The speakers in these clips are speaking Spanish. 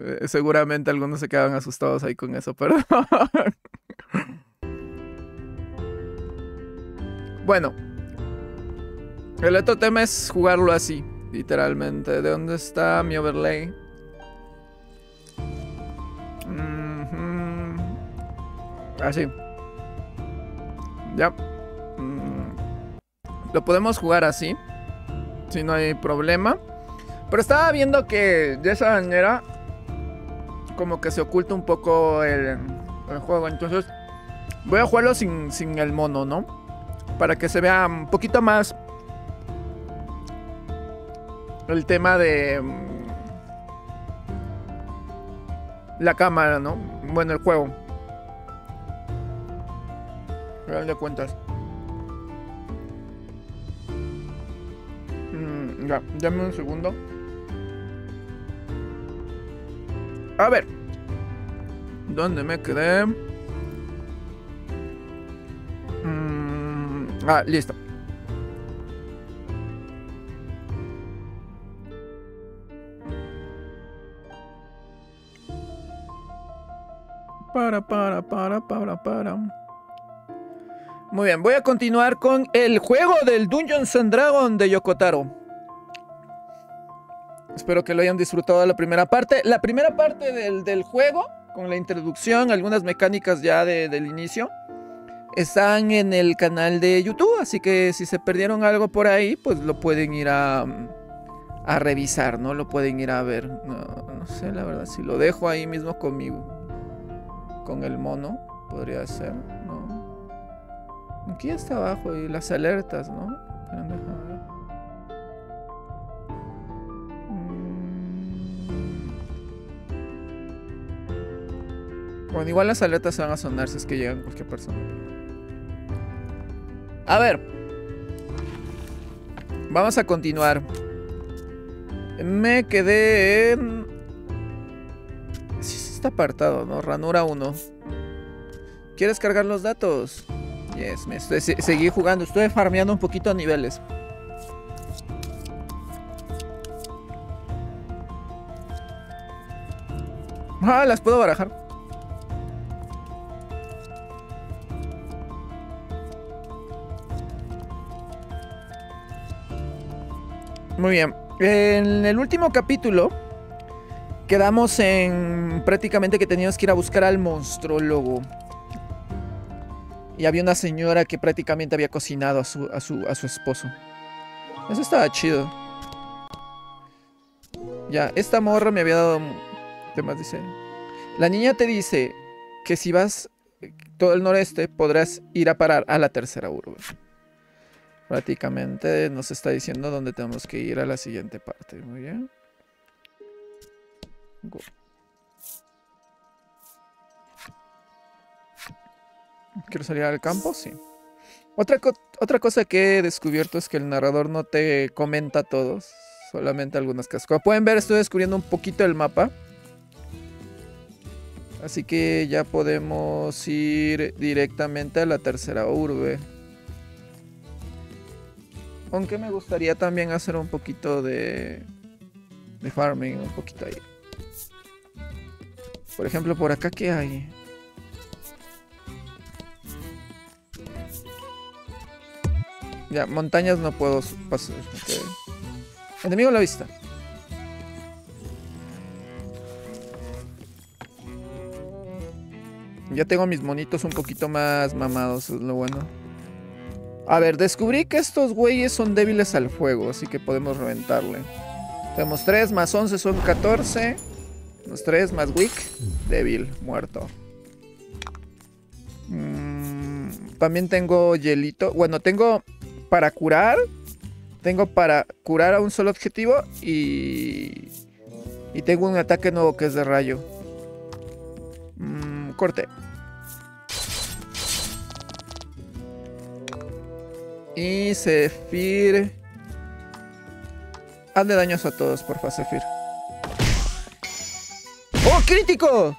Seguramente algunos se quedaban asustados ahí con eso, perdón. Bueno, el otro tema es jugarlo así, literalmente. ¿De dónde está mi overlay? Así. Ya. Lo podemos jugar así, si no hay problema. Pero estaba viendo que de esa manera como que se oculta un poco el juego. Entonces voy a jugarlo sin el mono, ¿no? Para que se vea un poquito más el tema de la cámara, ¿no? Bueno, el juego. Final de cuentas. Ya, dame un segundo. A ver. ¿Dónde me quedé? Listo. Para. Muy bien, voy a continuar con el juego del Dungeons and Dragons de Yoko Taro. Espero que lo hayan disfrutado la primera parte. La primera parte del juego, con la introducción, algunas mecánicas ya del inicio, están en el canal de YouTube. Así que si se perdieron algo por ahí, pues lo pueden ir a revisar, ¿no? Lo pueden ir a ver. No sé, la verdad, si lo dejo ahí mismo conmigo, con el mono, podría ser, ¿no? Aquí está abajo y las alertas, ¿no? Déjame ver. Bueno, igual las alertas se van a sonar si es que llegan cualquier persona. A ver. Vamos a continuar. Me quedé en... Sí, está apartado, ¿no? Ranura 1. ¿Quieres cargar los datos? Yes, seguí jugando. Estuve farmeando un poquito a niveles. Las puedo barajar. Muy bien. En el último capítulo quedamos en prácticamente que teníamos que ir a buscar al monstrólogo. Y había una señora que prácticamente había cocinado a su esposo. Eso estaba chido. Ya, esta morra me había dado temas, dice. La niña te dice que si vas todo el noreste podrás ir a parar a la tercera urbe. Prácticamente nos está diciendo dónde tenemos que ir a la siguiente parte. Muy bien. Go. ¿Quiero salir al campo? Sí. Otra cosa que he descubierto es que el narrador no te comenta todos, solamente algunas cosas. Como pueden ver, estoy descubriendo un poquito el mapa. Así que ya podemos ir directamente a la tercera urbe. Aunque me gustaría también hacer un poquito de farming, un poquito ahí. Por ejemplo, por acá, ¿qué hay? Ya, montañas no puedo pasar. Okay. Enemigo a la vista. Ya tengo mis monitos un poquito más mamados, es lo bueno. A ver, descubrí que estos güeyes son débiles al fuego, así que podemos reventarle. Tenemos 3 más 11 son 14. Los 3 más weak, débil, muerto. También tengo hielito. Bueno, tengo para curar. Tengo para curar a un solo objetivo y tengo un ataque nuevo que es de rayo. Corte. Y Zephyr. Hazle daños a todos, porfa, Zephyr. ¡Oh, crítico!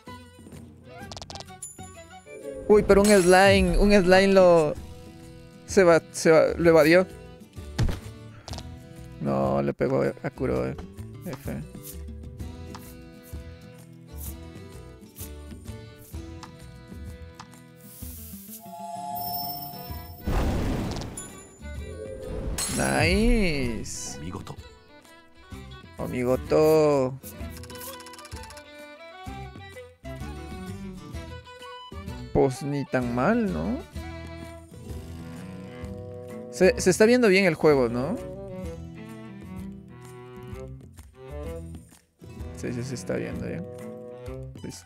Uy, pero un slime lo evadió. No, le pegó a Kuro. F. Nice. 見事 Omigoto. Pues ni tan mal, ¿no? Se está viendo bien el juego, ¿no? Sí, se está viendo bien. Listo.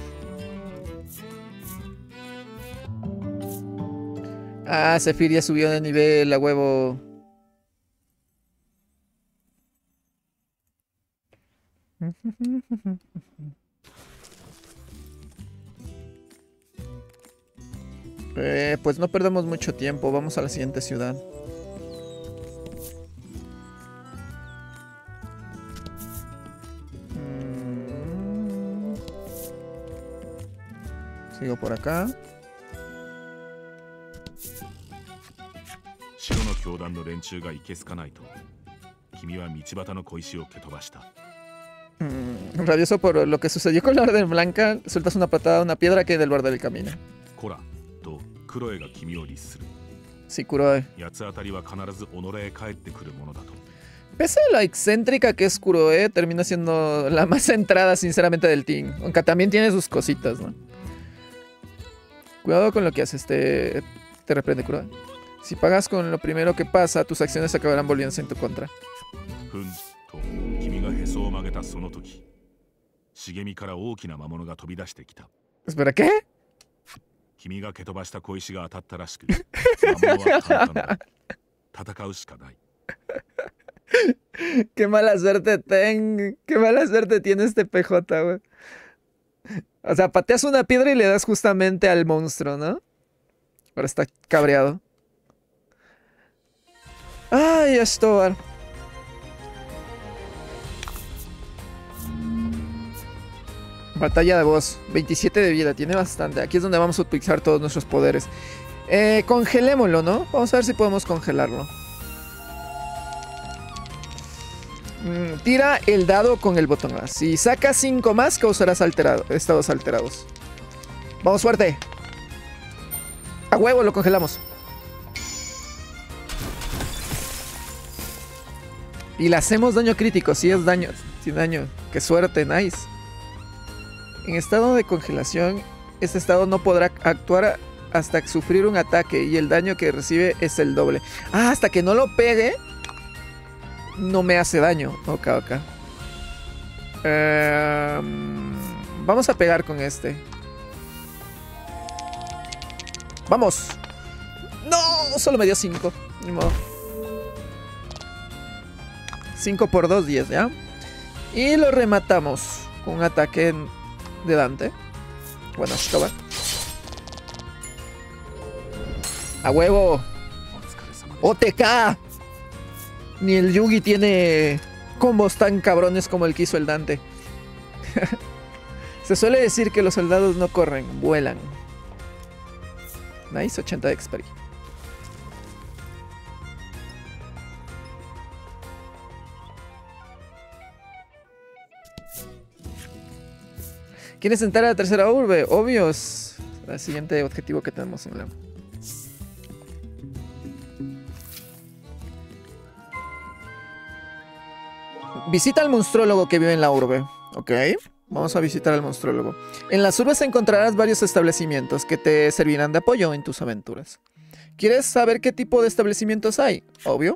Ah, Zephyr ya subió de nivel, a huevo. Pues no perdamos mucho tiempo, vamos a la siguiente ciudad. Sigo por acá. 白の教団の連中がいけすかないと君は道端の小石を蹴飛ばした Rabioso por lo que sucedió con la Orden Blanca, sueltas una patada a una piedra que hay del borde del camino. こらとクロエが君を律する Sí, Kuroe. 八つ当たりは必ず己へ帰ってくるものだと Pese a la excéntrica que es Kuroe, termina siendo la más centrada, sinceramente, del team. Aunque también tiene sus cositas, ¿no? Cuidado con lo que haces, te reprende Kuroe. Si pagas con lo primero que pasa, tus acciones acabarán volviéndose en tu contra. ふんと君がへそを曲げたその時茂みから大きな魔物が飛び出してきた ¿Espera qué? 君が蹴飛ばした小石が当たったらしく魔物は簡単だ戦うしかない Qué mala suerte qué mala suerte tiene este PJ, güey. O sea, pateas una piedra y le das justamente al monstruo, ¿no? Ahora está cabreado. Ay, Ashtobar. Batalla de boss. 27 de vida. Tiene bastante. Aquí es donde vamos a utilizar todos nuestros poderes. Congelémoslo, ¿no? Vamos a ver si podemos congelarlo. Tira el dado con el botón A. Si sacas 5 más, causarás estados alterados. Vamos, suerte. A huevo, lo congelamos. Y le hacemos daño crítico. Si es daño. Sin daño. Qué suerte, nice. En estado de congelación, este estado no podrá actuar hasta sufrir un ataque. Y el daño que recibe es el doble. Ah, hasta que no lo pegue. No me hace daño. Ok, ok. Vamos a pegar con este. ¡Vamos! ¡No! Solo me dio 5. Ni modo. 5 por 2, 10, ¿ya? Y lo rematamos con un ataque de Dante. Bueno, toma. ¡A huevo! ¡OTK! Ni el Yugi tiene combos tan cabrones como el que hizo el Dante. Se suele decir que los soldados no corren, vuelan. Nice, 80 de experiencia. ¿Quieres entrar a la tercera urbe? Obvio, es el siguiente objetivo que tenemos en la... Visita al monstrólogo que vive en la urbe. Ok, vamos a visitar al monstrólogo. En las urbes encontrarás varios establecimientos que te servirán de apoyo en tus aventuras. ¿Quieres saber qué tipo de establecimientos hay? Obvio.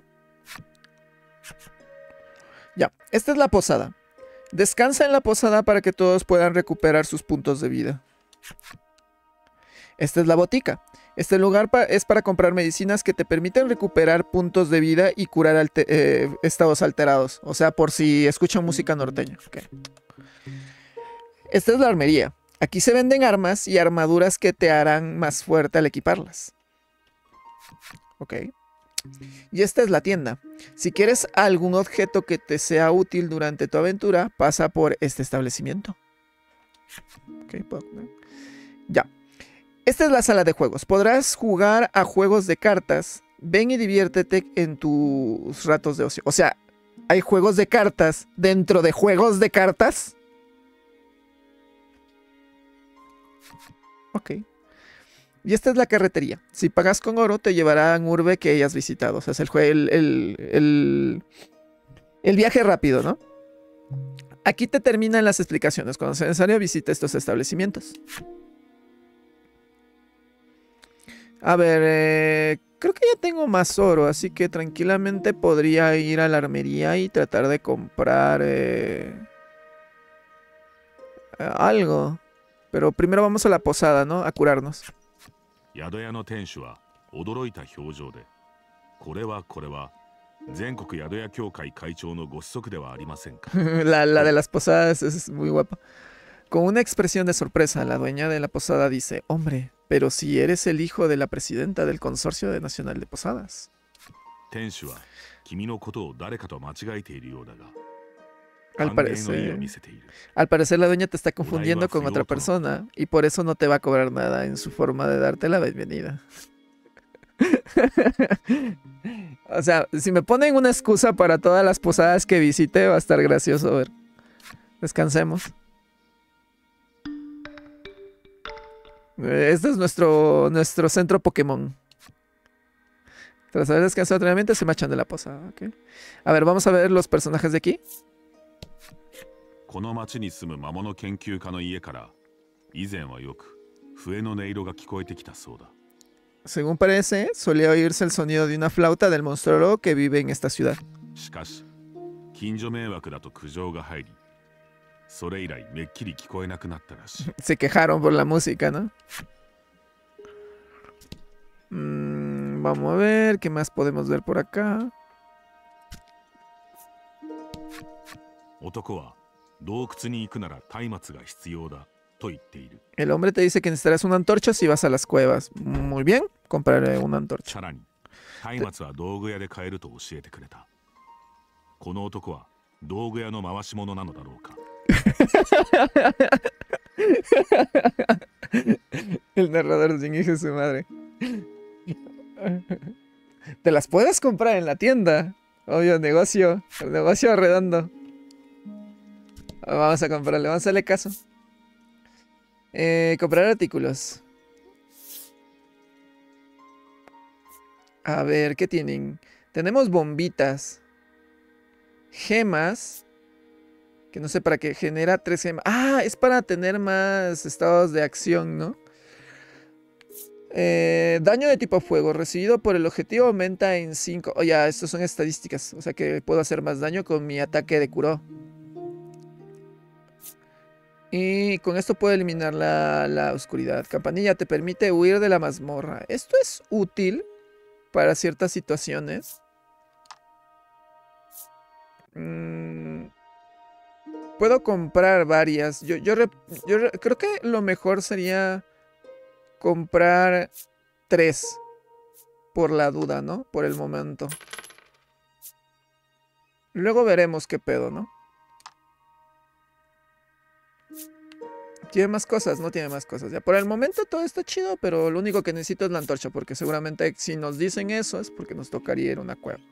Ya, esta es la posada. Descansa en la posada para que todos puedan recuperar sus puntos de vida. Esta es la botica. Este lugar es para comprar medicinas que te permiten recuperar puntos de vida y curar estados alterados. O sea, por si escuchan música norteña. Okay. Esta es la armería. Aquí se venden armas y armaduras que te harán más fuerte al equiparlas. Ok. Y esta es la tienda. Si quieres algún objeto que te sea útil durante tu aventura, pasa por este establecimiento. Ok, ya. Esta es la sala de juegos. Podrás jugar a juegos de cartas. Ven y diviértete en tus ratos de ocio. O sea, ¿hay juegos de cartas dentro de juegos de cartas? Ok. Y esta es la carretería. Si pagas con oro, te llevará a un urbe que hayas visitado. O sea, es el viaje rápido, ¿no? Aquí te terminan las explicaciones. Cuando sea necesario, visita estos establecimientos. A ver, creo que ya tengo más oro, así que tranquilamente podría ir a la armería y tratar de comprar algo. Pero primero vamos a la posada, ¿no? A curarnos. 宿屋の店主は驚いた表情で、これは全国宿屋協会会長のご子息ではありませんか。 La de las posadas es muy guapa. Con una expresión de sorpresa, la dueña de la posada dice: hombre, pero si eres el hijo de la presidenta del Consorcio Nacional de Posadas. 店主は君のことを誰かと間違えているようだが、 Al parecer la dueña te está confundiendo con otra persona y por eso no te va a cobrar nada en su forma de darte la bienvenida. O sea, si me ponen una excusa para todas las posadas que visite, va a estar gracioso. A ver, descansemos. Este es nuestro centro Pokémon. Tras haber descansado tranquilamente, se marchan de la posada. ¿Okay? A ver, vamos a ver los personajes de aquí. この町に住む魔物研究家の家から以前はよく笛の音色が聞こえてきたそうだ。 Según parece, solía oírse el sonido de una flauta del monstruo que vive en esta ciudad. しかし、近所迷惑だと苦情が入り、それ以来めっきり聞こえなくなったらしい。 Se quejaron por la música, ¿no? Vamos a ver qué más podemos ver por acá. 男は洞窟に行くなら松明が必要だと言っている。 El hombre te dice que necesitarás una antorcha si vas a las cuevas. Muy bien, compraré una antorcha. さらに、松明は道具屋で買えると教えてくれた。この男は道具屋の回し者なのだろうか。 El narrador sin hijo de su madre. Te las puedes comprar en la tienda. Obvio, negocio. El negocio redondo. Vamos a comprarle, vamos a hacerle caso. Comprar artículos. A ver, ¿qué tienen? Tenemos bombitas. Gemas. Que no sé para qué. Genera 3 gemas. Ah, es para tener más estados de acción, ¿no? Daño de tipo fuego. Recibido por el objetivo aumenta en 5. Oh, ya, estos son estadísticas. O sea que puedo hacer más daño con mi ataque de Kuro. Y con esto puedo eliminar la oscuridad. Campanilla te permite huir de la mazmorra. Esto es útil para ciertas situaciones. Puedo comprar varias. Yo creo que lo mejor sería comprar 3. Por la duda, ¿no? Por el momento. Luego veremos qué pedo, ¿no? Tiene más cosas, no tiene más cosas. Ya por el momento todo está chido, pero lo único que necesito es la antorcha, porque seguramente si nos dicen eso es porque nos tocaría ir a una cueva.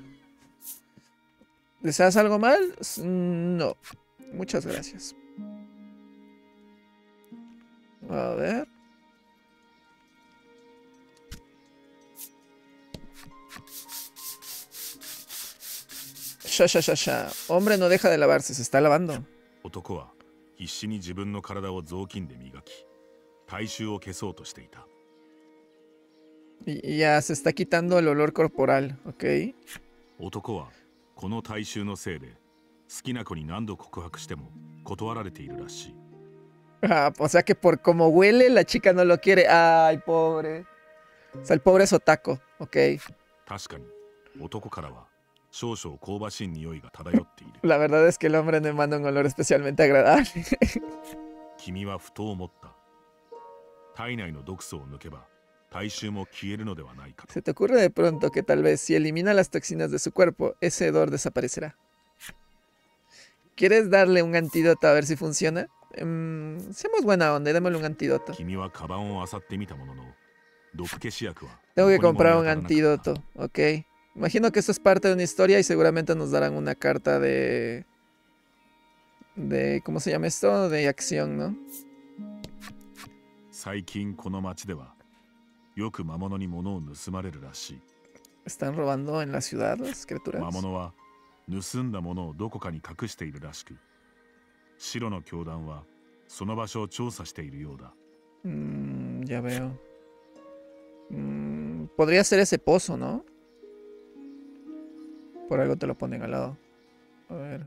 ¿Deseas algo mal? No. Muchas gracias. A ver. Hombre no deja de lavarse, se está lavando. 男は必死に自分の体を雑巾で磨き、体臭を消そうとしていた。 Y ya se está quitando el olor corporal, ¿ok? 男はこの体臭のせいで好きな子に何度告白しても断られているらしい。 Ah, o sea que por como huele la chica no lo quiere. Ay, pobre. O sea, el pobre es otaku, ¿ok? 確かに男からは少々香ばしい匂いが漂っている。 La verdad es que el hombre no emana un olor especialmente agradable. 君はふと思った。体内の毒素を抜けば体臭も消えるのではないかと。 Se te ocurre de pronto que tal vez si elimina las toxinas de su cuerpo, ese hedor desaparecerá. ¿Quieres darle un antídoto a ver si funciona? Seamos buena onda, démosle un antídoto. 君はカバンを漁ってみたものの、毒消し薬は Tengo que どこにも見 comprar 当 un たらなかった。 antídoto, ok. Imagino que esto es parte de una historia y seguramente nos darán una carta de... ¿Cómo se llama esto? De acción, ¿no? 最近この町ではよく魔物に物を盗まれるらしい。 ¿Están robando en la ciudad las criaturas? 魔物は盗んだものをどこかに隠しているらしく、白の教団はその場所を調査しているようだ。 Ya veo. Podría ser ese pozo, ¿no? Por algo te lo ponen al lado. A ver.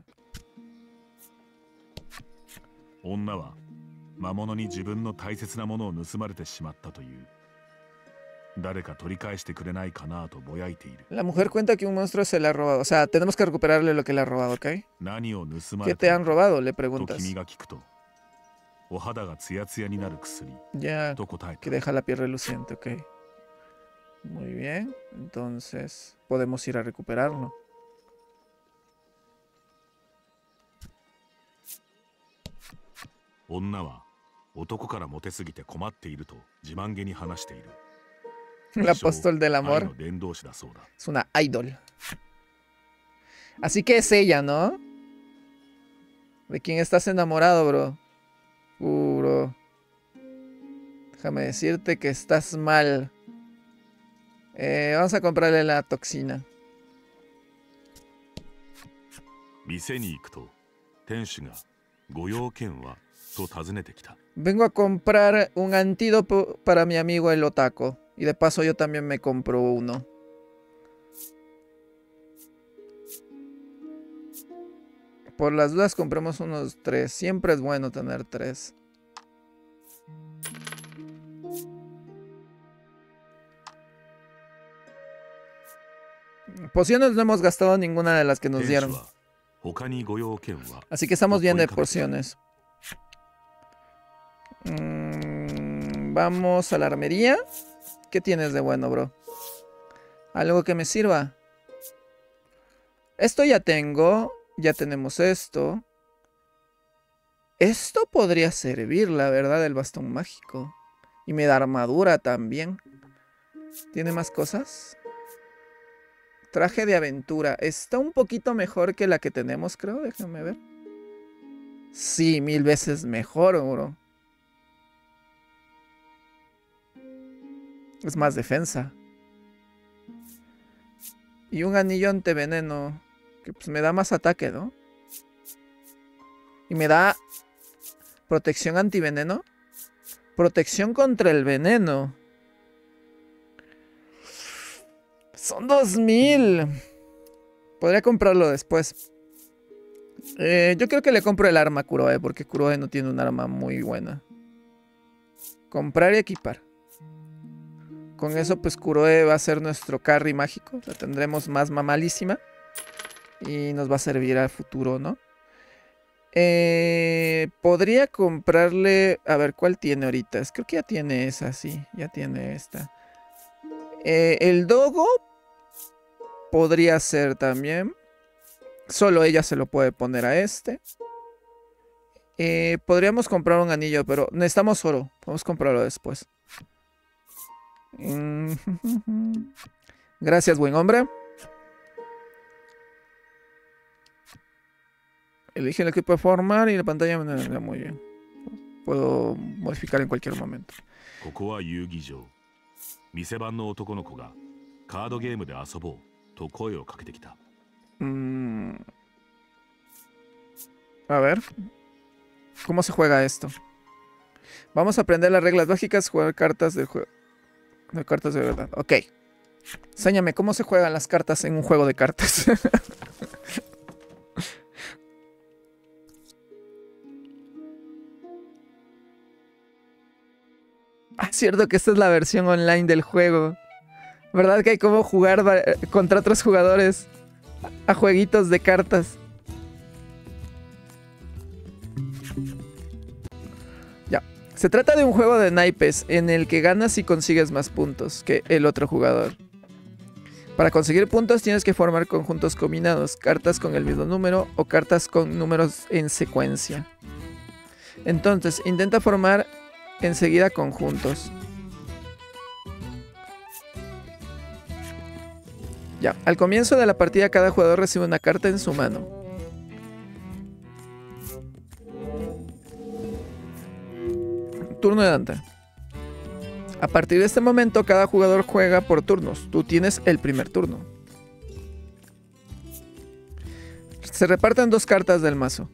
女は魔物に自分の大切なものを盗まれてしまったという。誰か取り返してくれないかなとぼやいている。 La mujer cuenta que un monstruo se la ha robado. O sea, tenemos que recuperarle lo que le ha robado, ¿ok? 何を盗ま ¿Qué れ te た han のか robado? Le と preguntas. 君が聞くと、お肌がツヤツヤになる薬 Ya, と答え que た。 deja la piel reluciente, ok. Muy bien. Entonces, podemos ir a recuperarlo. 女は男からモテすぎて困っていると自慢げに話している。 El apóstol del 愛 amor の伝道師だそうだ。 es una idol. Así que es ella, ¿no? ¿De quién estás enamorado, bro? Bro. Déjame decirte que estás mal. Vamos a comprarle la toxina. 店に行くと店主がご用件はと尋ねてきた。 Vengo a comprar un antídoto para mi amigo el otaku. Y de paso yo también me compro uno. Por las dudas compremos unos 3. Siempre es bueno tener 3. Pociones no hemos gastado ninguna de las que nos 店主 dieron. は他にご用件は Así que estamos bien de Voy a- pociones. Vamos a la armería. ¿Qué tienes de bueno, bro? Algo que me sirva. Esto ya tengo. Ya tenemos esto. Esto podría servir, la verdad, el bastón mágico. Y me da armadura también. ¿Tiene más cosas? Traje de aventura. Está un poquito mejor que la que tenemos, creo. Déjame ver. Sí, 1000 veces mejor, bro. Es más defensa. Y un anillo antiveneno. Que pues me da más ataque, ¿no? Y me da protección antiveneno. Protección contra el veneno. Son 2000. Podría comprarlo después. Yo creo que le compro el arma a Kuroe, porque Kuroe no tiene un arma muy buena. Comprar y equipar. Con eso pues Kuroe va a ser nuestro carry mágico. La tendremos más mamalísima. Y nos va a servir al futuro, ¿no? Podría comprarle... A ver, ¿cuál tiene ahorita? Creo que ya tiene esa, sí. Ya tiene esta. El Dogo podría ser también. Solo ella se lo puede poner a este. Podríamos comprar un anillo, pero necesitamos oro. Podemos comprarlo después. Gracias, buen hombre. Elige el equipo de formar y la pantalla. Muy bien. Puedo modificar en cualquier momento. ここは遊技場。店番の男の子がカードゲームで遊ぼうと声をかけてきた。 A ver. ¿Cómo se juega esto? Vamos a aprender las reglas lógicas, jugar cartas del juego. De cartas de verdad. Ok. Enséñame cómo se juegan las cartas en un juego de cartas. Ah, cierto que esta es la versión online del juego. ¿Verdad que hay como jugar contra otros jugadores a jueguitos de cartas? Ya. Se trata de un juego de naipes en el que ganas y consigues más puntos que el otro jugador. Para conseguir puntos tienes que formar conjuntos combinados, cartas con el mismo número o cartas con números en secuencia. Entonces, intenta formar enseguida conjuntos. Ya, al comienzo de la partida cada jugador recibe una carta en su mano. Turno de Dante. A partir de este momento, cada jugador juega por turnos. Tú tienes el primer turno. Se reparten 2 cartas del mazo.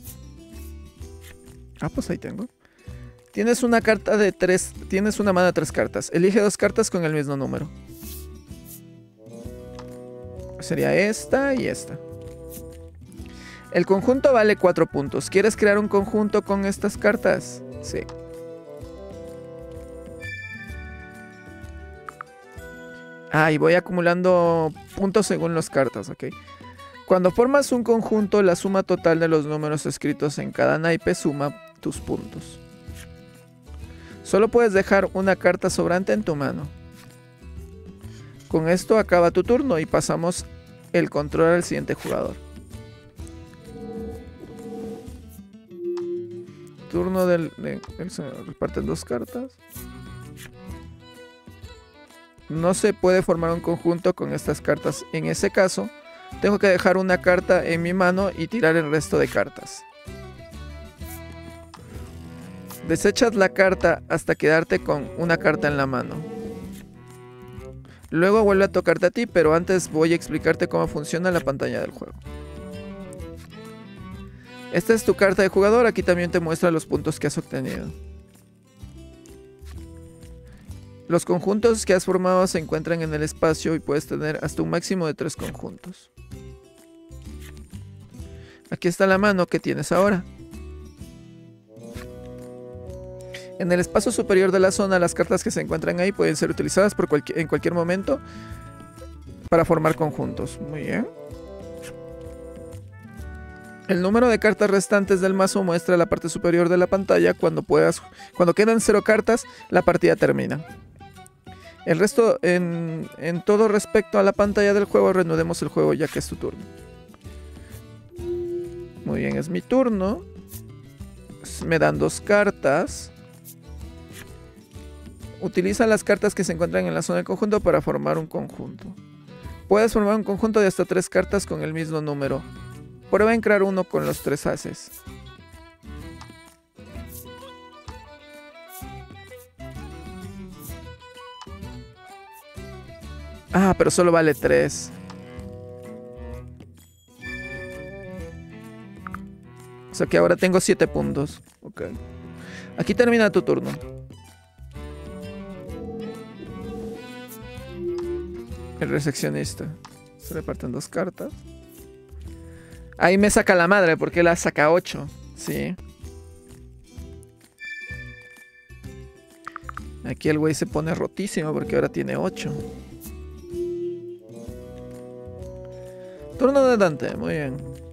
Ah, pues ahí tengo. Tienes una carta de 3. Tienes una mano de 3 cartas. Elige 2 cartas con el mismo número. Sería esta y esta. El conjunto vale 4 puntos. ¿Quieres crear un conjunto con estas cartas? Sí. Ah, y voy acumulando puntos según las cartas, ok. Cuando formas un conjunto, la suma total de los números escritos en cada naipe suma tus puntos. Solo puedes dejar una carta sobrante en tu mano. Con esto acaba tu turno y pasamos el control al siguiente jugador. Turno del... se reparten 2 cartas. No se puede formar un conjunto con estas cartas. En ese caso, tengo que dejar una carta en mi mano y tirar el resto de cartas. Desechas la carta hasta quedarte con una carta en la mano. Luego vuelve a tocarte a ti, pero antes voy a explicarte cómo funciona la pantalla del juego. Esta es tu carta de jugador. Aquí también te muestra los puntos que has obtenido. Los conjuntos que has formado se encuentran en el espacio y puedes tener hasta un máximo de 3 conjuntos. Aquí está la mano que tienes ahora. En el espacio superior de la zona, las cartas que se encuentran ahí pueden ser utilizadas en cualquier momento para formar conjuntos. Muy bien. El número de cartas restantes del mazo muestra la parte superior de la pantalla. Cuando quedan 0 cartas, la partida termina. El resto, en todo respecto a la pantalla del juego, reanudemos el juego ya que es tu turno. Muy bien, es mi turno. Me dan 2 cartas. Utiliza las cartas que se encuentran en la zona del conjunto para formar un conjunto. Puedes formar un conjunto de hasta 3 cartas con el mismo número. Prueba en crear uno con los 3 ases. Ah, pero solo vale 3. O sea que ahora tengo 7 puntos. Ok. Aquí termina tu turno. El recepcionista. Se reparten 2 cartas. Ahí me saca la madre porque la saca 8. Sí. Aquí el güey se pone rotísimo porque ahora tiene 8. Turno de Dante, muy bien.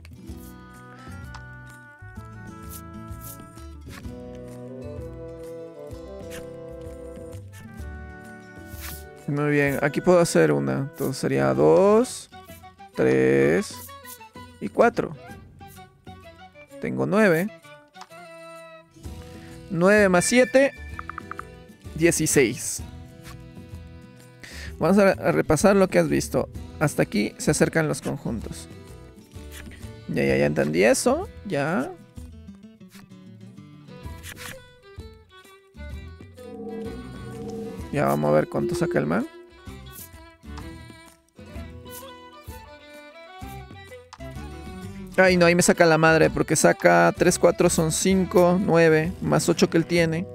Muy bien, aquí puedo hacer una. Entonces sería 2, 3 y 4. Tengo 9. 9 más 7, 16. Vamos a repasar lo que has visto. Hasta aquí se acercan los conjuntos. Ya entendí eso. Ya. Ya vamos a ver cuánto saca el man. Ay, no, ahí me saca la madre porque saca 3, 4 son 5, 9, más 8 que él tiene.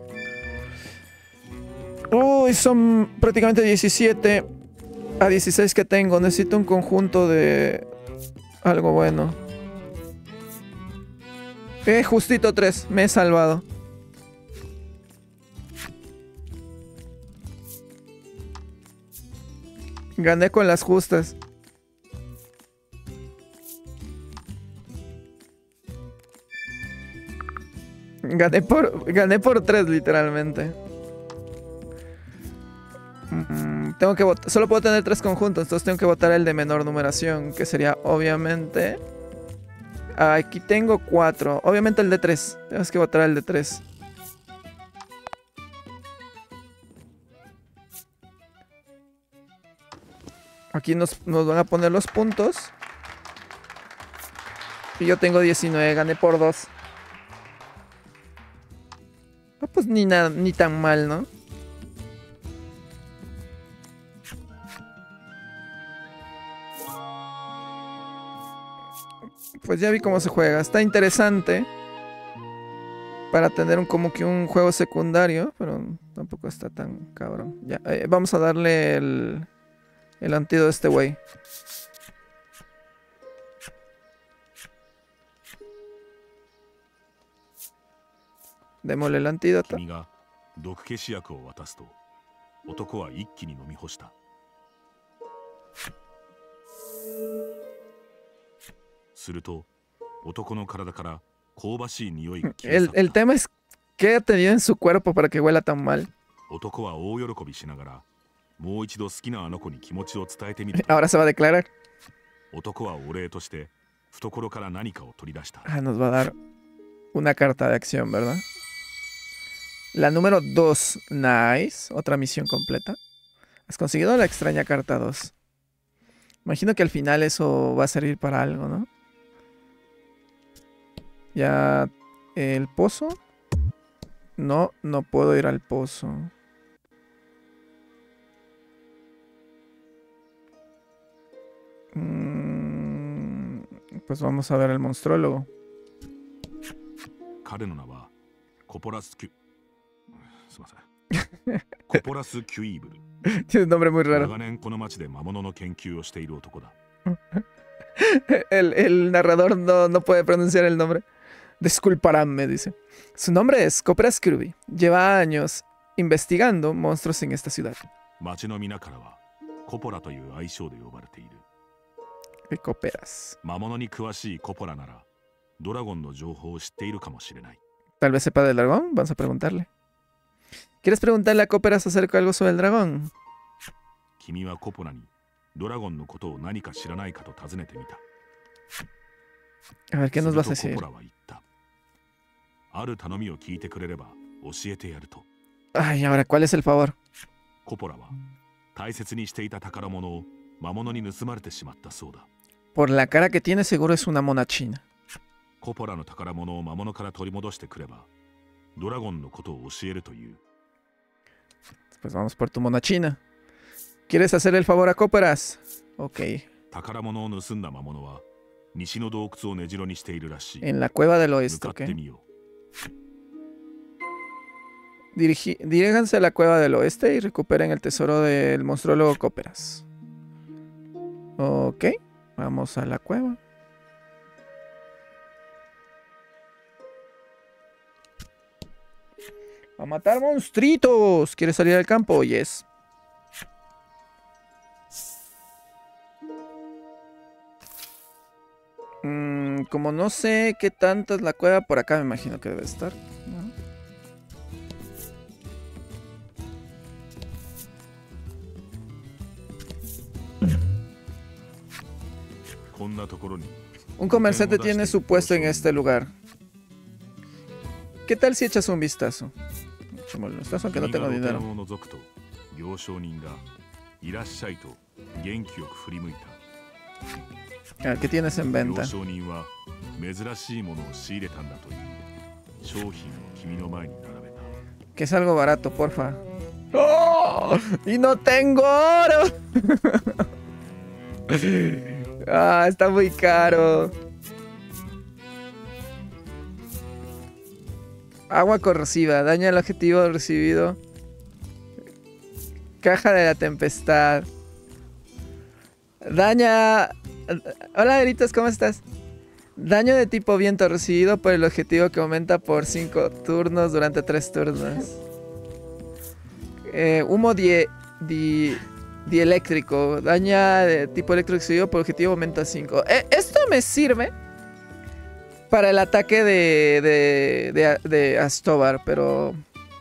Uy, son prácticamente 17 a 16 que tengo. Necesito un conjunto de algo bueno. Justito 3, me he salvado. Gané con las justas. Gané por 3 literalmente. Tengo que votar. Solo puedo tener 3 conjuntos, entonces tengo que votar el de menor numeración, que sería obviamente... Aquí tengo 4. Obviamente el de 3. Tenemos que votar el de 3. Aquí nos van a poner los puntos. Y yo tengo 19, gané por 2. Ah, pues ni tan mal, ¿no? pues ya vi cómo se juega. Está interesante para tener como que un juego secundario, pero tampoco está tan cabrón. Ya, vamos a darle el antídoto a este güey. Démosle el antídoto. 君が毒消し薬を渡すと男は一気に飲み干した。すると男の体から香ばしい匂いが消え去った。 El tema es qué ha tenido en su cuerpo para que huela tan mal. 男は大喜びしながらもう一度好きなあの子に気持ちを伝えてみる。 Ahora se va a declarar. 男はお礼として懐から何かを取り出した。 Ah, nos va a dar una carta de acción, ¿verdad? La número 2. Nice. Otra misión completa. Has conseguido la extraña carta 2. Imagino que al final eso va a servir para algo, ¿no? Ya... ¿El pozo? No, no puedo ir al pozo. Pues vamos a ver el monstruólogo. 彼の名はコポラスキュすいませんコポラス・キュイーブル Tiene un nombre muy raro. 長年この町で魔物の研究をしている男だ。 El narrador no puede pronunciar el nombre. Disculparánme, dice. Su nombre es Copperas Kirby. Lleva años investigando monstruos en esta ciudad. 町の皆からはコポラという愛称で呼ばれている。 De Copperas. 魔物に詳しいコポラならドラゴンの情報を知っているかもしれない。 Tal vez sepa del dragón. Vamos a preguntarle. ¿Quieres preguntarle a Copperas acerca de algo sobre el dragón? 君はコポラにドラゴンのことを何か知らないかと尋ねてみた。 A ver, ¿qué nos vas a する decir? とコポラは言った。ある頼みを聞いてくれれば教えてやると。 Ay, ahora, ¿cuál es el favor? コポラは大切にしていた宝物を魔物に盗まれてしまったそうだ。 Por la cara que tiene, seguro es una mona china. コポラの宝物を魔物から取り戻してくればドラゴンのことを教えるという。 Pues vamos por tu mona china. ¿Quieres hacer el favor a Copperas? Ok. 宝物を盗んだ魔物は西の洞窟を根城にしているらしい。 En la cueva del 向 oeste, かって ok. みよう。 Diríjanse a la cueva del oeste y recuperen el tesoro del monstruólogo Copperas. Ok. Vamos a la cueva. ¡A matar monstruitos! ¿Quieres salir al campo? Yes. Como no sé qué tanto es la cueva, por acá me imagino que debe estar, ¿no? Un comerciante tiene su puesto en este lugar. ¿Qué tal si echas un vistazo? Echémosle un vistazo, aunque no tengo dinero. A ver, ¿qué tienes en venta? Que es algo barato, porfa. ¡Oh! ¡Y no tengo oro! Ah, está muy caro. Agua corrosiva, daña el objetivo recibido. Caja de la tempestad. Daña... Hola, Eritos, ¿cómo estás? Daño de tipo viento recibido por el objetivo que aumenta por 5 turnos durante 3 turnos. Humo dieléctrico. Daña de tipo eléctrico recibido por objetivo aumenta 5. Esto me sirve para el ataque de Astobar, pero...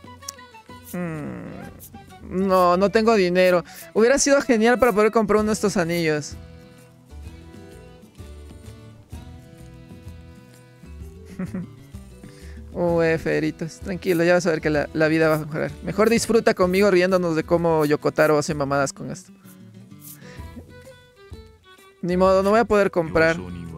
no tengo dinero. Hubiera sido genial para poder comprar uno de estos anillos. Feritos, tranquilo, ya vas a ver que la vida va a mejorar. Mejor disfruta conmigo riéndonos de cómo Yokotaro hace mamadas con esto. Ni modo, no voy a poder comprar.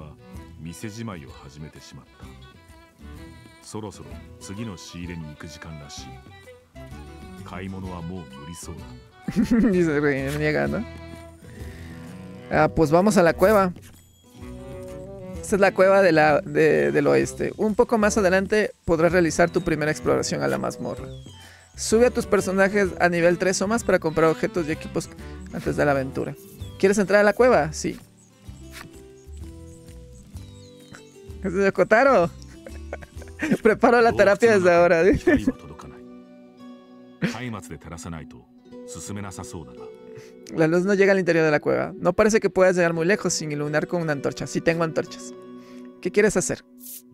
Dice, me niega, ¿no? Ah, pues vamos a la cueva. Esta es la cueva del oeste. Un poco más adelante podrás realizar tu primera exploración a la mazmorra. Sube a tus personajes a nivel 3 o más para comprar objetos y equipos antes de la aventura. ¿Quieres entrar a la cueva? Sí. ¿Es de Kotaro? Preparo la terapia desde ahora. La luz no llega al interior de la cueva. No parece que puedas llegar muy lejos sin iluminar con una antorcha. Sí tengo antorchas. ¿Qué quieres hacer?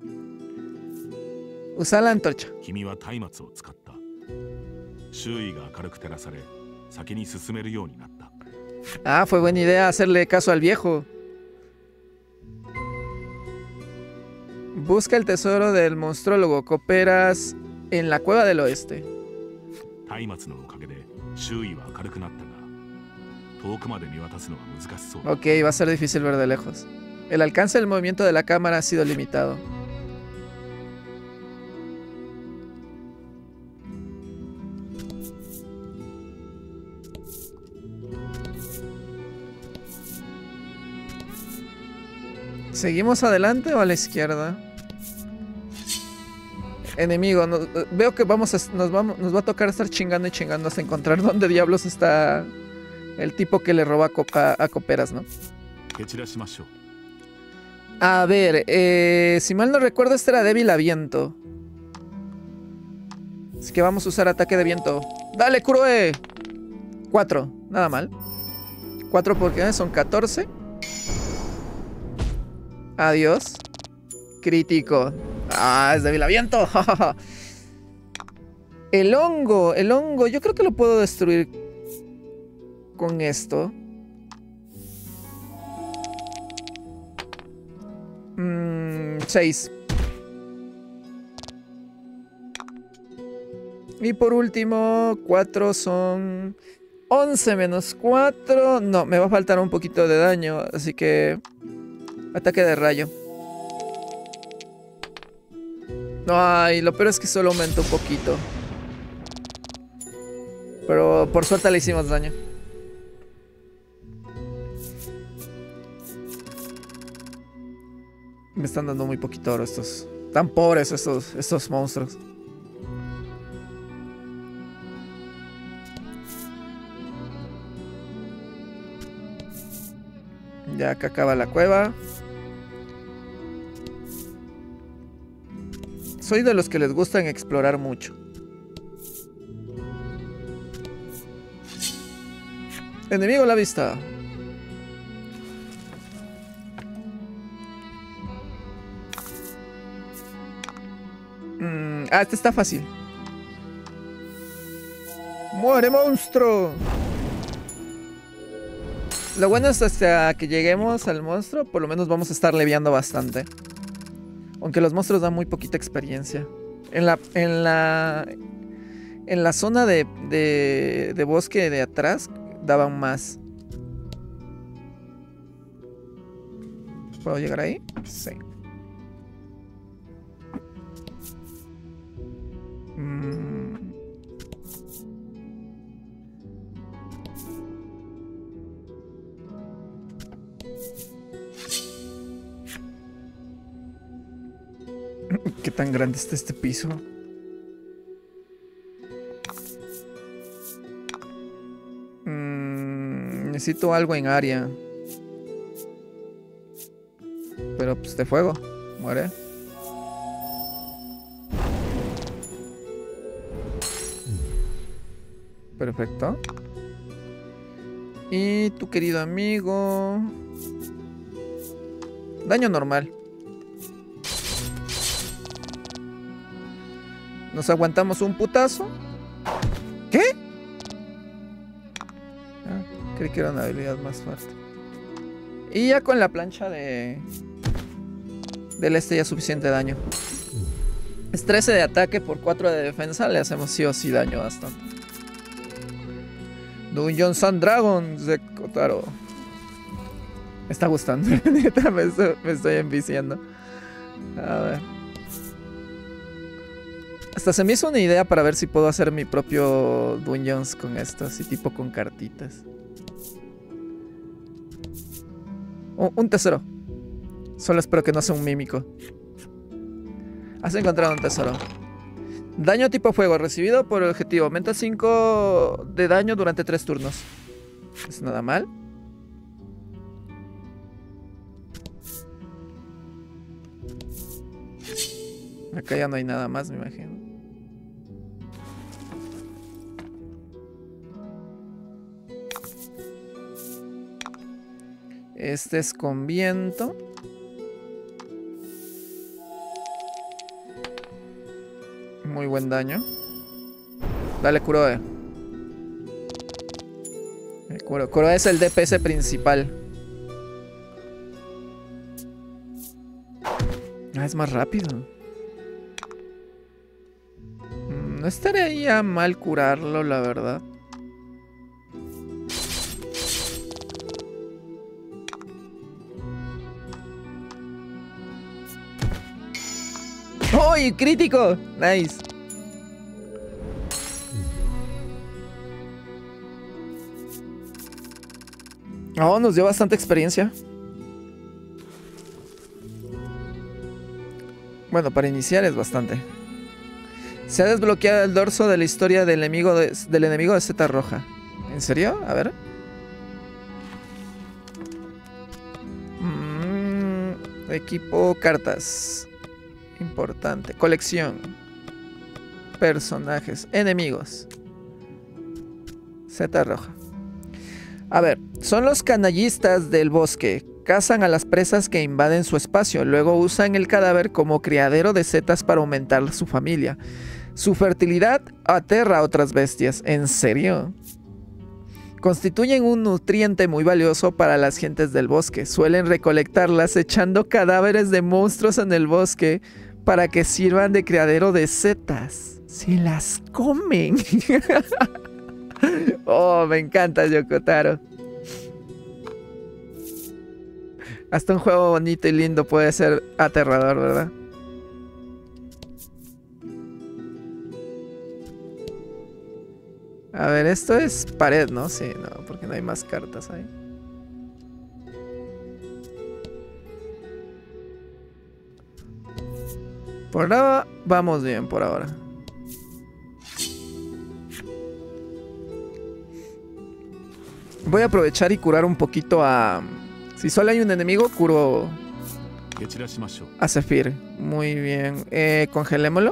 Usa la antorcha. Ah, fue buena idea hacerle caso al viejo. Busca el tesoro del monstrólogo. Cooperas en la cueva del oeste. Ok, va a ser difícil ver de lejos. El alcance del movimiento de la cámara ha sido limitado. ¿Seguimos adelante o a la izquierda? Enemigo, veo que nos va a tocar estar chingando y chingando hasta encontrar dónde diablos está el tipo que le roba a Coperas, ¿no? A ver, si mal no recuerdo, este era débil a viento. Así que vamos a usar ataque de viento. ¡Dale, Kuroe! 4, nada mal. 4 porque son 14. Adiós. Crítico. Ah, es débil a viento. El hongo, yo creo que lo puedo destruir con esto. 6. Y por último, 4 son 11 menos 4. No, me va a faltar un poquito de daño, así que ataque de rayo. Ay, lo peor es que solo aumentó un poquito. Pero por suerte le hicimos daño. Me están dando muy poquito oro estos. Tan pobres estos monstruos. Ya que acaba la cueva. Soy de los que les gustan explorar mucho. Enemigo a la vista. Este está fácil. ¡Muere, monstruo! Lo bueno es hasta que lleguemos al monstruo, por lo menos vamos a estar leviando bastante. Aunque los monstruos dan muy poquita experiencia. En la zona de bosque de atrás daban más. ¿Puedo llegar ahí? Sí. ¿Qué tan grande está este piso? Necesito algo en área. Pero pues de fuego. Muere. Perfecto. Y tu querido amigo. Daño normal. Nos aguantamos un putazo. ¿Qué? Creí que era una habilidad más fuerte. Y ya con la plancha del este ya suficiente daño. Es 13 de ataque por 4 de defensa. Le hacemos sí o sí daño bastante. Dungeons and Dragons de Kotaro. Me está gustando. me estoy enviciando. A ver. Hasta se me hizo una idea para ver si puedo hacer mi propio Dungeons con esto. Así tipo con cartitas. Un tesoro. Solo espero que no sea un mímico. Has encontrado un tesoro. Daño tipo fuego. Recibido por el objetivo. Aumenta 5 de daño durante 3 turnos. ¿Es nada mal? Acá ya no hay nada más, me imagino. Este es con viento. Muy buen daño. Dale, Kuroe. Kuroe es el DPS principal. Ah, es más rápido. No estaría mal curarlo, la verdad. ¡Oh, crítico! Nice. Oh, nos dio bastante experiencia. Bueno, para iniciar es bastante. Se ha desbloqueado el dorso de la historia del enemigo de Z Roja. ¿En serio? A ver. Equipo, cartas. Importante. Colección. Personajes. Enemigos. Z Roja. A ver, son los canallistas del bosque. Cazan a las presas que invaden su espacio. Luego usan el cadáver como criadero de setas para aumentar su familia. Su fertilidad aterra a otras bestias. ¿En serio? Constituyen un nutriente muy valioso para las gentes del bosque. Suelen recolectarlas echando cadáveres de monstruos en el bosque para que sirvan de criadero de setas. ¡Se las comen! Oh, me encanta Yokotaro. Hasta un juego bonito y lindo puede ser aterrador, ¿verdad? A ver, esto es pared, ¿no? Sí, no, porque no hay más cartas ahí. Por ahora vamos bien, por ahora. Voy a aprovechar y curar un poquito a... Si solo hay un enemigo, curo a Zephyr. Muy bien. Congelémoslo.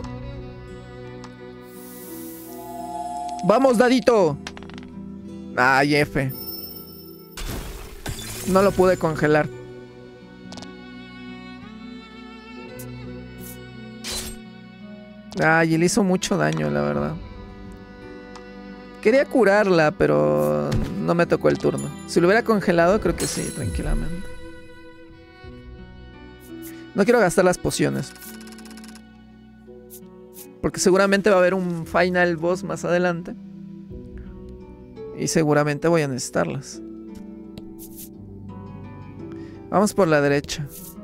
¡Vamos, dadito! ¡Ay, F! No lo pude congelar. Ay, y le hizo mucho daño, la verdad. Quería curarla, pero no me tocó el turno. Si lo hubiera congelado, creo que sí, tranquilamente. No quiero gastar las pociones. Porque seguramente va a haber un final boss más adelante. Y seguramente voy a necesitarlas. Vamos por la derecha.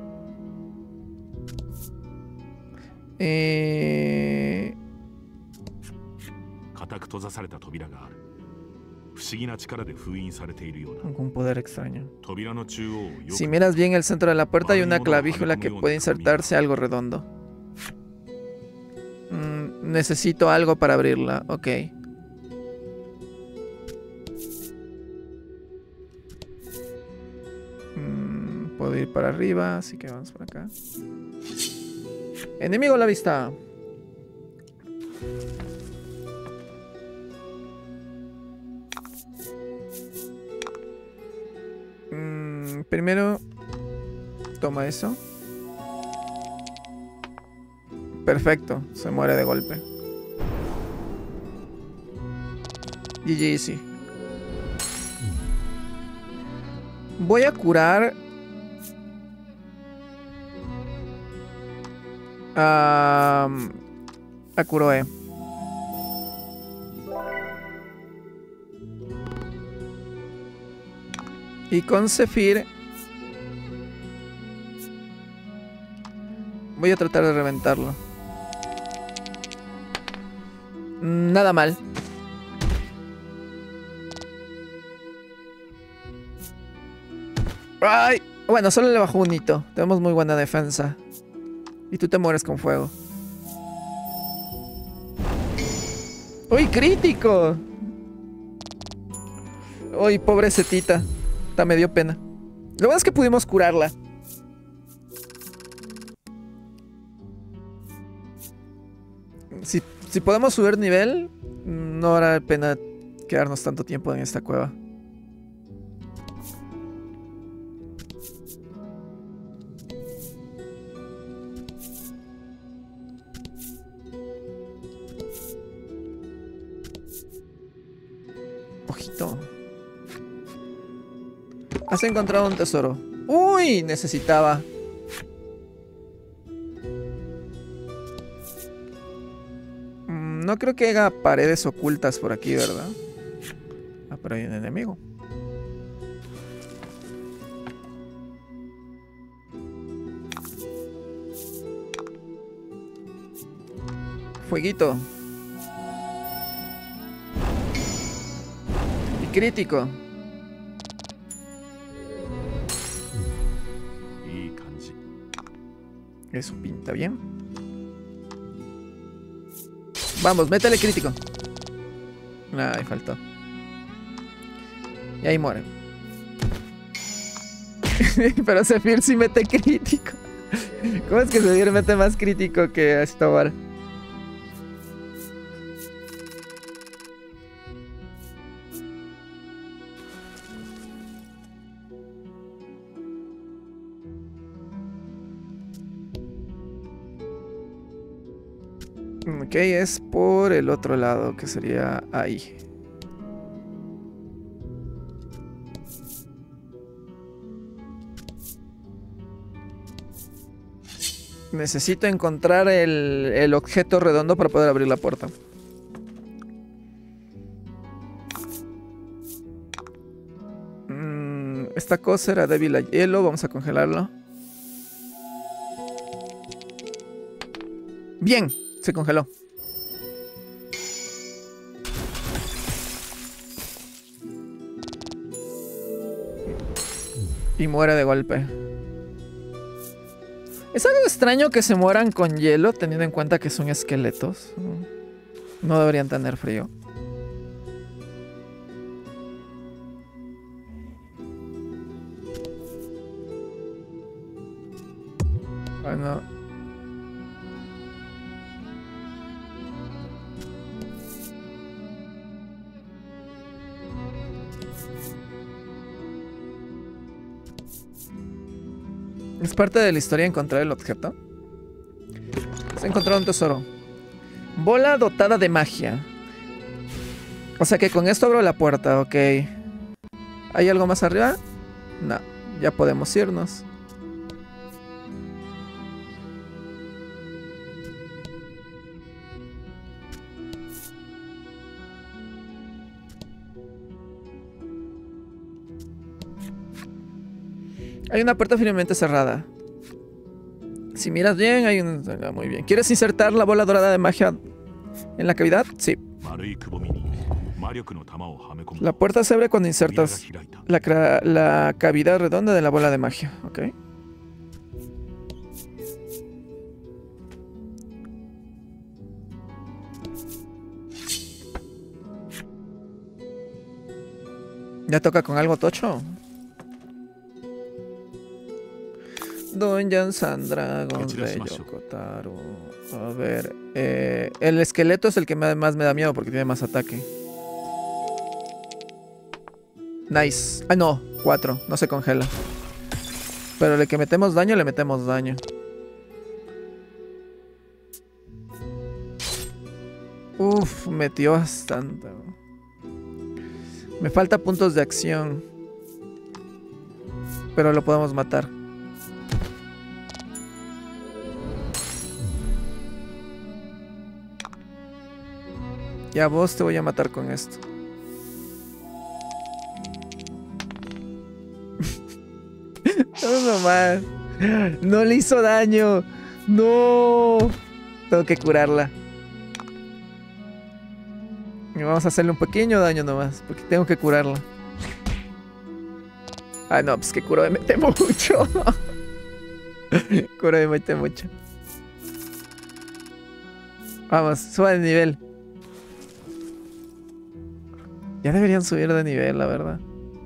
Algún poder extraño. Si miras bien el centro de la puerta hay una clavícula que puede insertarse algo redondo. Necesito algo para abrirla. Ok. Puedo ir para arriba, así que vamos por acá. Enemigo a la vista. Primero, toma eso. Perfecto, se muere de golpe. GG, sí. Voy a curar a Kuroe. Y con Zephyr voy a tratar de reventarlo. Nada mal. ¡Ay! Bueno, solo le bajó un hito. Tenemos muy buena defensa. Y tú te mueres con fuego. ¡Uy, crítico! ¡Uy, pobre Setita! Hasta me dio pena. Lo bueno es que pudimos curarla. Si podemos subir nivel, no hará pena quedarnos tanto tiempo en esta cueva. Ojito. Has encontrado un tesoro. ¡Uy! Necesitaba. No creo que haya paredes ocultas por aquí, ¿verdad? Ah, pero hay un enemigo. Fueguito. Y crítico. Eso pinta bien. Vamos, métele crítico. Ay, faltó. Y ahí muere. Pero Zephyr sí mete crítico. ¿Cómo es que Zephyr mete más crítico que Astobar? Ok, es por el otro lado, que sería ahí. Necesito encontrar el objeto redondo para poder abrir la puerta. Esta cosa era débil a hielo, vamos a congelarlo. Bien, se congeló. Y muere de golpe. Es algo extraño que se mueran con hielo, teniendo en cuenta que son esqueletos. No deberían tener frío. Bueno. Es parte de la historia encontrar el objeto. Se ha encontrado un tesoro. Bola dotada de magia. O sea que con esto abro la puerta, ok. ¿Hay algo más arriba? No, ya podemos irnos. Hay una puerta firmemente cerrada. Si miras bien, hay un... Muy bien. ¿Quieres insertar la bola dorada de magia en la cavidad? Sí. La puerta se abre cuando insertas la cavidad redonda de la bola de magia. Ok. ¿Ya toca con algo tocho? Dungeons and Dragons de Yokotaro. A ver, el esqueleto es el que más me da miedo porque tiene más ataque. Nice. Ah, no, 4, no se congela. Pero le que metemos daño, le metemos daño. Uf, metió bastante. Me falta puntos de acción. Pero lo podemos matar. Ya vos te voy a matar con esto. No nomás. No le hizo daño. No. Tengo que curarla. Y vamos a hacerle un pequeño daño nomás, porque tengo que curarla. Ah, no, pues que Kurobe mete mucho. Kurobe mete mucho. Vamos, suba de nivel. Ya deberían subir de nivel, la verdad.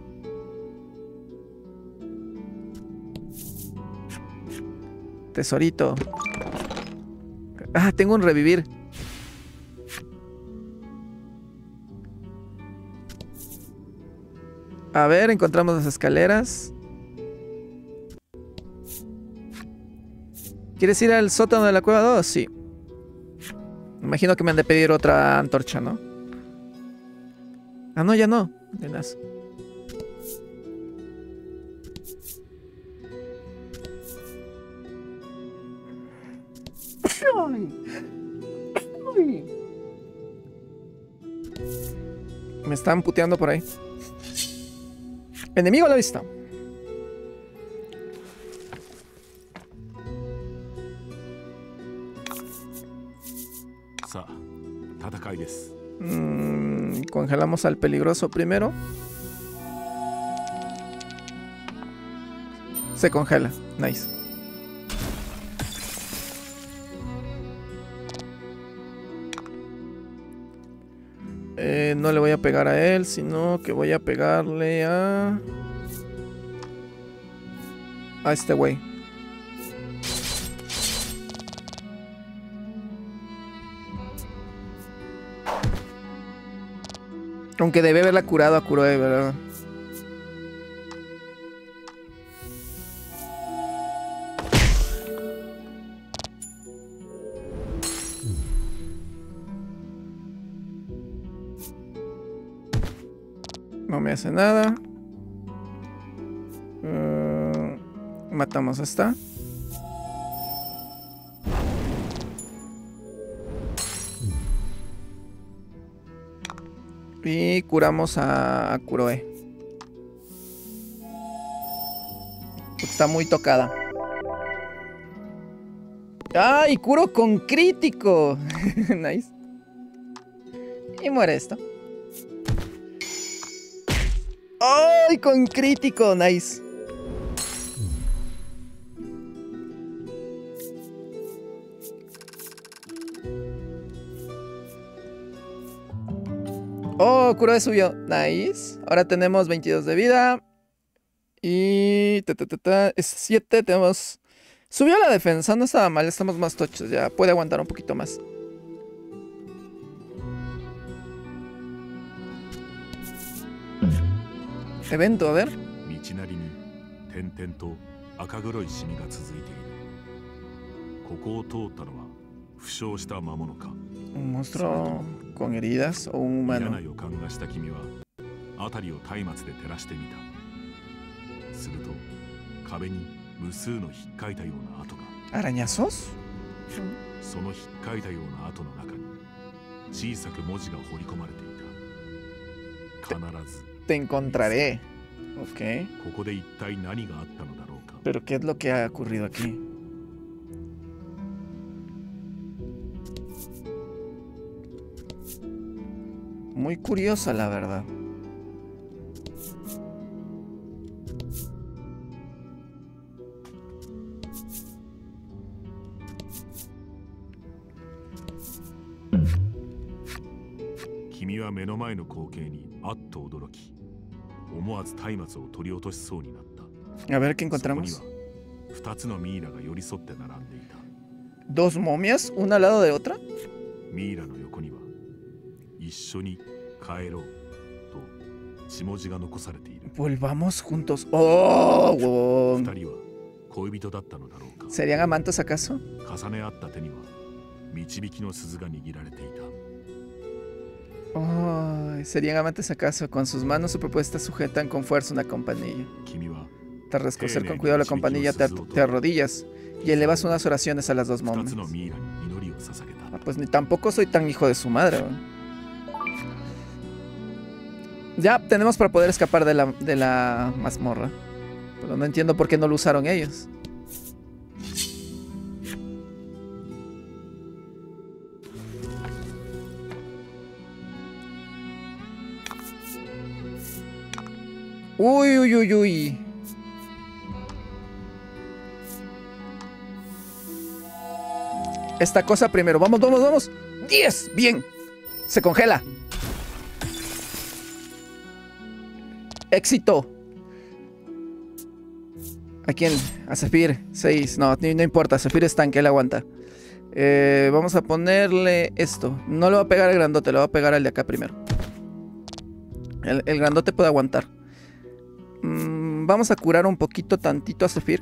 Tesorito. Ah, tengo un revivir. A ver, encontramos las escaleras. ¿Quieres ir al sótano de la cueva 2? Sí. Me imagino que me han de pedir otra antorcha, ¿no? Ah, no, ya no. Apenas. Me están puteando por ahí. Enemigo a la vista. Congelamos al peligroso primero. Se congela. Nice. No le voy a pegar a él, sino que voy a pegarle a este güey. Aunque debe haberla curado a Kurobe, ¿verdad? No me hace nada. Matamos a esta. Y curamos a Kurobe. Está muy tocada. ¡Ay! Curo con crítico. Nice. Y muere esto. ¡Ay! Con crítico. Nice. Oh, Kurobe subió. Nice. Ahora tenemos 22 de vida. Y... es 7. Tenemos... Subió la defensa. No estaba mal. Estamos más tochos. Ya puede aguantar un poquito más. Evento, a ver. ¿Un monstruo con heridas o un humano? ¿Arañazos? Te encontraré. Ok. Pero ¿qué es lo que ha ocurrido aquí? Muy curiosa, la verdad. A ver qué encontramos. ¿Dos momias? ¿Una al lado de otra? Volvamos juntos. ¡Oh! Wow. ¿Serían amantes acaso? Oh, ¿serían amantes acaso? Con sus manos superpuestas sujetan con fuerza una campanilla. Tras recoger con cuidado la campanilla te arrodillas y elevas unas oraciones a las dos momias. Ah, pues ni tampoco soy tan hijo de su madre, ¿no? Ya tenemos para poder escapar de la mazmorra. Pero no entiendo por qué no lo usaron ellos. Uy, uy, uy, uy. esta cosa primero. Vamos, vamos, vamos. 10. Bien. Se congela. Éxito. ¿A quién? A Zephyr. 6. No, no importa. Zephyr es tanque, él aguanta. Vamos a ponerle esto. No le va a pegar al grandote, le va a pegar al de acá primero. El grandote puede aguantar. Vamos a curar un poquito, tantito a Zephyr.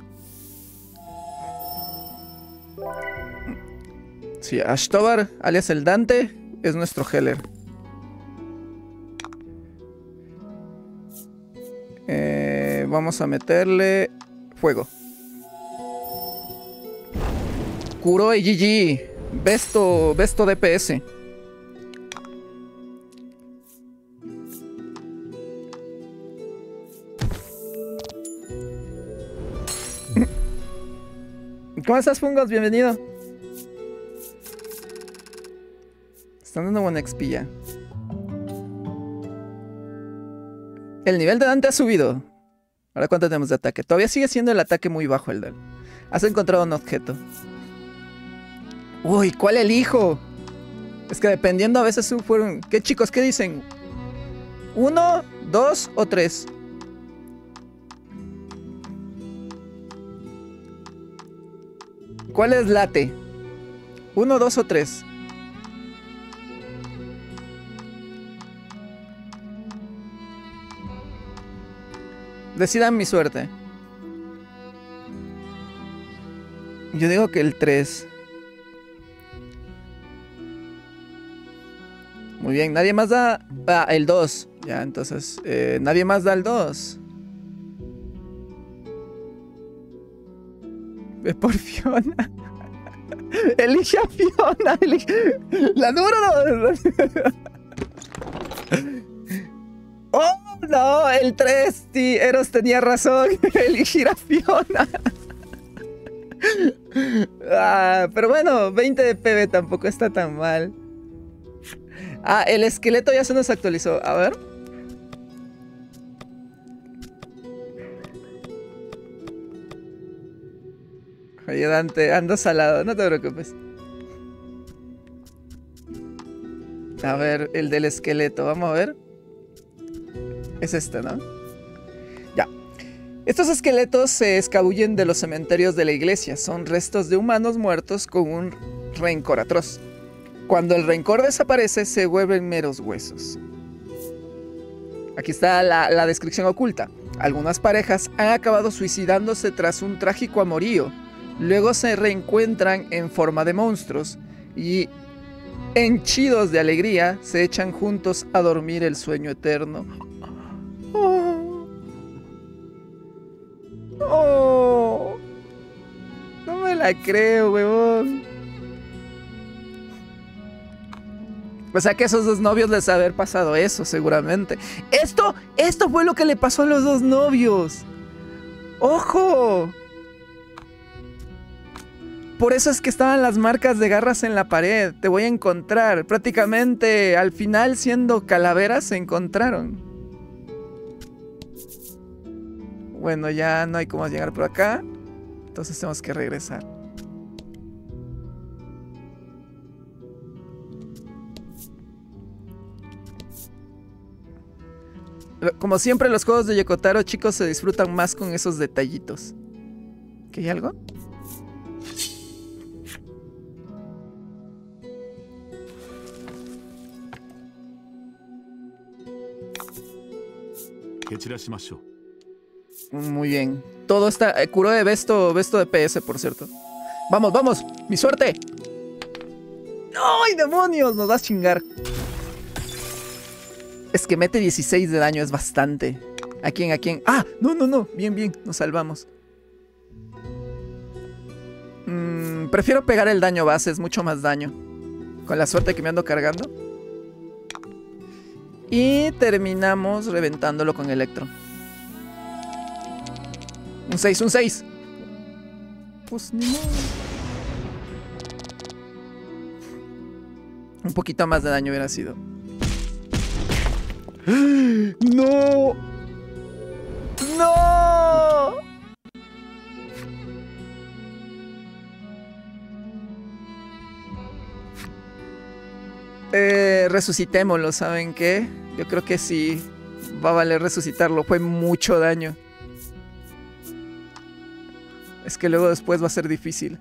Sí, Ashtobar, alias el Dante, es nuestro healer. Vamos a meterle fuego. Kuro y GG. Besto DPS. ¿Cómo estás, Fungos? Bienvenido. Están dando buena expilla. El nivel de Dante ha subido. Ahora, ¿cuánto tenemos de ataque? Todavía sigue siendo el ataque muy bajo el de él. Has encontrado un objeto. Uy, ¿cuál elijo? Es que dependiendo a veces fueron... ¿Qué, chicos? ¿Qué dicen? ¿1, 2 o 3? ¿Cuál es late? ¿1, 2 o 3? Decidan mi suerte. Yo digo que el 3. Muy bien, nadie más da... Ah, el 2. Ya, entonces, nadie más da el 2. Ve por Fiona. Elige a Fiona. La número 2. ¡Oh, no! El 3. Sí, Eros tenía razón. Elegir a Fiona. Pero bueno, 20 de PB tampoco está tan mal. Ah, el esqueleto ya se nos actualizó. A ver. Oye, Dante, ando salado, no te preocupes. A ver, el del esqueleto, vamos a ver. Es este, ¿no? Ya. Estos esqueletos se escabullen de los cementerios de la iglesia. Son restos de humanos muertos con un rencor atroz. Cuando el rencor desaparece, se vuelven meros huesos. Aquí está la descripción oculta. Algunas parejas han acabado suicidándose tras un trágico amorío. Luego se reencuentran en forma de monstruos y, henchidos de alegría, se echan juntos a dormir el sueño eterno. Oh. Oh. No me la creo, huevón. O sea que a esos dos novios les ha haber pasado eso, seguramente. Esto fue lo que le pasó a los dos novios. ¡Ojo! Por eso es que estaban las marcas de garras en la pared. Te voy a encontrar. Prácticamente al final, siendo calaveras, se encontraron. Bueno, ya no hay cómo llegar por acá. Entonces tenemos que regresar. Como siempre, los juegos de Yokotaro, chicos, se disfrutan más con esos detallitos. ¿Qué hay algo? Muy bien. Todo está... curó de Besto de PS, por cierto. ¡Vamos, vamos! ¡Mi suerte! ¡Ay, demonios! Nos vas a chingar. Es que mete 16 de daño, es bastante. ¿A quién? ¿A quién? ¡Ah! No, no, no. Bien, bien. Nos salvamos. Prefiero pegar el daño base. Es mucho más daño. Con la suerte que me ando cargando. Y terminamos reventándolo con Electro. Un 6, un 6. Pues ni modo. Un poquito más de daño hubiera sido. ¡No! ¡No! Resucitémoslo, ¿saben qué? Yo creo que sí va a valer resucitarlo. Fue mucho daño. Es que luego después va a ser difícil.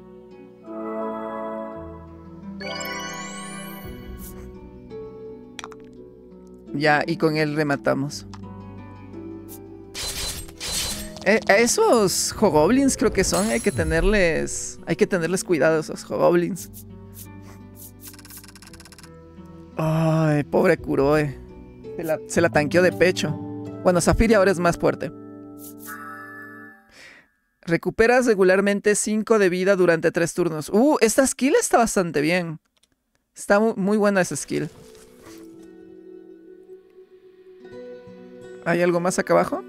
Ya, y con él rematamos. A esos Hogoblins creo que son. Hay que tenerles cuidado a esos Hogoblins. Ay, pobre Kuroe. Se la tanqueó de pecho. Bueno, Zafiri ahora es más fuerte. Recuperas regularmente 5 de vida durante 3 turnos. Esta skill está bastante bien. Está muy buena esa skill. ¿Hay algo más acá abajo?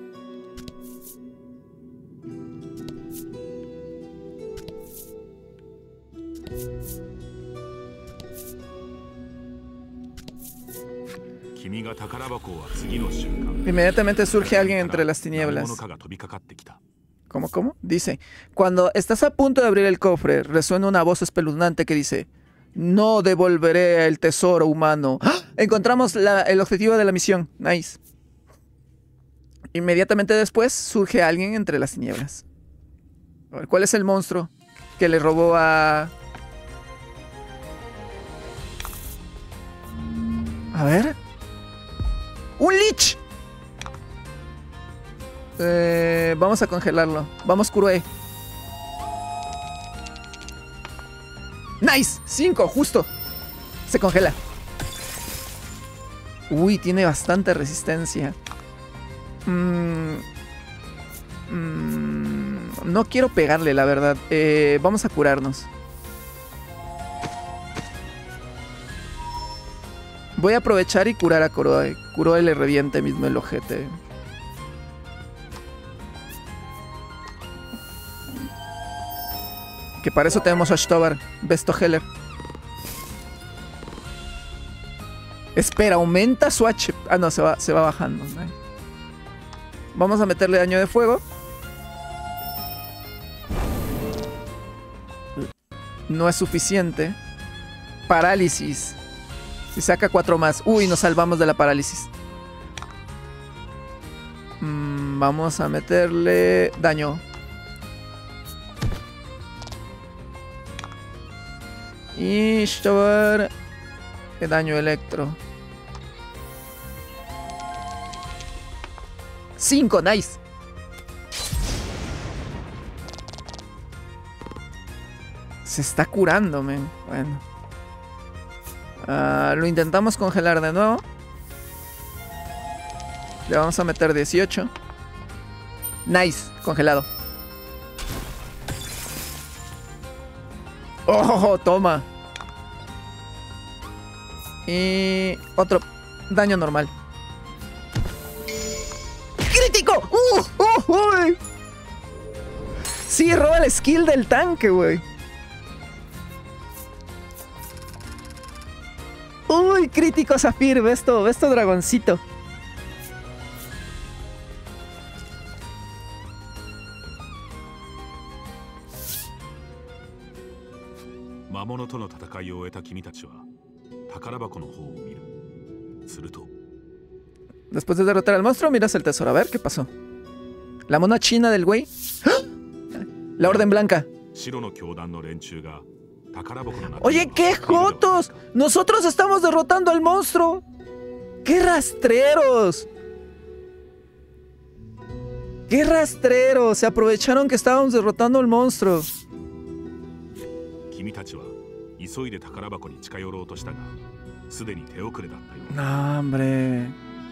Inmediatamente surge alguien entre las tinieblas. ¿Cómo? Dice, cuando estás a punto de abrir el cofre, resuena una voz espeluznante que dice: no devolveré el tesoro humano. ¡Ah! Encontramos el objetivo de la misión. Nice. Inmediatamente después surge alguien entre las tinieblas. A ver, ¿cuál es el monstruo que le robó a... A ver. ¡Un lich! Vamos a congelarlo. Vamos, Kuroe. ¡Nice! 5, justo. Se congela. Uy, tiene bastante resistencia. No quiero pegarle, la verdad. Vamos a curarnos. Voy a aprovechar y curar a Kuroe. Kuroe le reviente mismo el ojete. Que para eso tenemos a Ashtobar, Besto Heller. Espera, aumenta su HP. Ah, no, se va bajando. Vamos a meterle daño de fuego. No es suficiente. Parálisis. Si saca 4 más. Uy, nos salvamos de la parálisis. Vamos a meterle daño. Y Ashtobar. Daño electro. 5, nice. Se está curando, men. Bueno. Lo intentamos congelar de nuevo. Le vamos a meter 18. Nice, congelado. Oh, toma. Y otro daño normal. ¡Crítico! ¡Uy! Sí, roba el skill del tanque, güey. ¡Uy! Crítico Zafir, ve esto dragoncito. Después de derrotar al monstruo, miras el tesoro. A ver, ¿qué pasó? La mona china del güey. ¡Ah! La Orden Blanca. Oye, qué jotos. Nosotros estamos derrotando al monstruo. ¡Qué rastreros! ¡Qué rastreros! Se aprovecharon que estábamos derrotando al monstruo. No, hombre.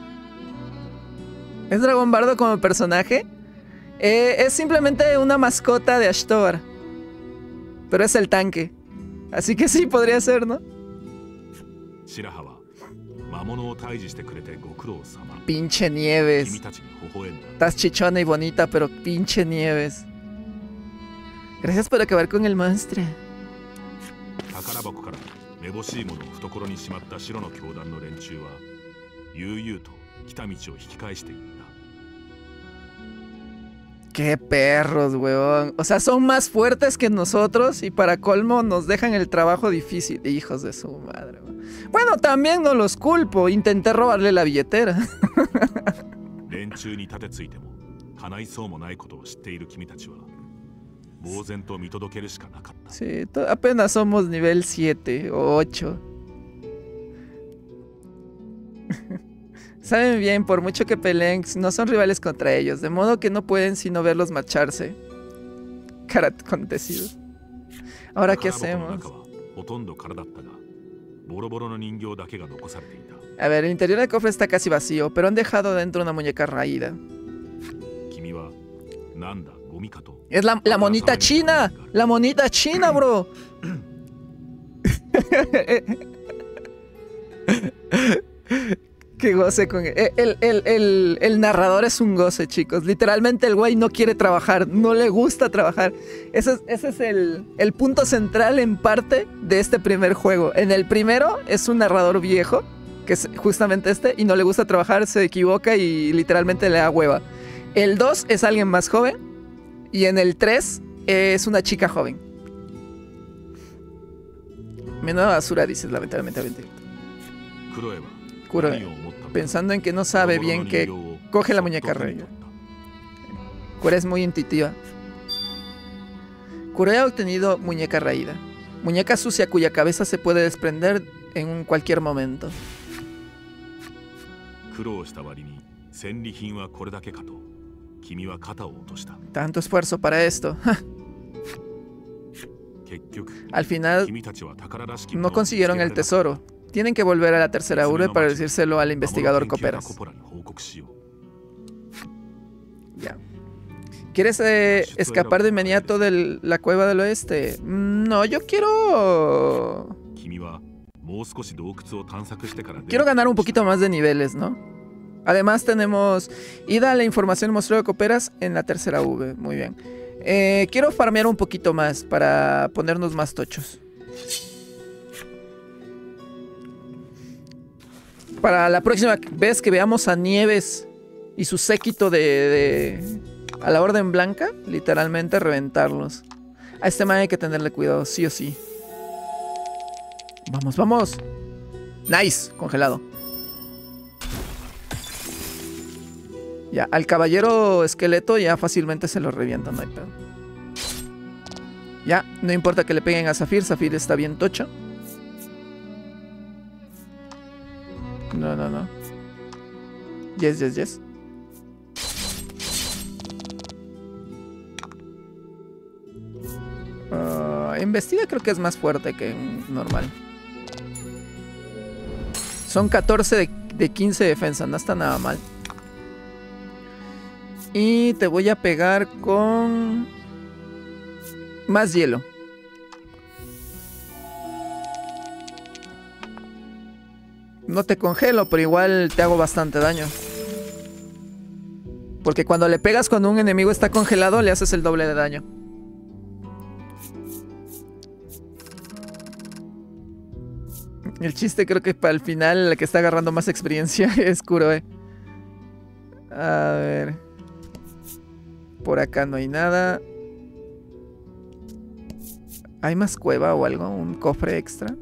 ¿Es Dragón Bardo como personaje? Es simplemente una mascota de Ashtobar. Pero es el tanque. Así que sí, podría ser, ¿no? Pinche Nieves. Estás chichona y bonita, pero pinche Nieves. Gracias por acabar con el monstruo. Qué perros, weón. O sea, son más fuertes que nosotros y para colmo nos dejan el trabajo difícil. Hijos de su madre, weón. Bueno, también no los culpo. Intenté robarle la billetera. Sí, apenas somos nivel 7 o 8. Saben bien, por mucho que peleen, no son rivales contra ellos, de modo que no pueden sino verlos marcharse. Cara acontecido. Ahora, ¿qué hacemos? A ver, el interior del cofre está casi vacío, pero han dejado dentro una muñeca raída. Es la monita china. La monita china, bro. Qué goce con el narrador es un goce, chicos. Literalmente el güey no quiere trabajar, no le gusta trabajar. Ese es el punto central en parte de este primer juego. En el primero es un narrador viejo, que es justamente este, y no le gusta trabajar, se equivoca y literalmente le da hueva. El 2 es alguien más joven, y en el 3 es una chica joven. Menuda basura, dices, lamentablemente. Kuroe, pensando en que no sabe bien que coge la muñeca raya. Kuroe es muy intuitiva. Kuroe ha obtenido muñeca raída. Muñeca sucia cuya cabeza se puede desprender en cualquier momento. Tanto esfuerzo para esto. Al final no consiguieron el tesoro. Tienen que volver a la tercera urbe para decírselo al investigador Coperas. Ya. ¿Quieres escapar de inmediato de la cueva del oeste? No, yo quiero... Quiero ganar un poquito más de niveles, ¿no? Además tenemos ida a la información mostrada de Coperas en la tercera V. Muy bien. Quiero farmear un poquito más para ponernos más tochos. Para la próxima vez que veamos a Nieves y su séquito a la Orden Blanca, literalmente reventarlos. A este man hay que tenerle cuidado, sí o sí. Vamos, vamos. Nice, congelado. Ya, al caballero esqueleto ya fácilmente se lo revientan, no hay pedo. Ya, no importa que le peguen a Zafir, Zafir está bien tocho. No, no, no. Yes, yes, yes. Embestida creo que es más fuerte que normal. Son 14 de 15 de defensa, no está nada mal. Y te voy a pegar con... más hielo. No te congelo, pero igual te hago bastante daño. Porque cuando le pegas cuando un enemigo está congelado, le haces el doble de daño. El chiste creo que para el final la que está agarrando más experiencia es Kuroe. A ver. Por acá no hay nada. ¿Hay más cueva o algo? ¿Un cofre extra?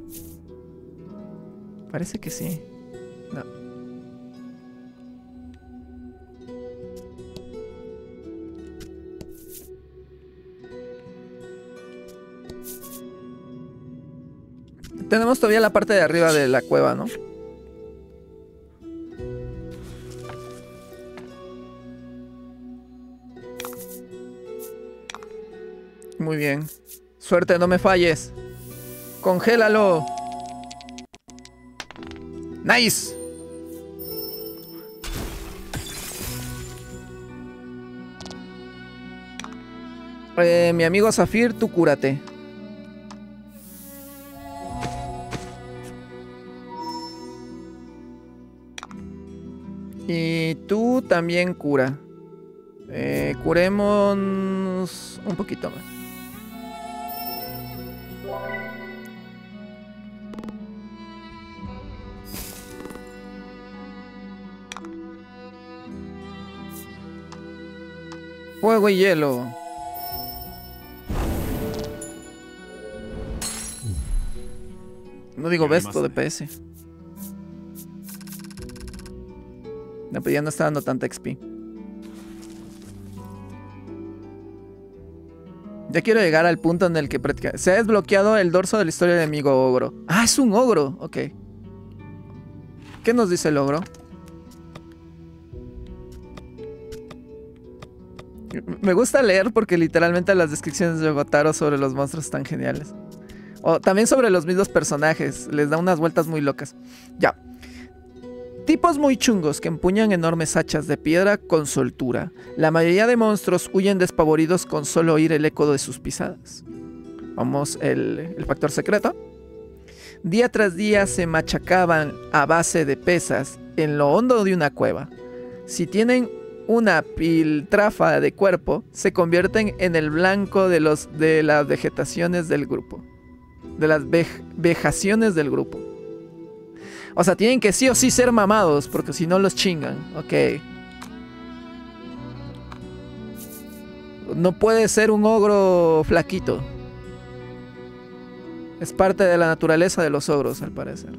Parece que sí. No. Tenemos todavía la parte de arriba de la cueva, ¿no? Muy bien. Suerte, no me falles. Congélalo. Nice. Mi amigo Zafir, tú cúrate. Y tú también cura. Curemos un poquito más. Fuego y hielo. No digo besto de PS. No, pero ya no está dando tanta XP. Ya quiero llegar al punto en el que se ha desbloqueado el dorso de la historia de amigo ogro. Ah, es un ogro. Ok. ¿Qué nos dice el ogro? Me gusta leer porque literalmente las descripciones de Gotaro sobre los monstruos están geniales. O también sobre los mismos personajes. Les da unas vueltas muy locas. Ya. Tipos muy chungos que empuñan enormes hachas de piedra con soltura. La mayoría de monstruos huyen despavoridos con solo oír el eco de sus pisadas. Vamos, el factor secreto. Día tras día se machacaban a base de pesas en lo hondo de una cueva. Si tienen una piltrafa de cuerpo, se convierten en el blanco de las vegetaciones del grupo. De las vejaciones del grupo. O sea, tienen que sí o sí ser mamados, porque si no los chingan. Ok. No puede ser un ogro flaquito. Es parte de la naturaleza de los ogros, al parecer.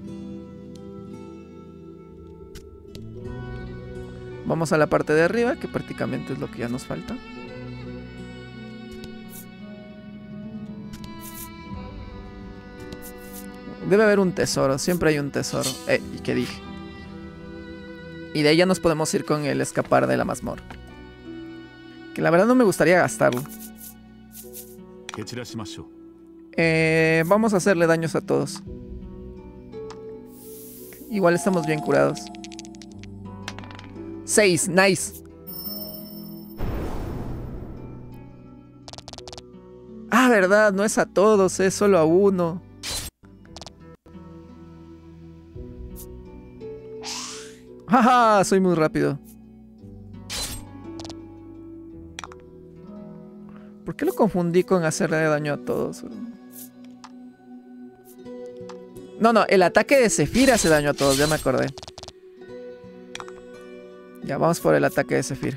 Vamos a la parte de arriba, que prácticamente es lo que ya nos falta. Debe haber un tesoro, siempre hay un tesoro. ¿Y qué dije? Y de ahí ya nos podemos ir con el escapar de la mazmorra. Que la verdad no me gustaría gastarlo. Vamos a hacerle daños a todos. Igual estamos bien curados. 6, nice. Ah, verdad, no es a todos, es solo a uno. ¡Jaja! Soy muy rápido. ¿Por qué lo confundí con hacerle daño a todos? No, el ataque de Zephyr hace daño a todos, ya me acordé. Ya, vamos por el ataque de Zephyr.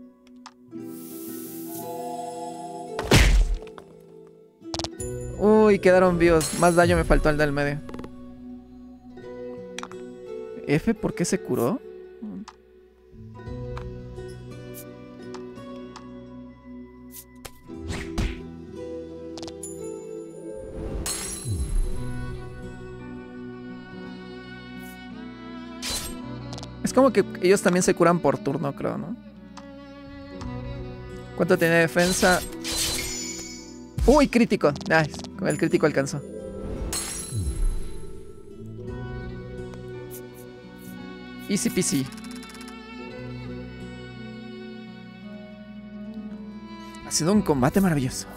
Uy, quedaron vivos. Más daño me faltó al del medio. F, ¿por qué se curó? Es como que ellos también se curan por turno, creo, ¿no? ¿Cuánto tiene defensa? ¡Uy, crítico! Nice. Con el crítico alcanzó. Easy peasy. Ha sido un combate maravilloso.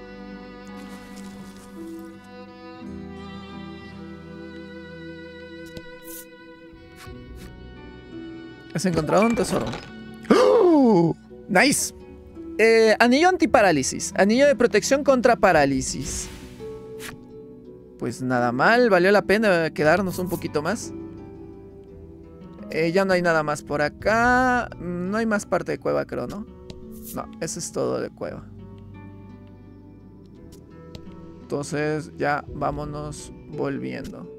Has encontrado un tesoro. ¡Oh! Nice. Anillo antiparálisis. Anillo de protección contra parálisis. Pues nada mal. Valió la pena quedarnos un poquito más. Ya no hay nada más por acá. No hay más parte de cueva, creo, ¿no? No, eso es todo de cueva. Entonces ya vámonos volviendo.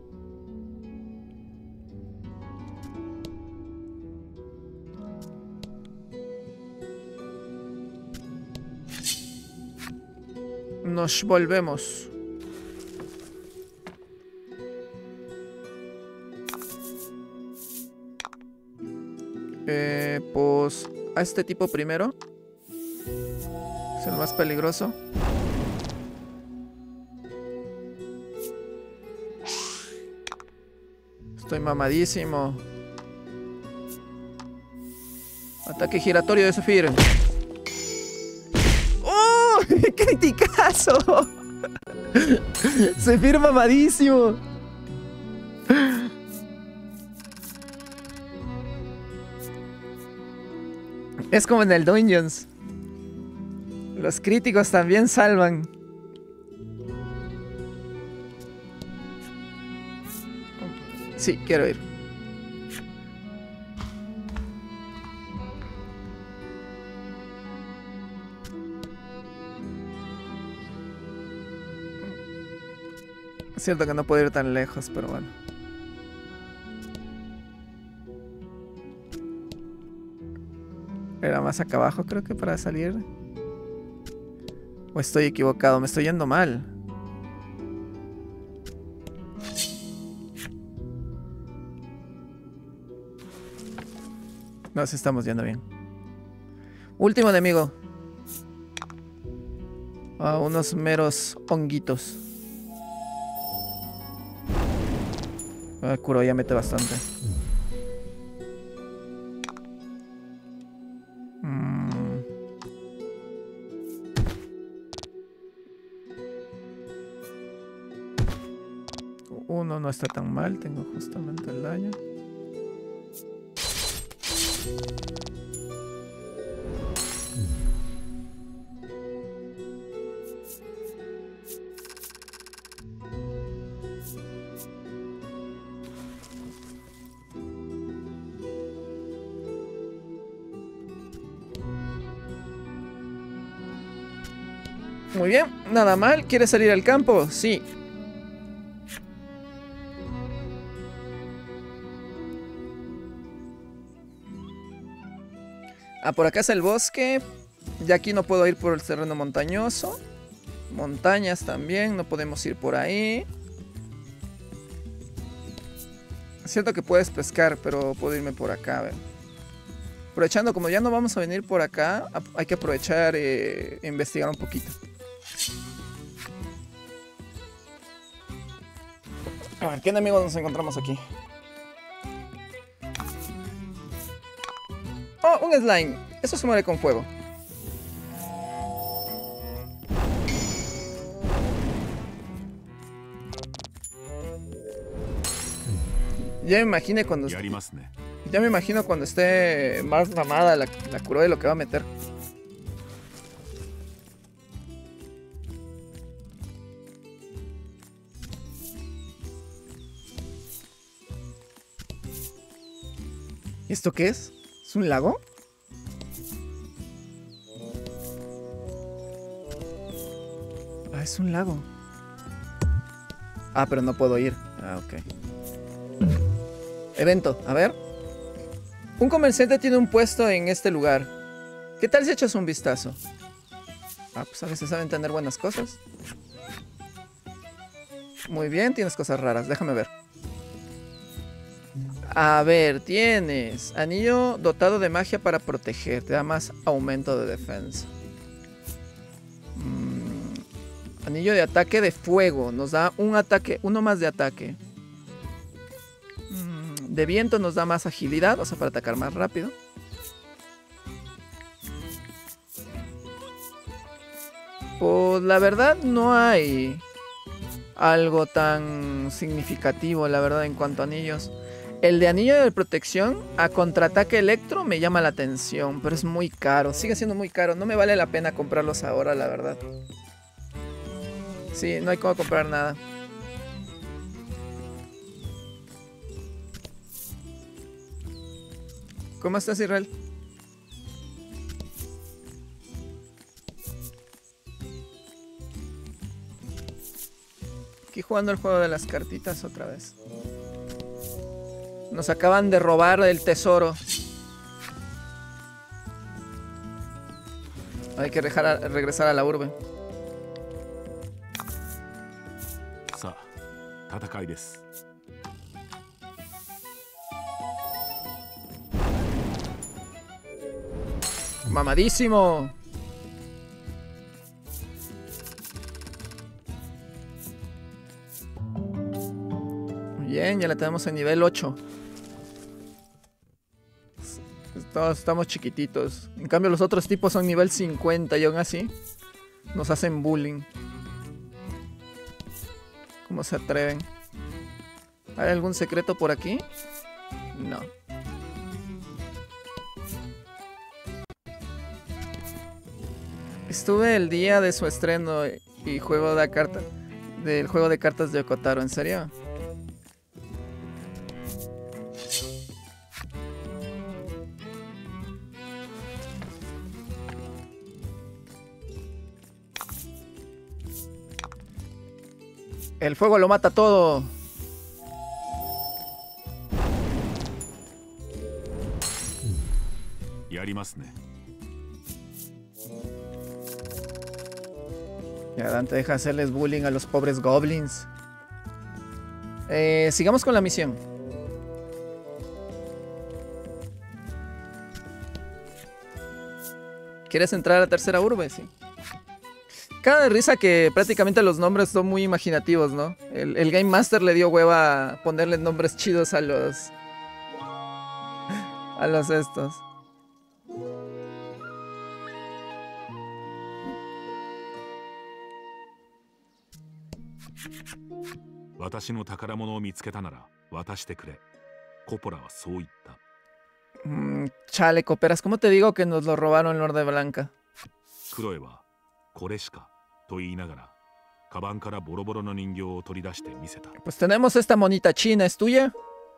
Nos volvemos. Pues a este tipo primero. Es el más peligroso. Estoy mamadísimo. Ataque giratorio de Zephyr. ¡Oh! ¡Criticazo! Zephyr mamadísimo. Es como en el Dungeons. Los críticos también salvan. Sí, quiero ir. cierto que no puedo ir tan lejos, pero bueno. Era más acá abajo, creo que para salir. ¿O estoy equivocado? Me estoy yendo mal. Nos estamos yendo bien. Último enemigo. Unos meros honguitos. Kuro ya mete bastante. Uno no está tan mal, tengo justamente el daño. Muy bien, nada mal. ¿Quieres salir al campo? Sí. Por acá es el bosque. Ya aquí no puedo ir por el terreno montañoso. Montañas también, no podemos ir por ahí. Es cierto que puedes pescar, pero puedo irme por acá, a ver. Aprovechando, como ya no vamos a venir por acá, hay que aprovechar e investigar un poquito. A ver, ¿qué enemigos nos encontramos aquí? Oh, un slime. Eso se muere con fuego. Ya me imaginé cuando... Ya me imagino cuando esté más mamada la Kuro de lo que va a meter. ¿Y esto qué es? ¿Es un lago? Es un lago. Pero no puedo ir. Ok. Evento, a ver. Un comerciante tiene un puesto en este lugar. ¿Qué tal si echas un vistazo? Pues a veces saben tener buenas cosas. Muy bien, tienes cosas raras, déjame ver. A ver, tienes anillo dotado de magia para proteger. Te da más aumento de defensa. Anillo de ataque de fuego. Nos da un ataque, uno más de ataque. De viento nos da más agilidad, o sea, para atacar más rápido. Pues la verdad no hay algo tan significativo, la verdad, en cuanto a anillos. El de anillo de protección a contraataque electro me llama la atención, pero es muy caro, sigue siendo muy caro. No me vale la pena comprarlos ahora, la verdad. Sí, no hay cómo comprar nada. ¿Cómo estás, Israel? Aquí jugando el juego de las cartitas otra vez. Nos acaban de robar el tesoro. Hay que regresar a la urbe. Mamadísimo. Bien, ya la tenemos en nivel 8. Todos estamos chiquititos. En cambio los otros tipos son nivel 50 y aún así nos hacen bullying. ¿Cómo se atreven? ¿Hay algún secreto por aquí? No. Estuve el día de su estreno y juego de cartas del juego de cartas de Yokotaro, ¿en serio? El fuego lo mata todo. Ya Dante deja hacerles bullying a los pobres goblins. Sigamos con la misión. ¿Quieres entrar a la tercera urbe? Sí. Cada de risa que prácticamente los nombres son muy imaginativos, ¿no? El Game Master le dio hueva a ponerle nombres chidos a los... a los estos. Chale, Cooperas, ¿cómo te digo que nos lo robaron Lord de Blanca? Pues tenemos esta monita china, ¿es tuya?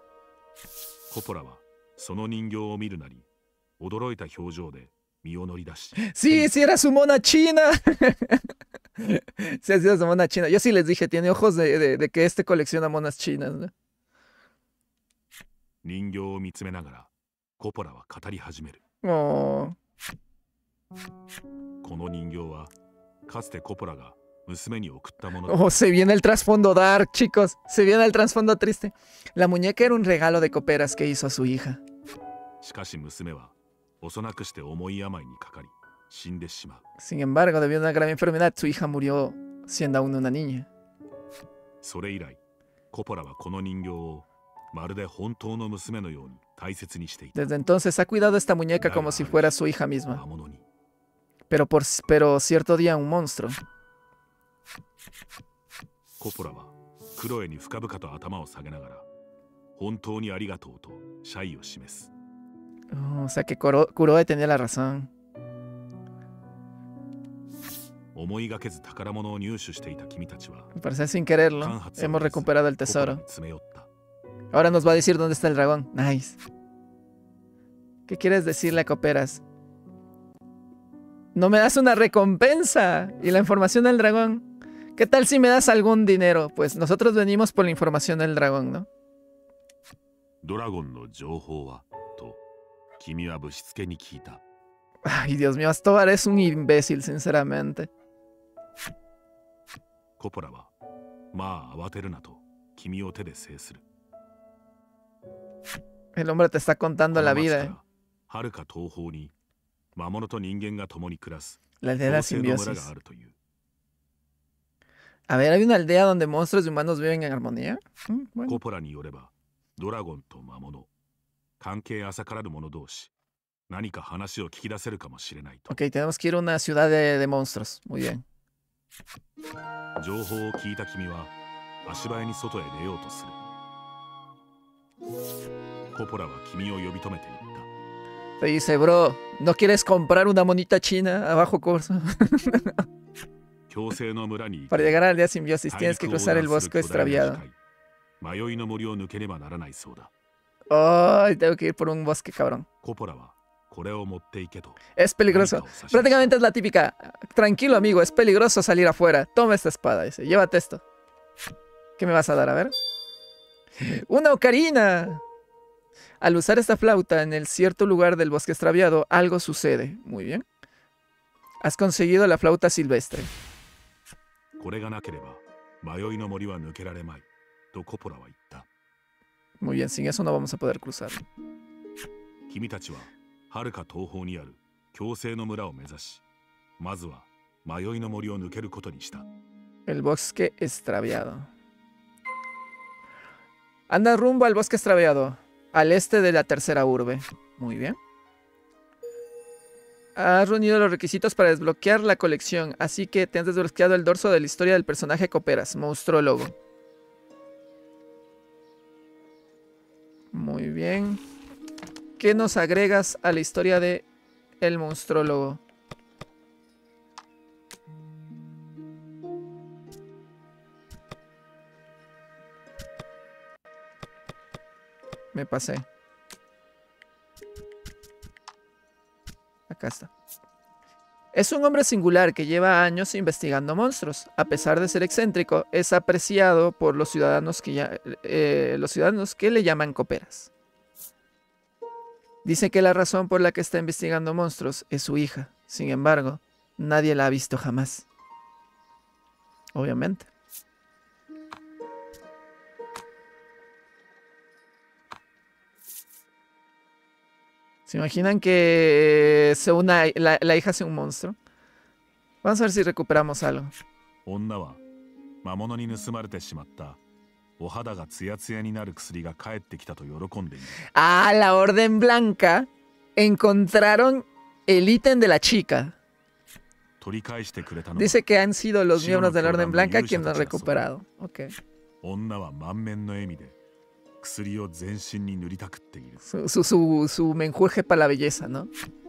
Sí, sí era su mona china. Sí, ha sido su mona china. Yo sí les dije, tiene ojos de que este colecciona monas chinas, ¿no? Oh. Oh, se viene el trasfondo dark, chicos. Se viene el trasfondo triste. La muñeca era un regalo de Cooperas que hizo a su hija. Sin embargo, debido a una grave enfermedad, su hija murió siendo aún una niña. Desde entonces ha cuidado esta muñeca como si fuera su hija misma. Pero cierto día un monstruo. Oh, o sea que Kuroe tenía la razón. Parece sin quererlo. Hemos recuperado el tesoro. Ahora nos va a decir dónde está el dragón. Nice. ¿Qué quieres decirle a Cooperas? No me das una recompensa y la información del dragón. ¿Qué tal si me das algún dinero? Pues nosotros venimos por la información del dragón, ¿no? Ay, Dios mío, Astobar es un imbécil, sinceramente. El hombre te está contando la vida, ¿eh? La aldea de la simbiosis. A ver, ¿hay una aldea donde monstruos y humanos viven en armonía? Bueno. Ok, tenemos que ir a una ciudad de monstruos. Muy bien. Te dice, bro, ¿no quieres comprar una monita china a bajo costo? Para llegar a la aldea simbiosis tienes que cruzar el bosque extraviado. Ay, tengo que ir por un bosque, cabrón. Es peligroso. Prácticamente es la típica. Tranquilo, amigo, es peligroso salir afuera. Toma esta espada, dice. Llévate esto. ¿Qué me vas a dar? A ver. ¡Una ocarina! Al usar esta flauta en el cierto lugar del bosque extraviado, algo sucede. Muy bien. Has conseguido la flauta silvestre. Muy bien, sin eso no vamos a poder cruzar. El bosque extraviado. Anda rumbo al bosque extraviado, al este de la tercera urbe. Muy bien. Has reunido los requisitos para desbloquear la colección, así que te has desbloqueado el dorso de la historia del personaje Cooperas, monstruólogo. Muy bien. ¿Qué nos agregas a la historia de el monstruólogo? Me pasé. Acá está. Es un hombre singular que lleva años investigando monstruos. A pesar de ser excéntrico, es apreciado por los ciudadanos que le llaman coperas. Dice que la razón por la que está investigando monstruos es su hija. Sin embargo, nadie la ha visto jamás. Obviamente. ¿Se imaginan que la hija sea un monstruo? Vamos a ver si recuperamos algo. Ah, la Orden Blanca encontraron el ítem de la chica. Dice que han sido los miembros de la Orden Blanca quienes lo han recuperado. Ok. Su menjurje para la belleza, ¿no?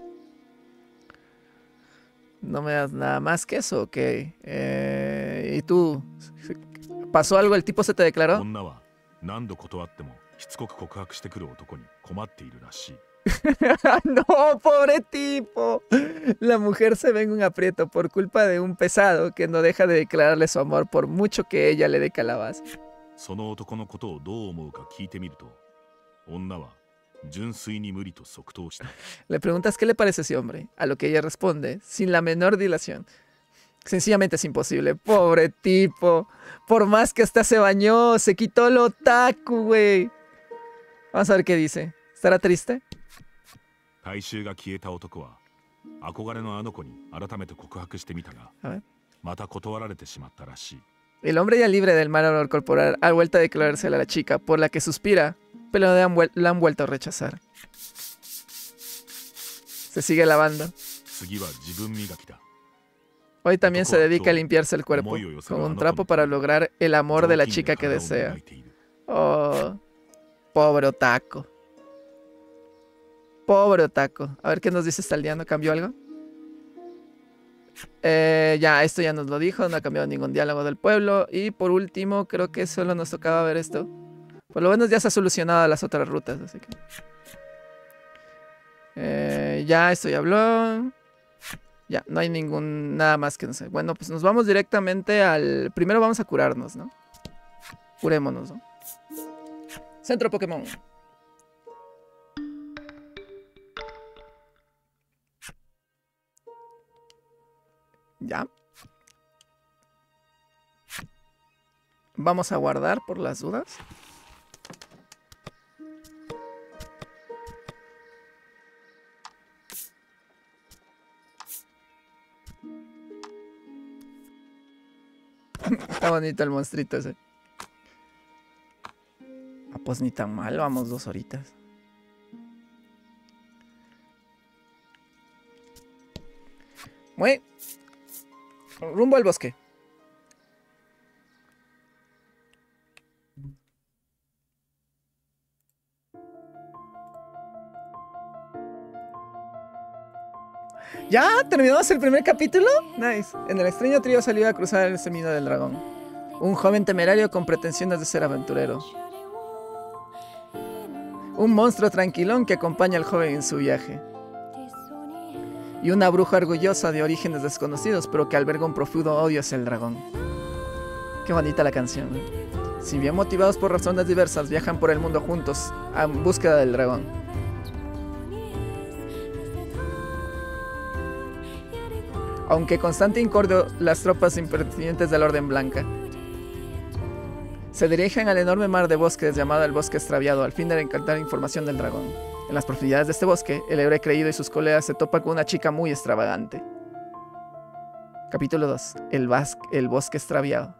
No me das nada más que eso, ok. ¿Y tú? ¿Pasó algo? ¿El tipo se te declaró? No, pobre tipo. La mujer se ve en un aprieto por culpa de un pesado que no deja de declararle su amor por mucho que ella le dé calabaza. Le preguntas qué le parece ese hombre, a lo que ella responde, sin la menor dilación. Sencillamente es imposible. Pobre tipo. Por más que hasta se bañó, se quitó el otaku, güey. Vamos a ver qué dice. ¿Estará triste? A ver. El hombre ya libre del mal olor corporal ha vuelto a declarársela a la chica, por la que suspira, pero la han vuelto a rechazar. Se sigue lavando. Hoy también se dedica a limpiarse el cuerpo con un trapo para lograr el amor de la chica que desea. Oh, pobre otaku. Pobre otaku. A ver qué nos dice este aldeano. ¿Cambió algo? Ya, esto ya nos lo dijo. No ha cambiado ningún diálogo del pueblo. Y por último, creo que solo nos tocaba ver esto. Por lo menos ya se ha solucionado las otras rutas. Así que... ya, esto ya habló. Ya, no hay nada más que no sé. Bueno, pues nos vamos directamente al... Primero vamos a curarnos, ¿no? Curémonos, ¿no? Centro Pokémon. Ya. Vamos a guardar por las dudas. Está bonito el monstruito ese. Ah, pues ni tan mal, vamos 2 horitas. Muy. Rumbo al bosque. ¿Ya? ¿Terminamos el primer capítulo? Nice. En el extraño trío salió a cruzar el camino del dragón. Un joven temerario con pretensiones de ser aventurero. Un monstruo tranquilón que acompaña al joven en su viaje. Y una bruja orgullosa de orígenes desconocidos, pero que alberga un profundo odio hacia el dragón. Qué bonita la canción, ¿eh? Si bien motivados por razones diversas, viajan por el mundo juntos en búsqueda del dragón. Aunque constante incordio las tropas impertinentes de la Orden Blanca se dirigen al enorme mar de bosques llamado el Bosque Extraviado al fin de encontrar información del dragón. En las profundidades de este bosque, el héroe creído y sus colegas se topan con una chica muy extravagante. Capítulo 2. El Bosque Extraviado.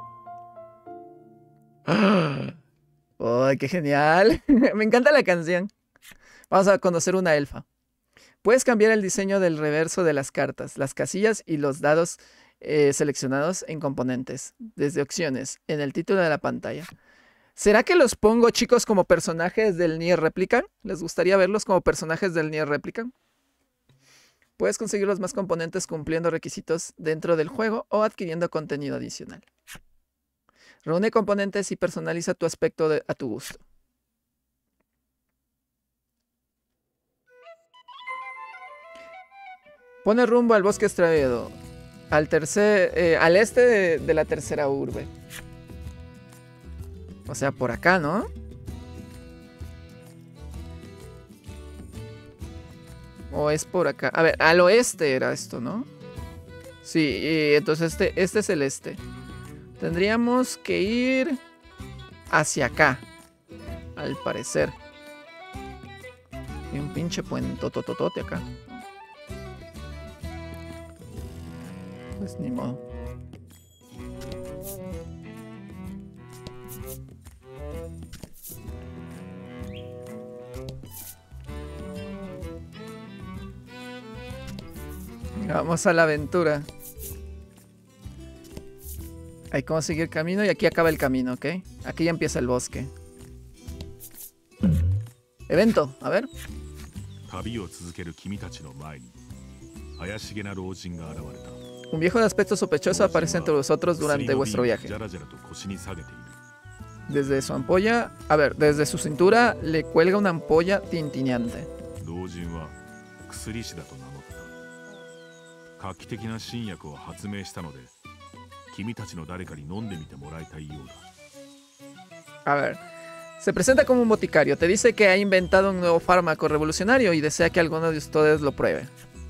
¡Ay, qué genial! Me encanta la canción. Vamos a conocer una elfa. Puedes cambiar el diseño del reverso de las cartas, las casillas y los dados seleccionados en componentes, desde opciones, en el título de la pantalla. ¿Será que los pongo, chicos, como personajes del Nier Replicant? ¿Les gustaría verlos como personajes del Nier Replicant? Puedes conseguir los más componentes cumpliendo requisitos dentro del juego o adquiriendo contenido adicional. Reúne componentes y personaliza tu aspecto a tu gusto. Pone rumbo al bosque extraviado. Al este de la tercera urbe. O sea, por acá, ¿no? ¿O es por acá? A ver, al oeste era esto, ¿no? Sí, entonces este es el este. Tendríamos que ir hacia acá, al parecer. Y un pinche puentototote acá. Pues ni modo. Vamos a la aventura. Hay como seguir el camino y aquí acaba el camino, ¿ok? Aquí ya empieza el bosque. Evento, a ver. Un viejo de aspecto sospechoso aparece entre vosotros durante vuestro viaje. Desde su ampolla, a ver, desde su cintura le cuelga una ampolla tintineante. A ver, se presenta como un boticario, te dice que ha inventado un nuevo fármaco revolucionario y desea que alguno de ustedes lo pruebe.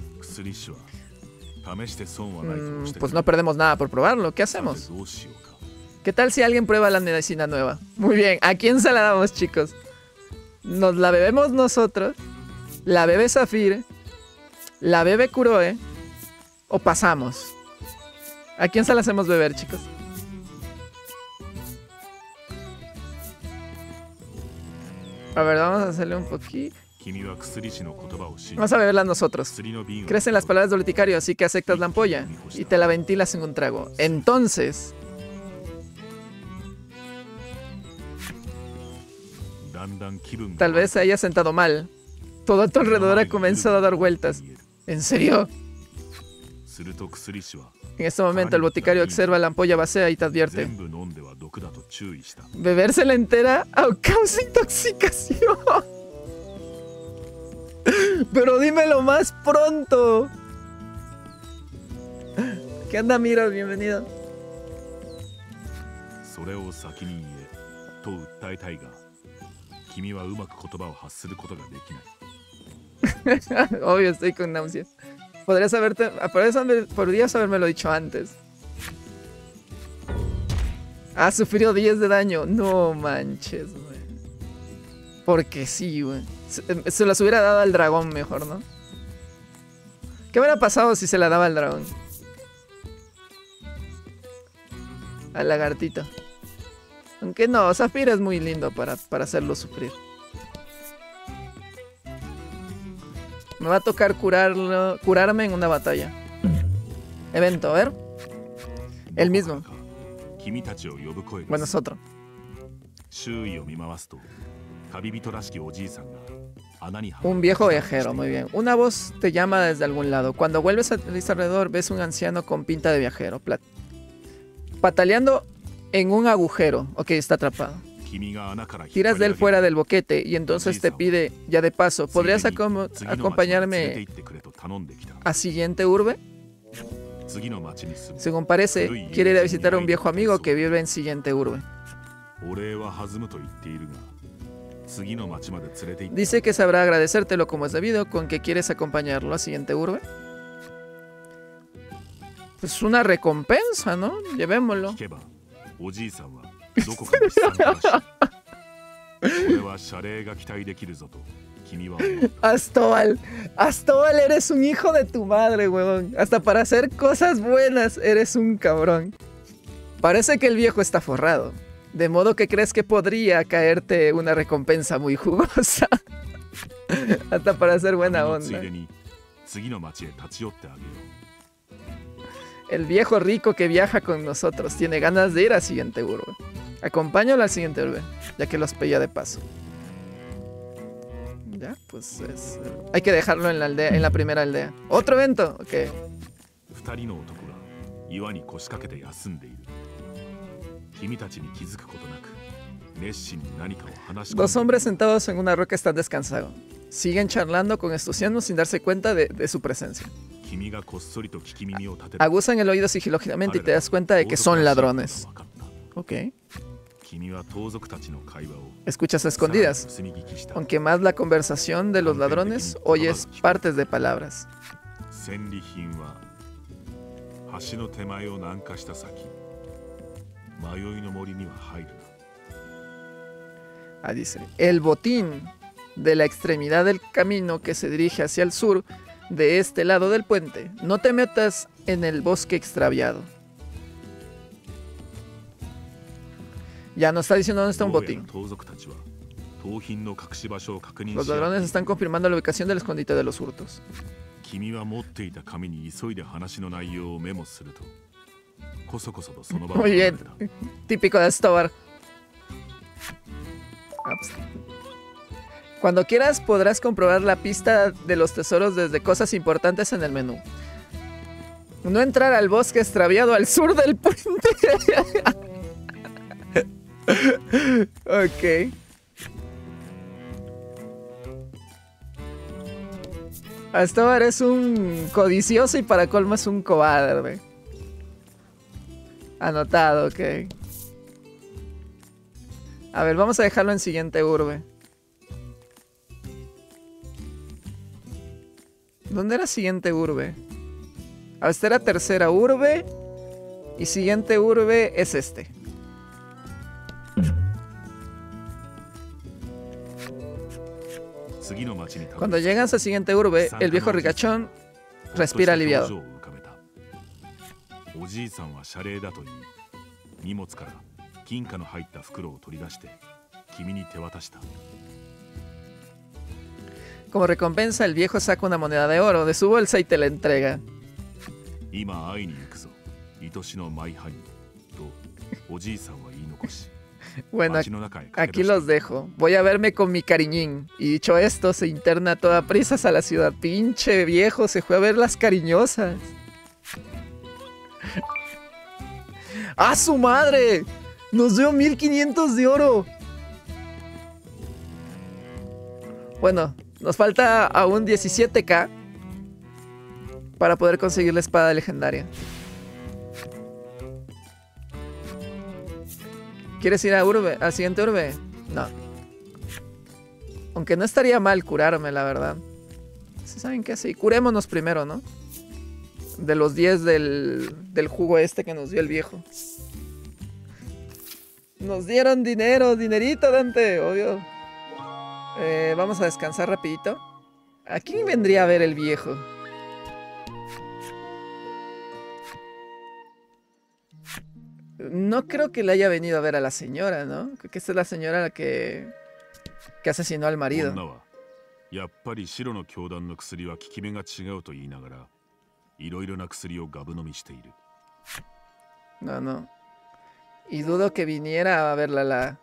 Pues no perdemos nada por probarlo, ¿qué hacemos? ¿Qué tal si alguien prueba la medicina nueva? Muy bien, ¿a quién se la damos, chicos? ¿Nos la bebemos nosotros? ¿La bebe Zafir? ¿La bebe Kuroe? ¿O pasamos? ¿A quién se la hacemos beber, chicos? A ver, vamos a hacerle un poquito. Vamos a beberla nosotros. Crees en las palabras del boticario, así que aceptas la ampolla y te la ventilas en un trago. Entonces... tal vez se haya sentado mal. Todo a tu alrededor ha comenzado a dar vueltas. ¿En serio? En este momento el boticario observa la ampolla vacía y te advierte. Bebérsela entera causa intoxicación. Pero dímelo más pronto. ¿Qué onda, Miro? Bienvenido. Obvio, estoy con náuseas. Podrías habérmelo dicho antes. Ha sufrido 10 de daño. No manches, güey. Porque sí, güey. Se las hubiera dado al dragón mejor, ¿no? ¿Qué hubiera pasado si se la daba al dragón? Al lagartito. Aunque no, Zafir es muy lindo para hacerlo sufrir. Me va a tocar curarme en una batalla. Evento, a ver. El mismo. Bueno, es otro. Un viejo viajero, muy bien. Una voz te llama desde algún lado. Cuando vuelves a tu alrededor, ves un anciano con pinta de viajero. Pataleando en un agujero. Ok, está atrapado. Tiras de él fuera del boquete y entonces te pide, ya de paso, ¿podrías acompañarme a siguiente urbe? Según parece, quiere ir a visitar a un viejo amigo que vive en siguiente urbe. Dice que sabrá agradecértelo como es debido, con que quieres acompañarlo a siguiente urbe. Pues una recompensa, ¿no? Llevémoslo. Astobal, eres un hijo de tu madre, huevón. Hasta para hacer cosas buenas eres un cabrón. Parece que el viejo está forrado, de modo que crees que podría caerte una recompensa muy jugosa. Hasta para hacer buena onda. El viejo rico que viaja con nosotros tiene ganas de ir al siguiente urbe. Acompáñalo al siguiente urbe, ya que los pilla de paso. Ya, pues hay que dejarlo en la aldea, en la primera aldea. ¿Otro evento? Ok. Dos hombres sentados en una roca están descansando. Siguen charlando con entusiasmo sin darse cuenta de su presencia. 君がこっそりと聞き耳を立てる Agusan el oído sigilosamente y te das cuenta de que son ladrones. Ok. 君は盗賊たちの会話を Escuchas a escondidas. 盗み聞きした Aunque más la conversación de los ladrones, oyes partes de palabras. 戦利品は橋の手前を南下した先迷いの森には入るな Ah, dice, el botín de la extremidad del camino que se dirige hacia el sur de este lado del puente. No te metas en el bosque extraviado. Ya nos está diciendo dónde está un botín. 盗賊たちは盗品の隠し場所を確認 Los し合って ladrones están confirmando la ubicación del escondite de los hurtos. 君は持っていた紙に急いで話の内容をメモするとこそこそとその場を Muy 離れ bien, た típico de Stobar. Cuando quieras podrás comprobar la pista de los tesoros desde cosas importantes en el menú. No entrar al bosque extraviado al sur del puente. Ok. Stobar es un codicioso y para colmo es un cobarde. Anotado, ok. A ver, vamos a dejarlo en siguiente urbe. ¿Dónde era siguiente urbe? Ah, esta era tercera urbe. Y siguiente urbe es este. Cuando llegas a siguiente urbe, el viejo ricachón respira aliviado. おじいさんは謝礼だと言い荷物から金貨の入った袋を取り出して君に手渡した Como recompensa, el viejo saca una moneda de oro de su bolsa y te la entrega. 今会いに行くぞ愛しのマイハニーとおじいさんは言い残し Bueno, aquí los dejo. Voy a verme con mi cariñín. Y dicho esto, se interna a toda prisas a la ciudad. Pinche viejo, se fue a ver las cariñosas. ¡Ah, su madre! ¡Nos dio 1500 de oro! Bueno, nos falta aún 17k para poder conseguir la espada legendaria. ¿Quieres ir a urbe, a siguiente urbe? No. Aunque no estaría mal curarme, la verdad. ¿Sí saben qué? Sí, curémonos primero, ¿no? De los 10 del jugo este que nos dio el viejo. Nos dieron dinero, dinerito, Dante, obvio. Vamos a descansar rapidito. ¿A quién vendría a ver el viejo? No creo que le haya venido a ver a la señora, ¿no? Creo que esta es la señora la que asesinó al marido. やっぱり白の教団の薬は効き目が違うと言いながらいろいろな薬をガブ飲みしている No, no. Y dudo que viniera a verla la...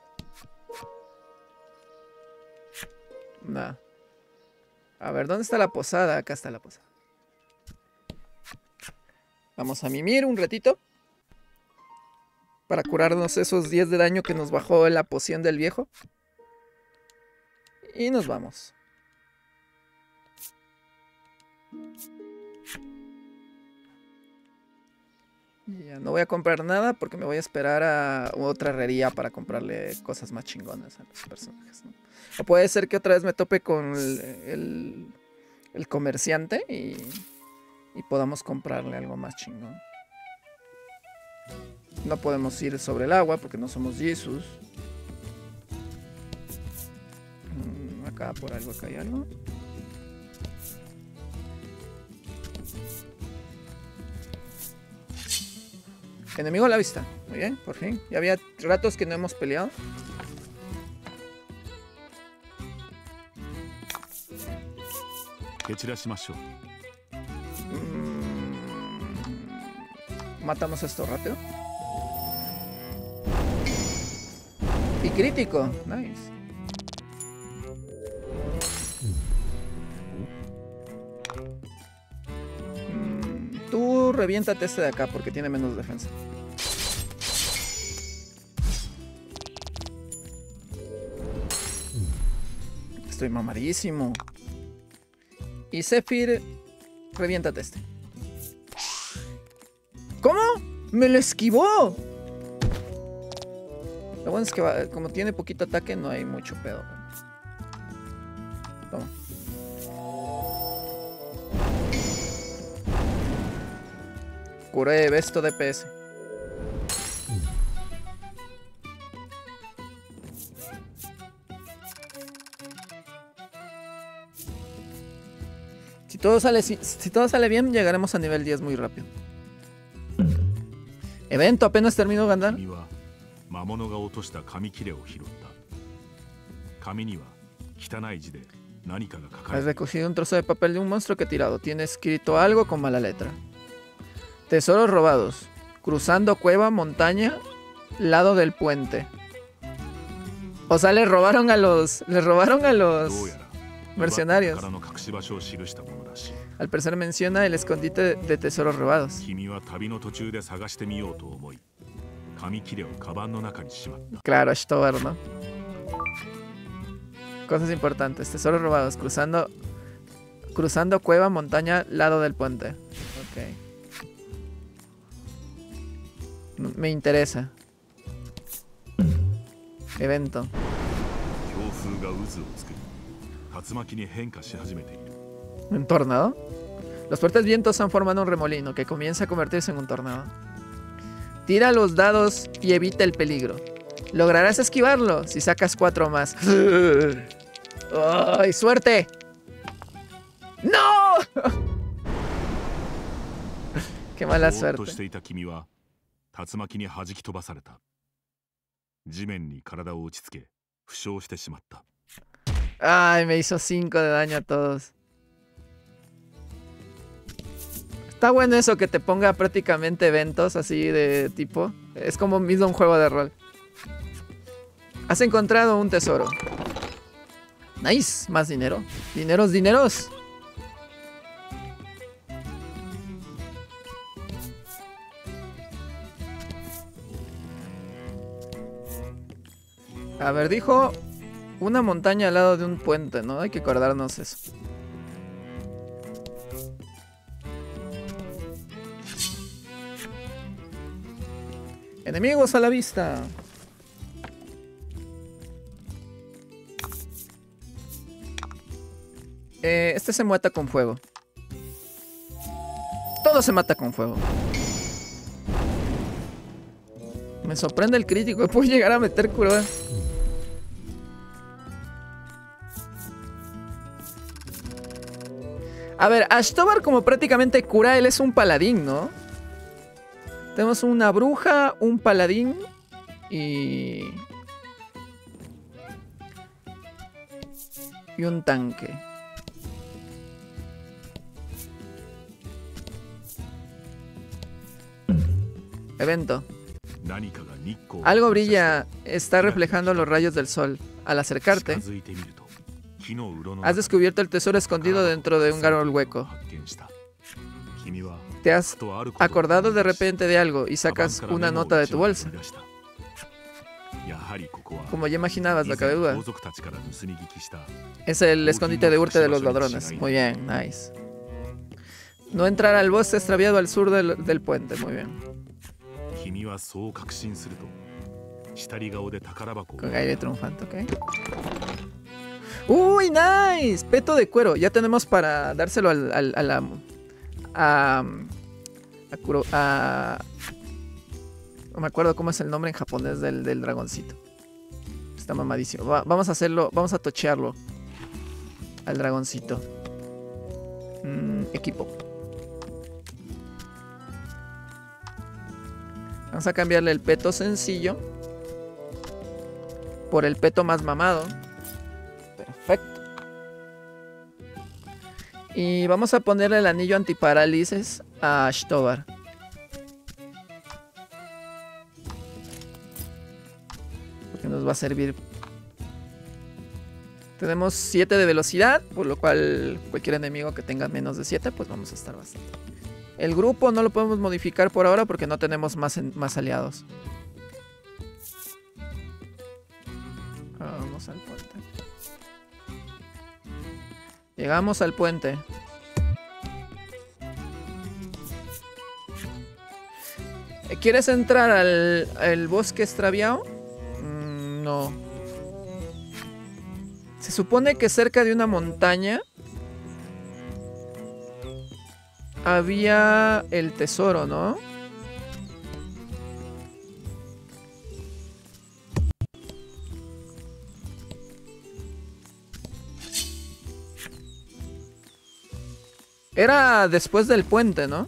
No. A ver, ¿dónde está la posada? Acá está la posada. Vamos a mimir un ratito. Para curarnos esos 10 de daño que nos bajó la poción del viejo. Y nos vamos. Ya no voy a comprar nada porque me voy a esperar a otra herrería para comprarle cosas más chingonas a los personajes, ¿no? O puede ser que otra vez me tope con el comerciante y podamos comprarle algo más chingón. No podemos ir sobre el agua porque no somos Jesus. Acá por algo, acá hay algo. Enemigo a la vista. Muy bien, por fin. Ya había ratos que no hemos peleado. Matamos esto rápido. Y crítico. Nice. Tú reviéntate este de acá porque tiene menos defensa. Estoy mamadísimo. Y Zephyr, reviéntate este. ¿Cómo? ¡Me lo esquivó! Lo bueno es que como tiene poquito ataque, no hay mucho pedo. Toma. Curé Besto DPS. Si todo sale bien, llegaremos a nivel 10 muy rápido. Evento, apenas termino Gandalf. Has recogido un trozo de papel de un monstruo que he tirado. Tiene escrito algo con mala letra. Tesoros robados. Cruzando cueva, montaña, lado del puente. O sea, les robaron a los mercenarios. Al parecer menciona el escondite de tesoros robados. Claro, Ashtobar, ¿no? Cosas importantes. Tesoros robados. Cruzando cueva, montaña, lado del puente. Ok. Me interesa. Evento. ¿Un tornado? Los fuertes vientos han formado un remolino que comienza a convertirse en un tornado. Tira los dados y evita el peligro. Lograrás esquivarlo si sacas 4 más. ¡Ay, suerte! ¡No! ¡Qué mala suerte! Ay, me hizo 5 de daño a todos. Está bueno eso que te ponga prácticamente eventos así de tipo. Es como mismo un juego de rol. Has encontrado un tesoro. Nice, más dinero. Dineros. A ver, dijo una montaña al lado de un puente, ¿no? Hay que acordarnos eso. Enemigos a la vista. Este se mata con fuego. Todo se mata con fuego. Me sorprende el crítico. Puedo llegar a meter cura. A ver, Ashtobar como prácticamente cura, él es un paladín, ¿no? Tenemos una bruja, un paladín y un tanque. Evento. Algo brilla, está reflejando los rayos del sol. Al acercarte, has descubierto el tesoro escondido dentro de un árbol hueco. Te has acordado de repente de algo y sacas una nota de tu bolsa. Como ya imaginabas, no cabe duda. Es el escondite de Urte de los ladrones. Muy bien, nice. No entrar al bosque extraviado al sur del puente. Muy bien. Con aire triunfante, ok. ¡Uy, nice! Peto de cuero. Ya tenemos para dárselo no me acuerdo cómo es el nombre en japonés del dragoncito. Está mamadísimo. Vamos a hacerlo, vamos a tochearlo al dragoncito. Equipo. Vamos a cambiarle el peto sencillo por el peto más mamado. Perfecto. Y vamos a ponerle el anillo antiparálisis a Ashtobar. Porque nos va a servir. Tenemos 7 de velocidad, por lo cual cualquier enemigo que tenga menos de 7, pues vamos a estar bastante. El grupo no lo podemos modificar por ahora porque no tenemos más aliados. Vamos al puente. Llegamos al puente. ¿Quieres entrar al bosque extraviado? No. Se supone que cerca de una montaña había el tesoro, ¿no? Era después del puente, ¿no?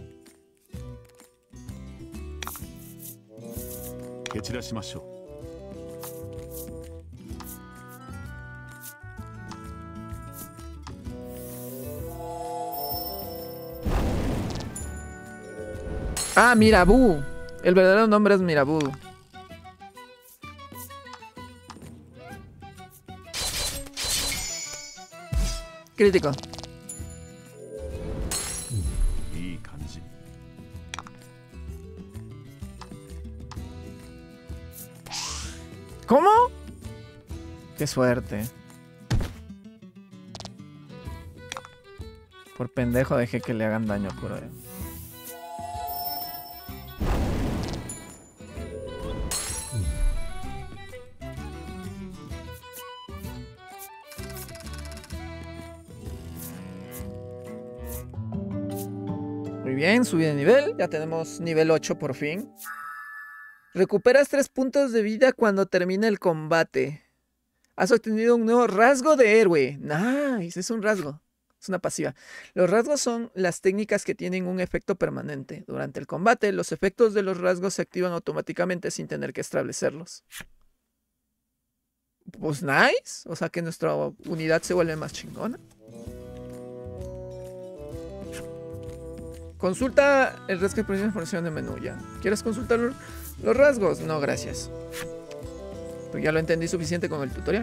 Ah, Mirabú. El verdadero nombre es Mirabú. Crítico. ¿Cómo? Qué suerte. Por pendejo dejé que le hagan daño a Kuroe. Muy bien, subí de nivel. Ya tenemos nivel 8 por fin. Recuperas 3 puntos de vida cuando termine el combate. Has obtenido un nuevo rasgo de héroe. Nice, es un rasgo. Es una pasiva. Los rasgos son las técnicas que tienen un efecto permanente. Durante el combate, los efectos de los rasgos se activan automáticamente sin tener que establecerlos. Pues nice. O sea que nuestra unidad se vuelve más chingona. Consulta el rasgo de información de menú ya. ¿Quieres consultar los rasgos? No, gracias. Porque ya lo entendí suficiente con el tutorial.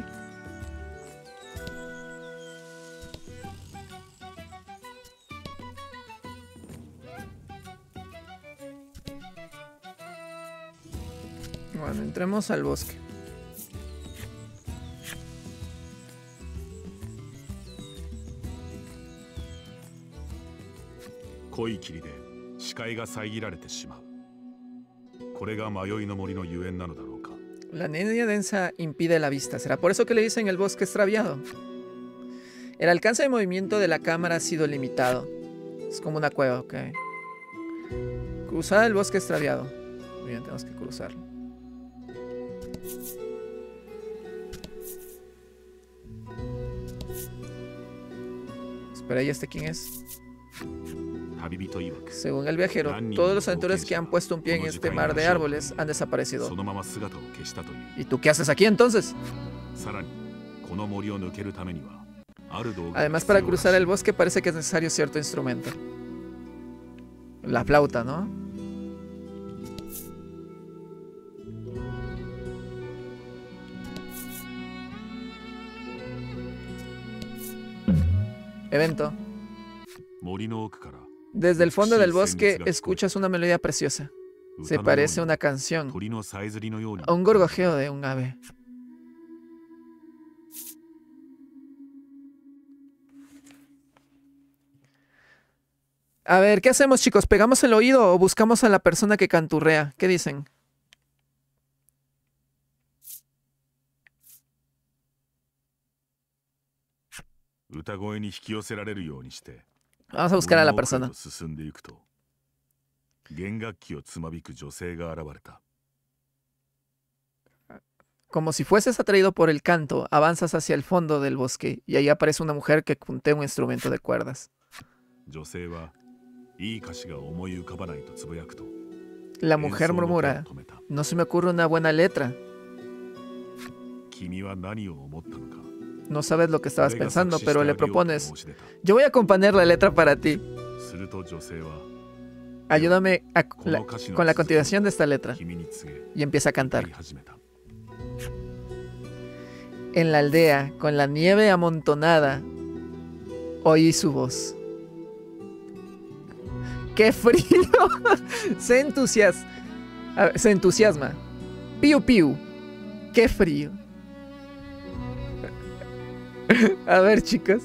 Bueno, entremos al bosque. La neblina densa impide la vista. ¿Será por eso que le dicen el bosque extraviado? El alcance de movimiento de la cámara ha sido limitado. Es como una cueva, ok. Cruzar el bosque extraviado. Muy bien, tenemos que cruzarlo. Espera, ¿y este quién es? Según el viajero, todos los aventureros que han puesto un pie en este mar de árboles han desaparecido. ¿Y tú qué haces aquí entonces? Además, para cruzar el bosque parece que es necesario cierto instrumento. La flauta, ¿no? Evento. Desde el fondo del bosque escuchas una melodía preciosa. Se parece a una canción, a un gorgojeo de un ave. A ver, ¿qué hacemos, chicos? ¿Pegamos el oído o buscamos a la persona que canturrea? ¿Qué dicen? Vamos a buscar a la persona. Como si fueses atraído por el canto, avanzas hacia el fondo del bosque y ahí aparece una mujer que puntea un instrumento de cuerdas. La mujer murmura: no se me ocurre una buena letra. No sabes lo que estabas pensando, pero le propones: yo voy a componer la letra para ti. Ayúdame con la continuación de esta letra. Y empieza a cantar. En la aldea, con la nieve amontonada, oí su voz. ¡Qué frío! Se entusiasma. Piu, piu. ¡Qué frío! A ver, chicos.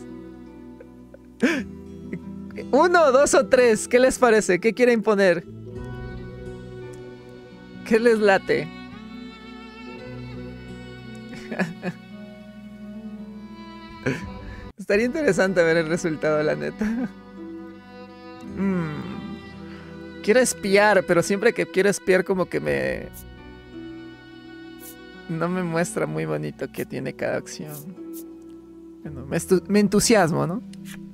1, 2 o 3. ¿Qué les parece? ¿Qué quieren poner? ¿Qué les late? Estaría interesante ver el resultado, la neta. Quiero espiar, pero siempre que quiero espiar como que no me muestra muy bonito qué tiene cada acción. Bueno, me entusiasmo, ¿no?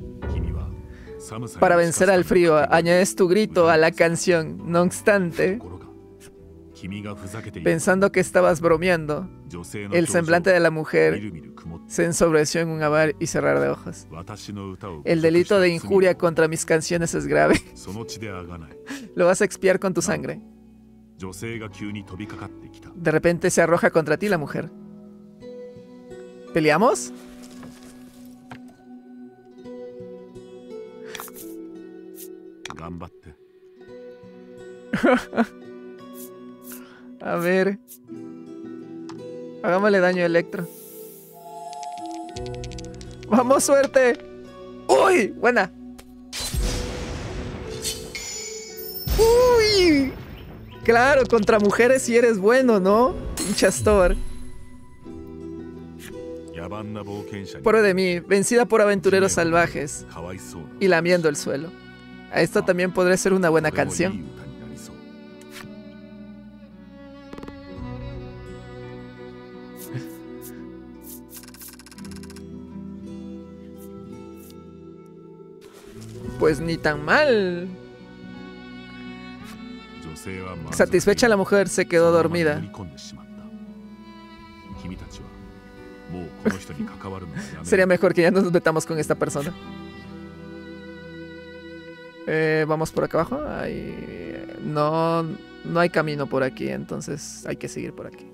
Para vencer al frío, añades tu grito a la canción. No obstante, pensando que estabas bromeando, el semblante de la mujer se ensobreció en un abrir y cerrar de ojos. El delito de injuria contra mis canciones es grave. Lo vas a expiar con tu sangre. De repente se arroja contra ti la mujer. ¿Peleamos? A ver. Hagámosle daño a Electro. ¡Vamos, suerte! ¡Uy! Buena. ¡Uy! Claro, contra mujeres si eres bueno, ¿no? Pinchastor. Pobre de mí, vencida por aventureros salvajes y lamiendo el suelo. A esto también podría ser una buena canción. Pues ni tan mal. Satisfecha, la mujer se quedó dormida. Sería mejor que ya no nos metamos con esta persona. Vamos por acá abajo. No hay camino por aquí, entonces hay que seguir por aquí.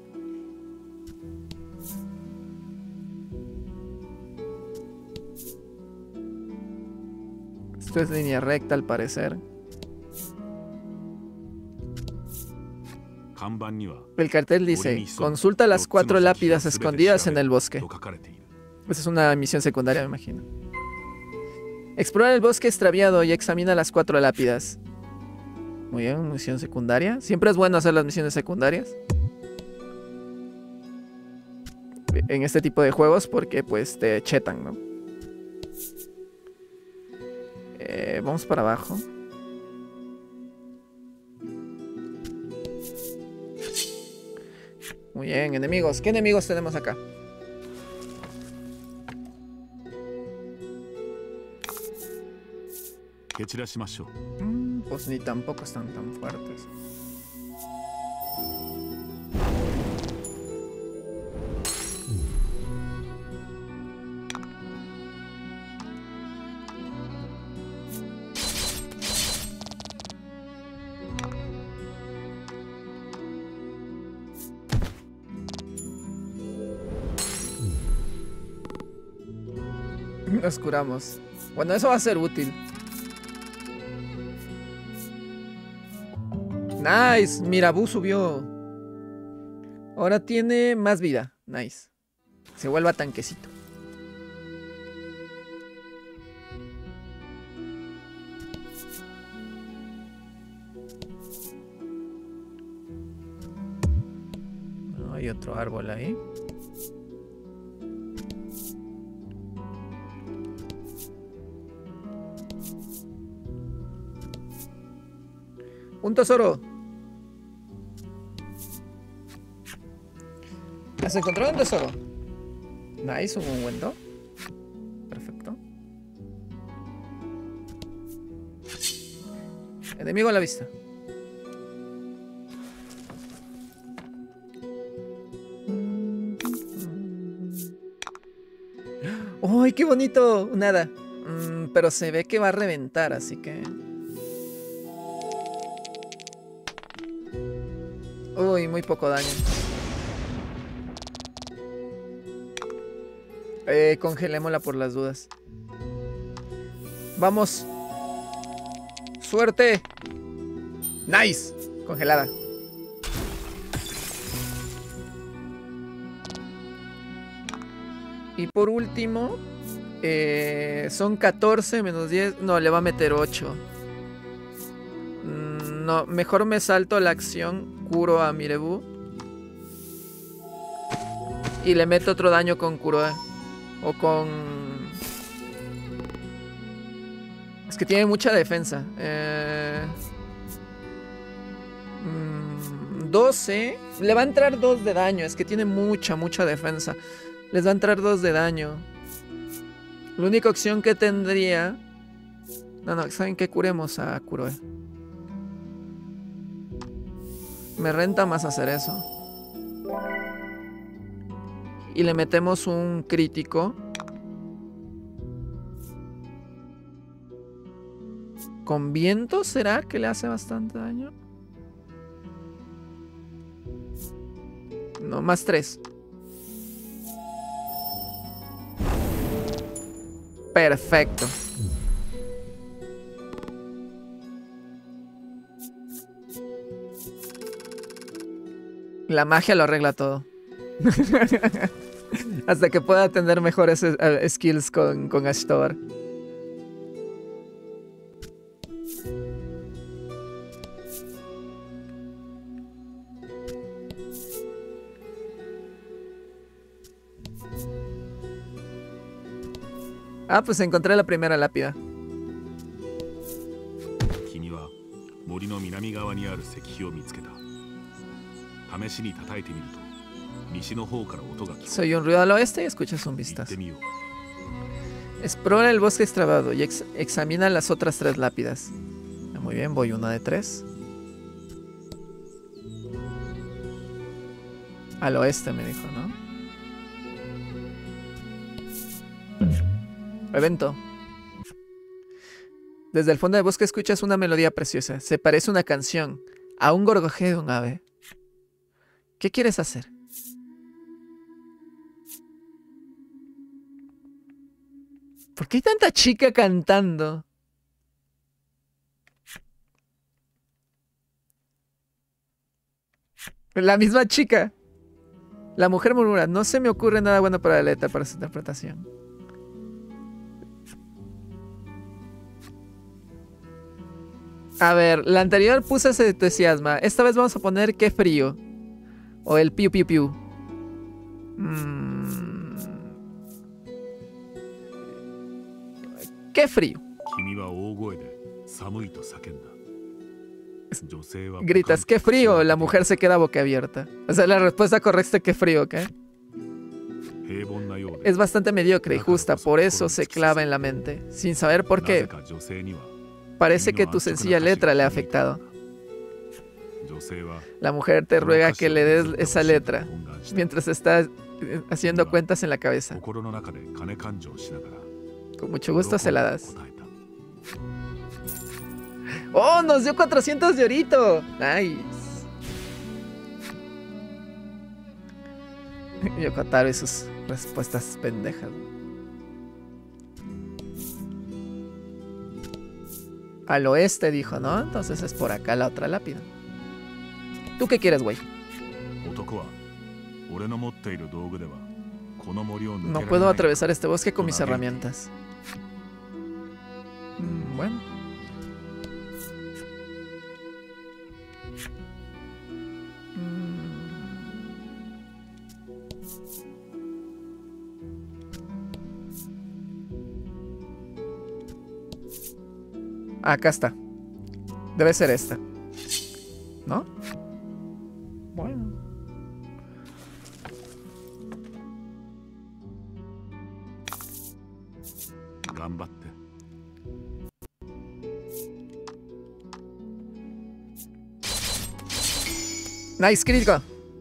Esto es línea recta al parecer. El cartel dice: consulta las 4 lápidas escondidas en el bosque. Esa es una misión secundaria, me imagino. Explora el bosque extraviado y examina las 4 lápidas. Muy bien, misión secundaria. Siempre es bueno hacer las misiones secundarias en este tipo de juegos porque pues te chetan, ¿no? Vamos para abajo. Muy bien, enemigos. ¿Qué enemigos tenemos acá? Pues ni tampoco están tan fuertes. Nos curamos. Bueno, eso va a ser útil. Nice, Mirabu subió. Ahora tiene más vida. Nice. Se vuelve a tanquecito. No, hay otro árbol ahí. Un tesoro. ¿Has encontrado un tesoro? Nice, un ungüento. Perfecto. Enemigo a la vista. ¡Ay, qué bonito! Nada. Pero se ve que va a reventar, así que... Uy, muy poco daño. Congelémosla por las dudas. Vamos. Suerte. Nice. Congelada. Y por último, son 14 menos 10. No, le va a meter 8. No, mejor me salto la acción curo a Mirebu. Y le meto otro daño con Kuroe. O con... Es que tiene mucha defensa. 12. Le va a entrar 2 de daño. Es que tiene mucha defensa. Les va a entrar 2 de daño. La única opción que tendría... No, ¿saben qué? Curemos a Kuroe. Me renta más hacer eso. Y le metemos un crítico. ¿Con viento será que le hace bastante daño? No, más 3. Perfecto. La magia lo arregla todo. Hasta que pueda tener mejores skills con Ashtor. Ah, pues encontré la primera lápida. Soy un ruido al oeste y escuchas un vistazo. Explora el bosque extravado y examina las otras 3 lápidas. Muy bien, voy 1 de 3. Al oeste me dijo, ¿no? Evento. Desde el fondo del bosque escuchas una melodía preciosa. Se parece a una canción, a un gorgojeo de un ave. ¿Qué quieres hacer? ¿Por qué hay tanta chica cantando? La misma chica. La mujer murmura, no se me ocurre nada bueno para la letra, para su interpretación. A ver, la anterior puse ese entusiasma. Esta vez vamos a poner qué frío. O el piu piu piu. Qué frío. Gritas, qué frío. La mujer se queda boquiabierta. O sea, la respuesta correcta es qué frío, ¿ok? Es bastante mediocre y justa, por eso se clava en la mente, sin saber por qué. Parece que tu sencilla letra le ha afectado. La mujer te ruega que le des esa letra, mientras está haciendo cuentas en la cabeza. Con mucho gusto se la das. ¡Oh! ¡Nos dio 400 de orito! ¡Nice! Yokotaro y sus respuestas pendejas. Al oeste dijo, ¿no? Entonces es por acá la otra lápida. ¿Tú qué quieres, güey? No puedo atravesar este bosque con mis herramientas. Bueno. Acá está. Debe ser esta. ¿No? Bueno. Nice, crítico.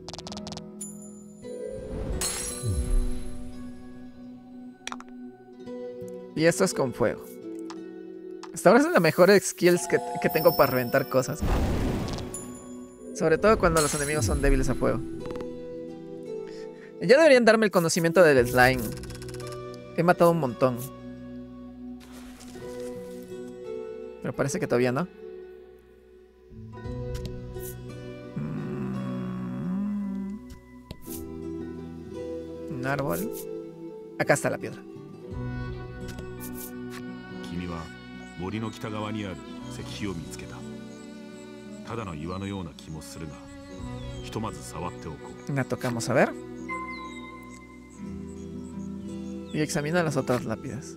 Y esto es con fuego. Hasta ahora son las mejores skills que tengo para reventar cosas. Sobre todo cuando los enemigos son débiles a fuego. Ya deberían darme el conocimiento del slime. He matado un montón. Pero parece que todavía no. Un árbol. Acá está la piedra. ひとまず触っておこう。 La tocamos, a ver. Y examina las otras lápidas.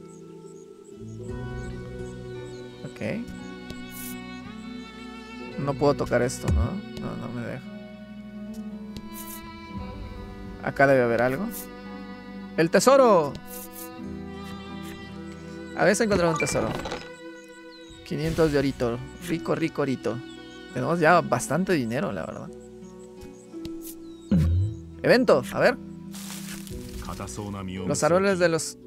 Ok. No puedo tocar esto, ¿no? No, no me deja. Acá debe haber algo. ¡El tesoro! A ver si encontramos un tesoro. 500 de orito. Rico, rico orito. Tenemos ya bastante dinero, la verdad. Evento, a ver. Los árboles de los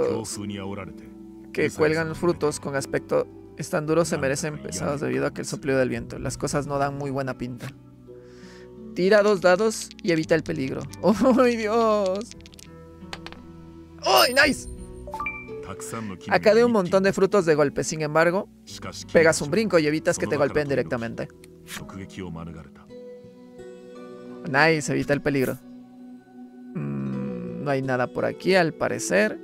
que cuelgan los frutos con aspecto están duros se merecen pesados debido a que el soplido del viento. Las cosas no dan muy buena pinta. Tira 2 dados y evita el peligro. ¡Ay, Dios! ¡Ay, nice! Acá de un montón de frutos de golpe. Sin embargo, pegas un brinco y evitas que te golpeen directamente. Nice, evita el peligro. No hay nada por aquí, al parecer.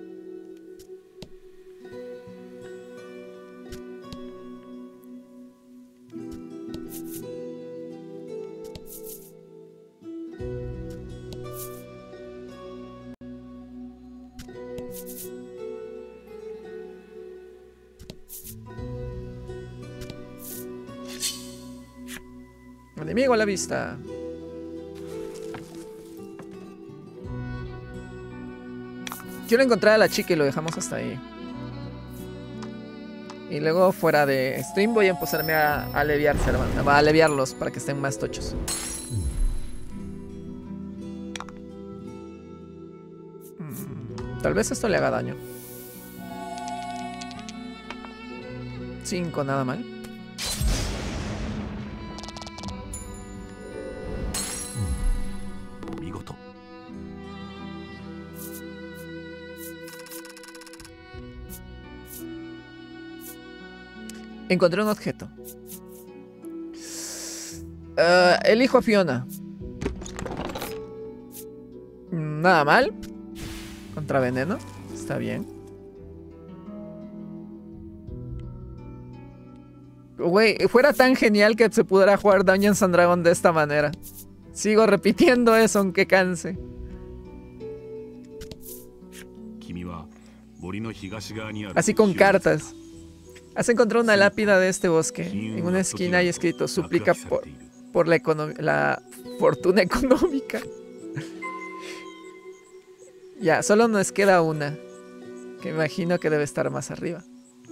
Enemigo a la vista. Quiero encontrar a la chica y lo dejamos hasta ahí. Y luego fuera de stream voy a empezarme a aliviarse, hermano. A aliviarlos para que estén más tochos. Tal vez esto le haga daño. 5, nada mal. Encontré un objeto. Elijo a Fiona. Nada mal. Contra veneno. Está bien. Güey, fuera tan genial que se pudiera jugar Dungeons and Dragons de esta manera. Sigo repitiendo eso aunque canse. Así con cartas. Has encontrado una lápida de este bosque. En una esquina hay escrito: suplica por la fortuna económica. Ya, solo nos queda una, que imagino que debe estar más arriba.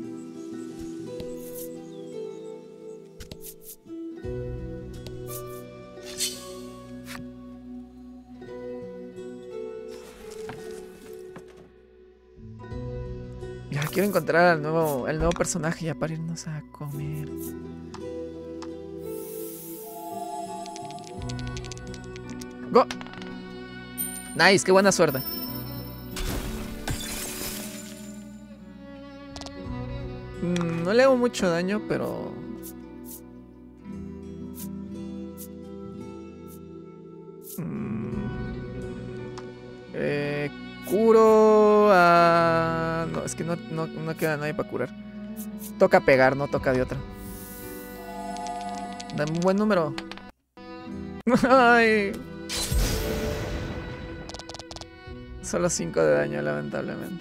Ya, quiero encontrar al nuevo personaje ya para irnos a comer. ¡Go! Nice, qué buena suerte. No le hago mucho daño, pero... Curo a... No, es que no queda nadie para curar. Toca pegar, no toca de otra. Dame un buen número. Ay. Solo 5 de daño, lamentablemente.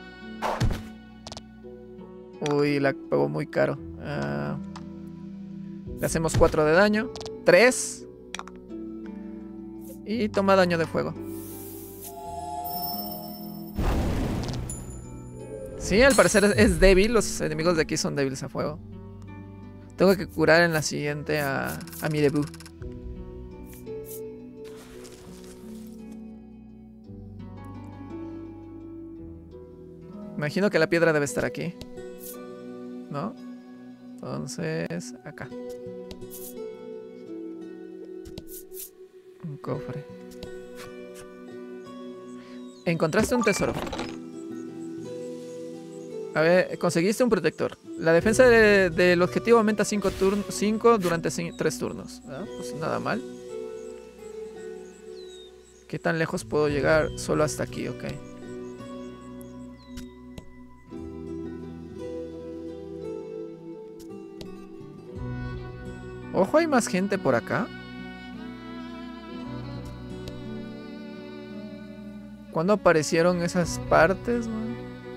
Uy, la pegó muy caro. Le hacemos 4 de daño. 3. Y toma daño de fuego. Sí, al parecer es débil. Los enemigos de aquí son débiles a fuego. Tengo que curar en la siguiente a mi debut. Imagino que la piedra debe estar aquí, ¿no? Entonces, acá. Un cofre. Encontraste un tesoro. A ver, conseguiste un protector. La defensa del objetivo aumenta 5 durante 3 turnos. ¿Ah? Pues nada mal. ¿Qué tan lejos puedo llegar? Solo hasta aquí, ok. Ojo, hay más gente por acá. ¿Cuándo aparecieron esas partes, man?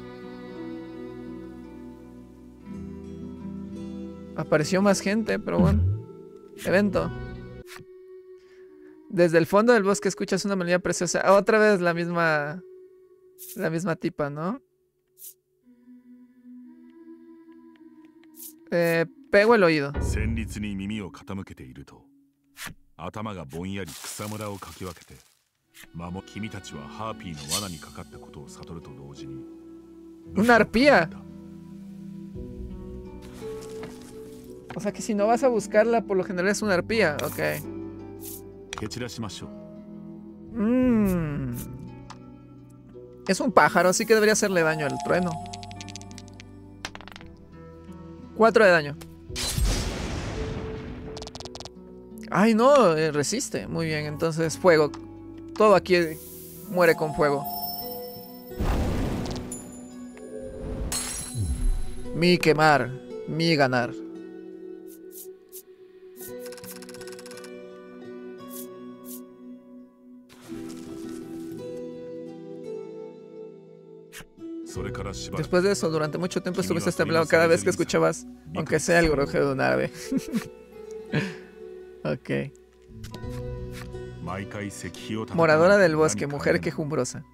Apareció más gente, pero bueno. Evento. Desde el fondo del bosque escuchas una melodía preciosa. Otra vez la misma tipa, ¿no? Pego el oído. Una arpía. O sea que si no vas a buscarla, por lo general es una arpía. Ok. Es un pájaro, así que debería hacerle daño al trueno. 4 de daño. Ay, no, resiste. Muy bien, entonces fuego. Todo aquí muere con fuego. Mi quemar, mi ganar. Después de eso, durante mucho tiempo estuviste temblando cada vez que escuchabas, aunque sea el gorjeo de un ave. Ok. Moradora del bosque, mujer quejumbrosa.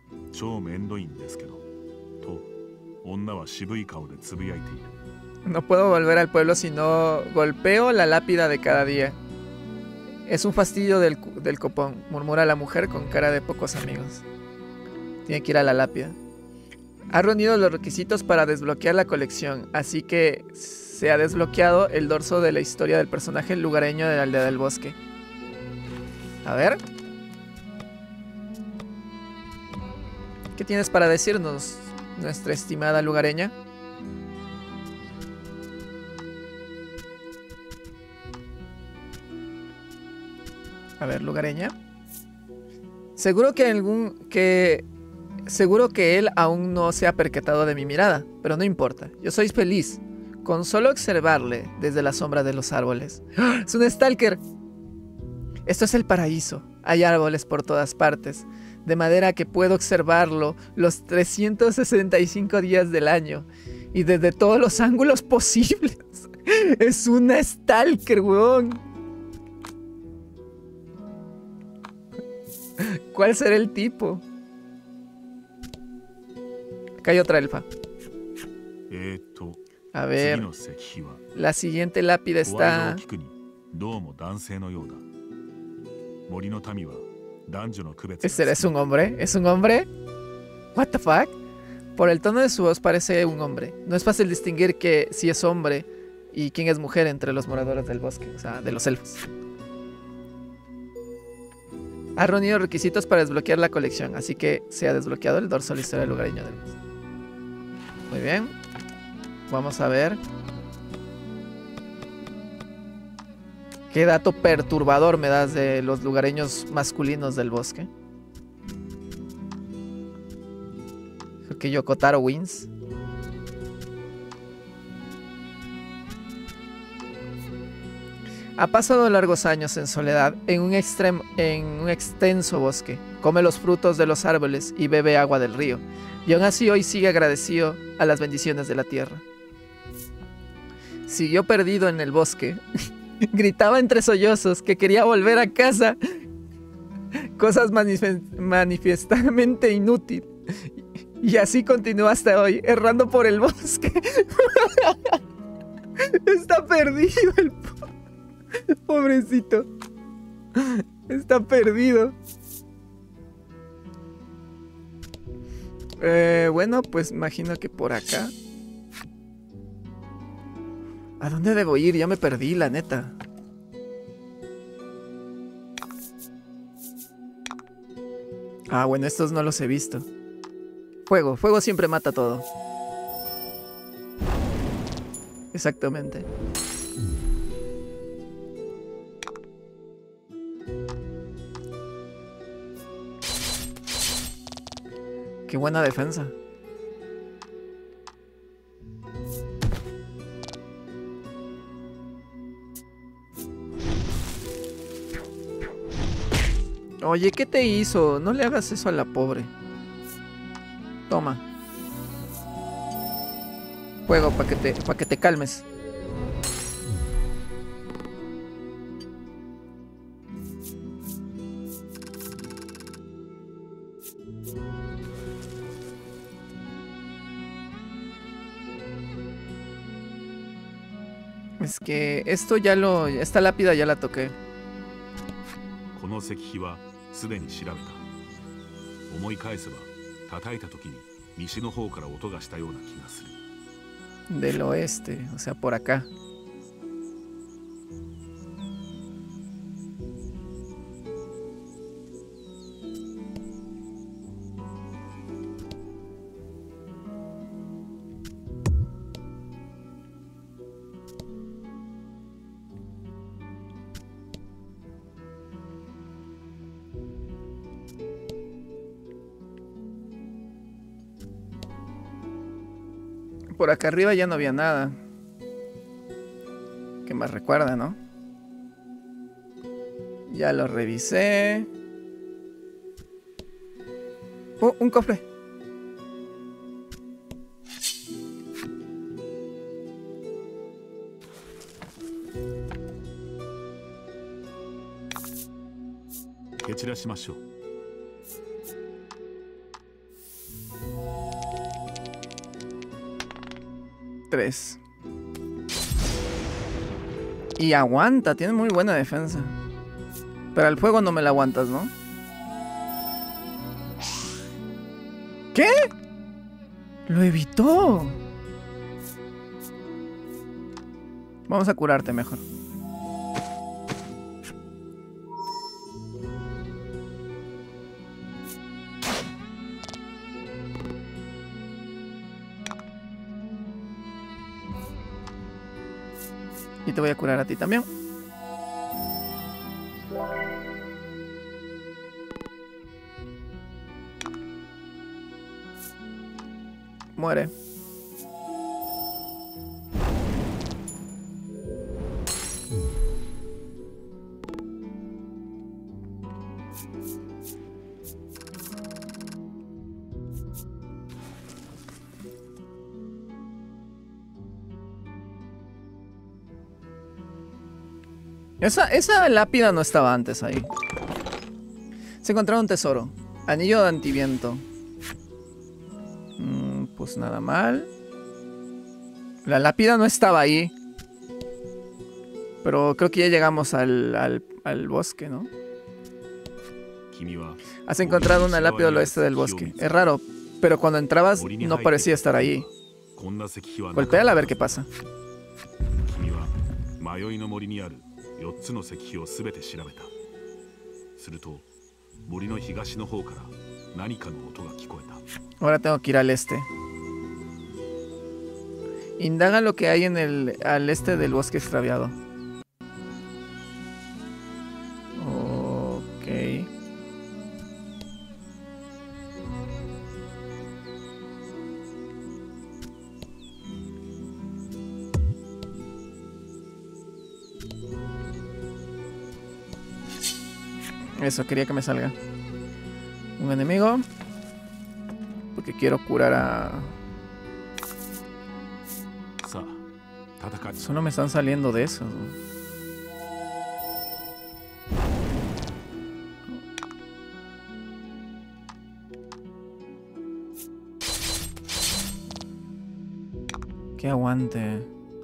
No puedo volver al pueblo si no golpeo la lápida de cada día. Es un fastidio del copón, murmura la mujer con cara de pocos amigos. Tiene que ir a la lápida. Ha reunido los requisitos para desbloquear la colección, así que se ha desbloqueado el dorso de la historia del personaje lugareño de la aldea del bosque. A ver. ¿Qué tienes para decirnos, nuestra estimada lugareña? A ver, lugareña. Seguro que él aún no se ha percatado de mi mirada, pero no importa. Yo soy feliz con solo observarle desde la sombra de los árboles. ¡Ah! ¡Es un stalker! Esto es el paraíso. Hay árboles por todas partes, de manera que puedo observarlo los 365 días del año y desde todos los ángulos posibles. Es una stalker, weón. ¿Cuál será el tipo? Acá hay otra elfa. A ver. La siguiente lápida está... ¿Es un hombre? ¿Es un hombre? What the fuck? Por el tono de su voz parece un hombre. No es fácil distinguir que si es hombre y quién es mujer entre los moradores del bosque, o sea, de los elfos. Ha reunido requisitos para desbloquear la colección, así que se ha desbloqueado el dorso de la historia del lugareño del bosque. Muy bien. Vamos a ver. ¿Qué dato perturbador me das de los lugareños masculinos del bosque? Creo que Yokotaro wins. Ha pasado largos años en soledad en un extenso bosque. Come los frutos de los árboles y bebe agua del río. Y aún así hoy sigue agradecido a las bendiciones de la tierra. Siguió perdido en el bosque. Gritaba entre sollozos que quería volver a casa. Cosas manifiestamente inútiles. Y así continúa hasta hoy, errando por el bosque. Está perdido el pobrecito. Está perdido. Bueno, pues imagino que por acá. ¿A dónde debo ir? Ya me perdí, la neta. Ah, bueno, estos no los he visto. Fuego, fuego siempre mata todo. Exactamente. Qué buena defensa. Oye, ¿qué te hizo? No le hagas eso a la pobre. Toma. Juego para que te calmes. Es que esto ya lo... Esta lápida ya la toqué. この石碑はすでに調べた。思い返せば叩いた時に西の方から音がしたような気がする。 Del oeste, o sea, por acá. Por acá arriba ya no había nada. Que más recuerda, ¿no? Ya lo revisé. ¡Oh, un cofre! ¿Qué chirashimashou? 3. Y aguanta, tiene muy buena defensa. Pero al fuego no me la aguantas, ¿no? ¿Qué? Lo evitó. Vamos a curarte mejor. Y te voy a curar a ti también. Muere. Esa lápida no estaba antes ahí. Se encontró un tesoro. Anillo de antiviento. Pues nada mal. La lápida no estaba ahí. Pero creo que ya llegamos al bosque, ¿no? Has encontrado una lápida al oeste del bosque. Es raro, pero cuando entrabas no parecía estar ahí. Golpéala a ver qué pasa. 4つの石碑をすべて調べた。すると森の東の方から何かの音が聞こえた。 Ahora tengo que ir al este. Indaga lo que hay en al este del bosque extraviado. Ok. Eso, quería que me salga un enemigo. Porque quiero curar a... Solo me están saliendo de esos. Que aguante.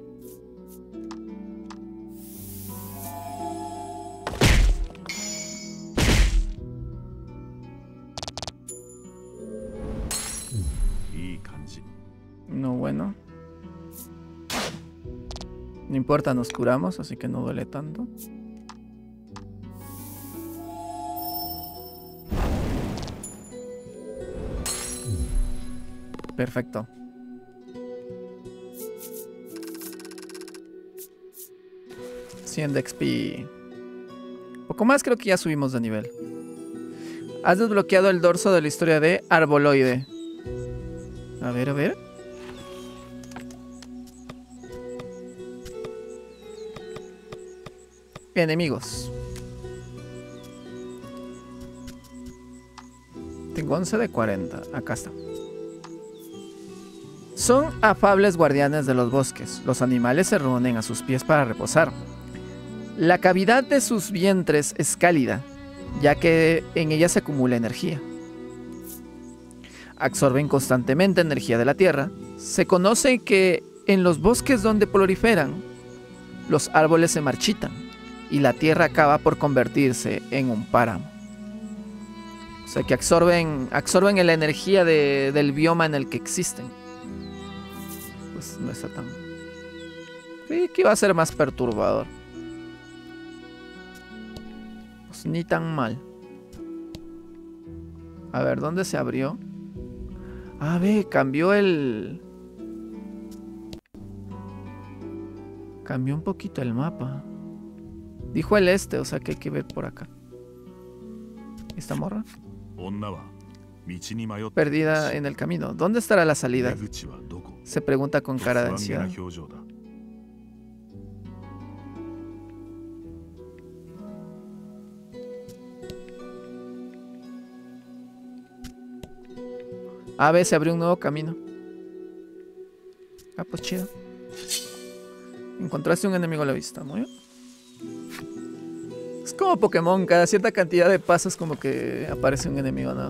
No, bueno. No importa, nos curamos, así que no duele tanto. Perfecto. De XP. Poco más, creo que ya subimos de nivel. Has desbloqueado el dorso de la historia de Arboloide. A ver, a ver. Enemigos. Tengo 11 de 40. Acá está. Son afables guardianes de los bosques. Los animales se reúnen a sus pies para reposar. La cavidad de sus vientres es cálida, ya que en ella se acumula energía. Absorben constantemente energía de la tierra. Se conoce que en los bosques donde proliferan, los árboles se marchitan y la tierra acaba por convertirse en un páramo. O sea que absorben la energía del bioma en el que existen. Pues no está tan... Sí, que va a ser más perturbador. Pues ni tan mal. A ver, ¿dónde se abrió? Ah, ve, cambió el... Cambió un poquito el mapa. Dijo el este, o sea que hay que ver por acá. ¿Esta morra? Perdida en el camino. ¿Dónde estará la salida? Se pregunta con cara de ansiedad. A ver, se abrió un nuevo camino. Ah, pues chido. Encontraste un enemigo a la vista, muy bien. Es como Pokémon, cada cierta cantidad de pasos como que aparece un enemigo, ¿no?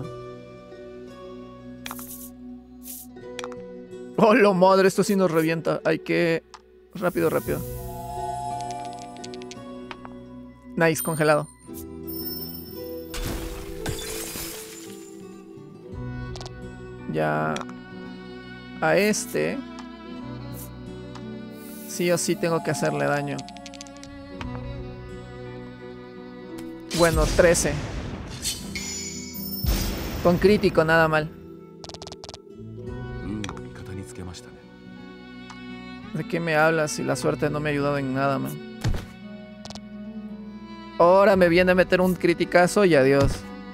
¡Oh, lo madre! Esto sí nos revienta. Hay que... Rápido, rápido. Nice, congelado. Ya... A este... Sí o sí tengo que hacerle daño. Bueno, 13. Con crítico, nada mal. ¿De qué me hablas si la suerte no me ha ayudado en nada, man? Ahora me viene a meter un criticazo y adiós.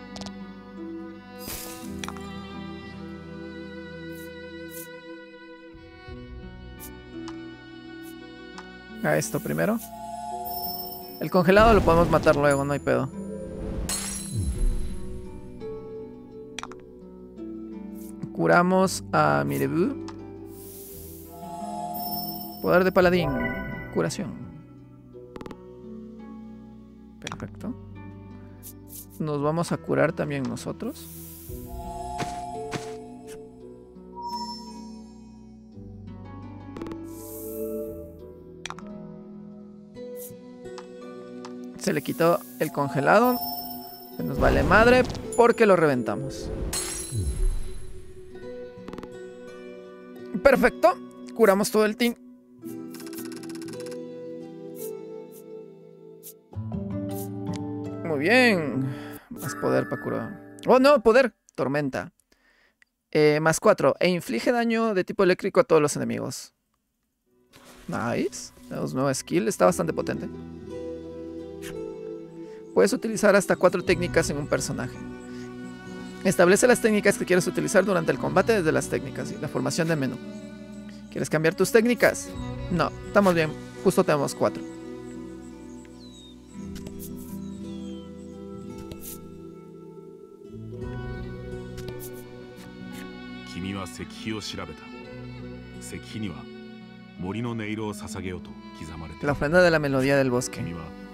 A esto primero. El congelado lo podemos matar luego, no hay pedo. Curamos a Mirebu. Poder de paladín. Curación. Perfecto. Nos vamos a curar también nosotros. Se le quitó el congelado. Que nos vale madre porque lo reventamos. Perfecto. Curamos todo el team. Muy bien. Más poder para curar. Oh, no, poder. Tormenta. Más 4. E inflige daño de tipo eléctrico a todos los enemigos. Nice. Tenemos nueva skill. Está bastante potente. Puedes utilizar hasta 4 técnicas en un personaje. Establece las técnicas que quieres utilizar durante el combate desde las técnicas y la formación de menú. ¿Quieres cambiar tus técnicas? No, estamos bien. Justo tenemos 4. La ofrenda de la melodía del bosque.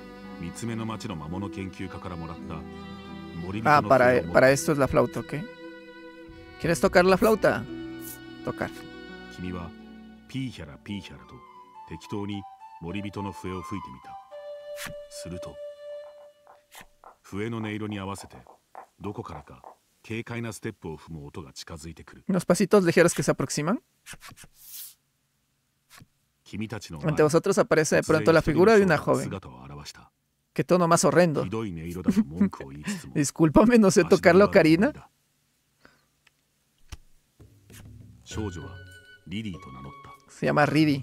Ah, para esto es la flauta, ¿ok? ¿Quieres tocar la flauta? Tocar. Unos pasitos ligeros que se aproximan. Ante vosotros aparece de pronto la figura de una joven. Qué tono más horrendo. Discúlpame, no sé tocar la ocarina. Se llama Ridi.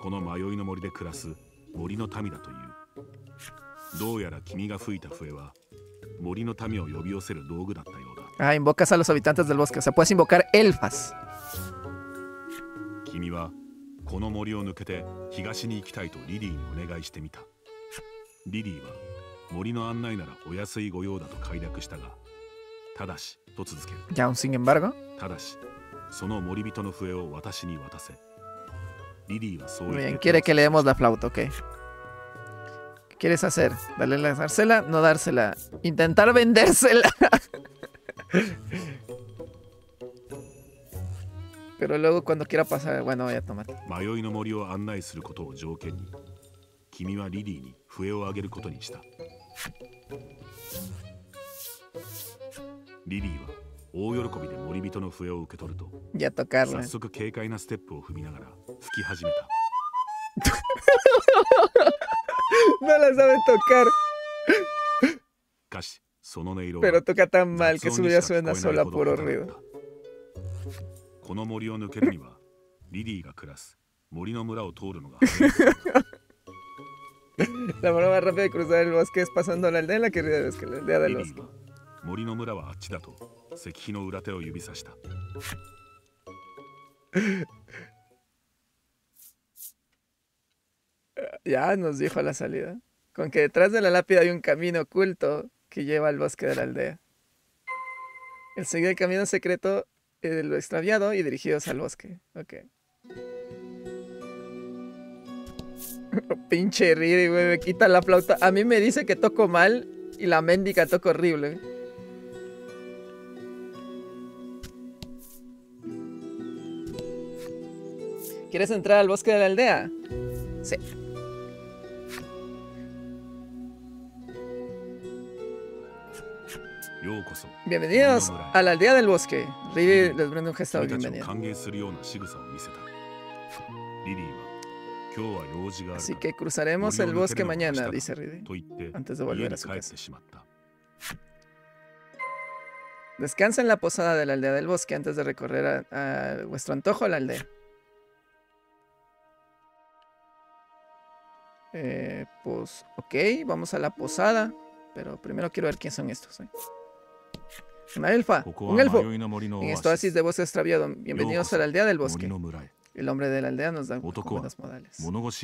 Ah, invocas a los habitantes del bosque. O sea, puedes invocar elfas. Ya, aún sin embargo. その森人の笛を私に渡せ。リリーはそう Muy 言っ bien, て quiere que le demos la flauta, ok. ¿Qué quieres hacer? ¿Darle dársela? No dársela. Intentar vendérsela. Pero luego cuando quiera pasar, bueno, voy a tomar. 迷いの森を案内することを条件に、君はリリーに笛をあげることにした。リリーは大喜びで森人の笛を受け取ると、 Ya tocarla. 早速軽快なステップを踏みながら吹き始めた。 No la sabe tocar. しかし、その音色は Pero toca tan mal que 雑 su 音に vida しか聞こ suena えない sola ほど puro 硬かっ ruido. た。この森を抜けるには、リリーが暮らす森の村を通るのが早い。 La forma más rápida de cruzar el bosque es pasando la aldea en la que ríe es que la aldea リ del リー bosque. は森の村はあっちだと石碑の裏手を指さした。 Ya nos dijo la salida. Con que detrás de la lápida hay un camino oculto que lleva al bosque de la aldea. El seguir el camino secreto de lo extraviado y dirigidos al bosque. Ok. Pinche Riri, güey, me quita la flauta. A mí me dice que toco mal y la mendiga toca horrible. ¿Quieres entrar al bosque de la aldea? Sí. Bienvenidos a la aldea del bosque. Riri les brinda un gesto de bienvenida. Así que cruzaremos el bosque mañana, dice Riri, antes de volver a su casa. Descansa en la posada de la aldea del bosque antes de recorrer a vuestro antojo la aldea. Pues, ok, vamos a la posada. Pero primero quiero ver quién son estos. Una elfa, un elfo. En este oasis de bosque extraviado. Bienvenidos a la aldea del bosque. El hombre de la aldea nos da buenos modales.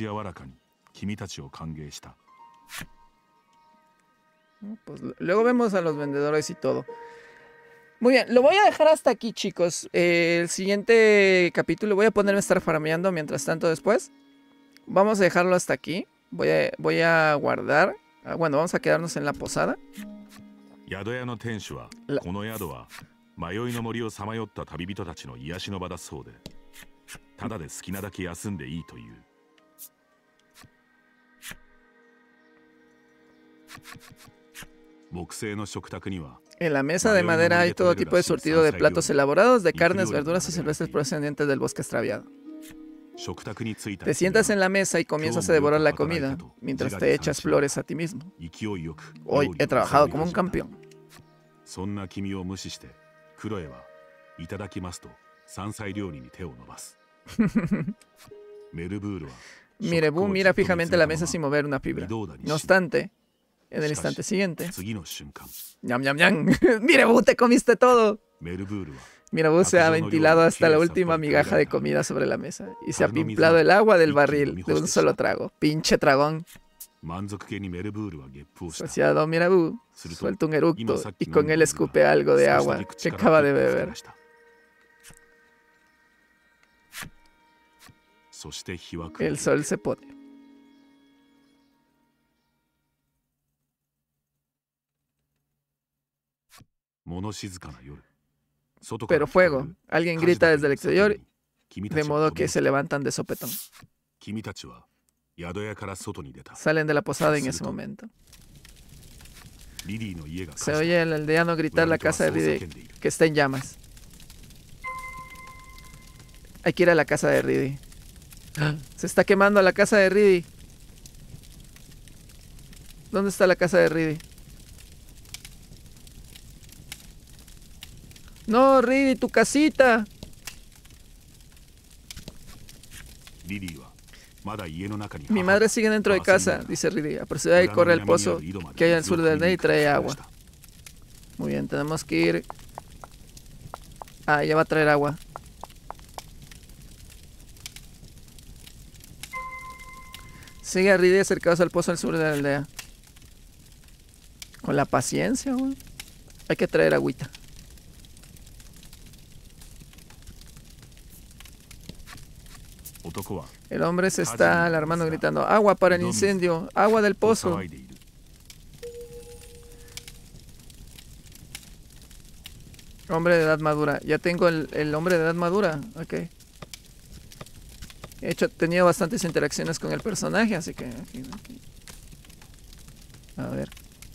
Pues luego vemos a los vendedores y todo. Muy bien, lo voy a dejar hasta aquí, chicos. El siguiente capítulo voy a ponerme a estar farmeando mientras tanto después. Vamos a dejarlo hasta aquí. Voy a guardar. Bueno, vamos a quedarnos en la posada. La... En la mesa de madera hay todo tipo de surtido de platos elaborados de carnes, verduras y silvestres procedentes del bosque extraviado. Te sientas en la mesa y comienzas a devorar la comida mientras te echas flores a ti mismo. Hoy he trabajado como un campeón. Mirebu mira fijamente la mesa sin mover una fibra. No obstante, en el instante siguiente... ¡Ñam, ñam, ñam! ¡Mirebu, te comiste todo! Mirebu se ha ventilado hasta la última migaja de comida sobre la mesa y se ha pimplado el agua del barril de un solo trago. ¡Pinche tragón! Saciado, Mirebu suelta un eructo y con él escupe algo de agua que acaba de beber. El sol se pone. Pero fuego. Alguien grita desde el exterior, de modo que se levantan de sopetón. Salen de la posada en ese momento. Se oye al aldeano gritar la casa de Ridi, que está en llamas. Hay que ir a la casa de Ridi. Se está quemando la casa de Ridi. ¿Dónde está la casa de Ridi? No, Ridi, tu casita. Mi madre sigue dentro de casa, dice Ridi. Apresura y corre al pozo que hay al sur de aldea y trae agua. Muy bien, tenemos que ir. Ah, ella va a traer agua. Sigue a Ridi acercados al pozo al sur de la aldea. Con la paciencia, güey. Hay que traer agüita. El hombre se está alarmando gritando, agua para el incendio, agua del pozo. Hombre de edad madura. Ya tengo el hombre de edad madura. Ok. He tenido bastantes interacciones con el personaje, así que... Aquí. A ver.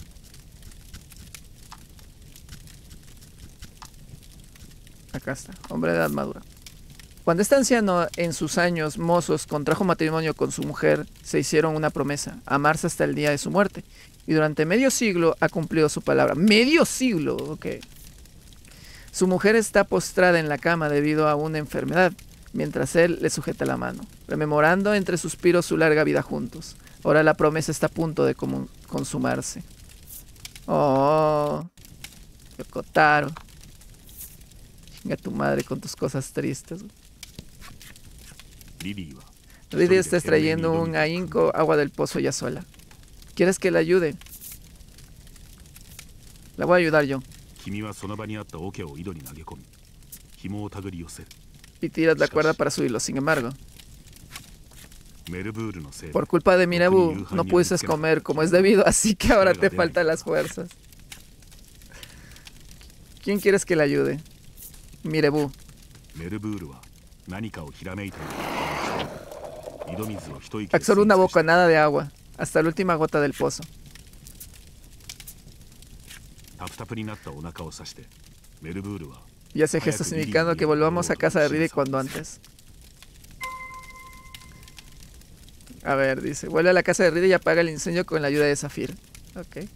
Acá está. Hombre de edad madura. Cuando este anciano en sus años mozos contrajo matrimonio con su mujer, se hicieron una promesa, amarse hasta el día de su muerte. Y durante medio siglo ha cumplido su palabra. ¡Medio siglo! Ok. Su mujer está postrada en la cama debido a una enfermedad, mientras él le sujeta la mano, rememorando entre suspiros su larga vida juntos. Ahora la promesa está a punto de consumarse. Oh, Yokotaro. Chinga tu madre con tus cosas tristes. Lidia está extrayendo un ahínco agua del pozo ya sola. ¿Quieres que la ayude? La voy a ayudar yo. Y tiras la cuerda para subirlo. Sin embargo, por culpa de Mirebu no pudiste comer como es debido, así que ahora te faltan las fuerzas. ¿Quién quieres que le ayude? Mirebu. Absorbe una bocanada de agua hasta la última gota del pozo. Y hace gestos indicando que volvamos a casa de Ridi cuando antes. A ver, dice, vuelve a la casa de Ridi y apaga el incendio con la ayuda de Zafir. Ok.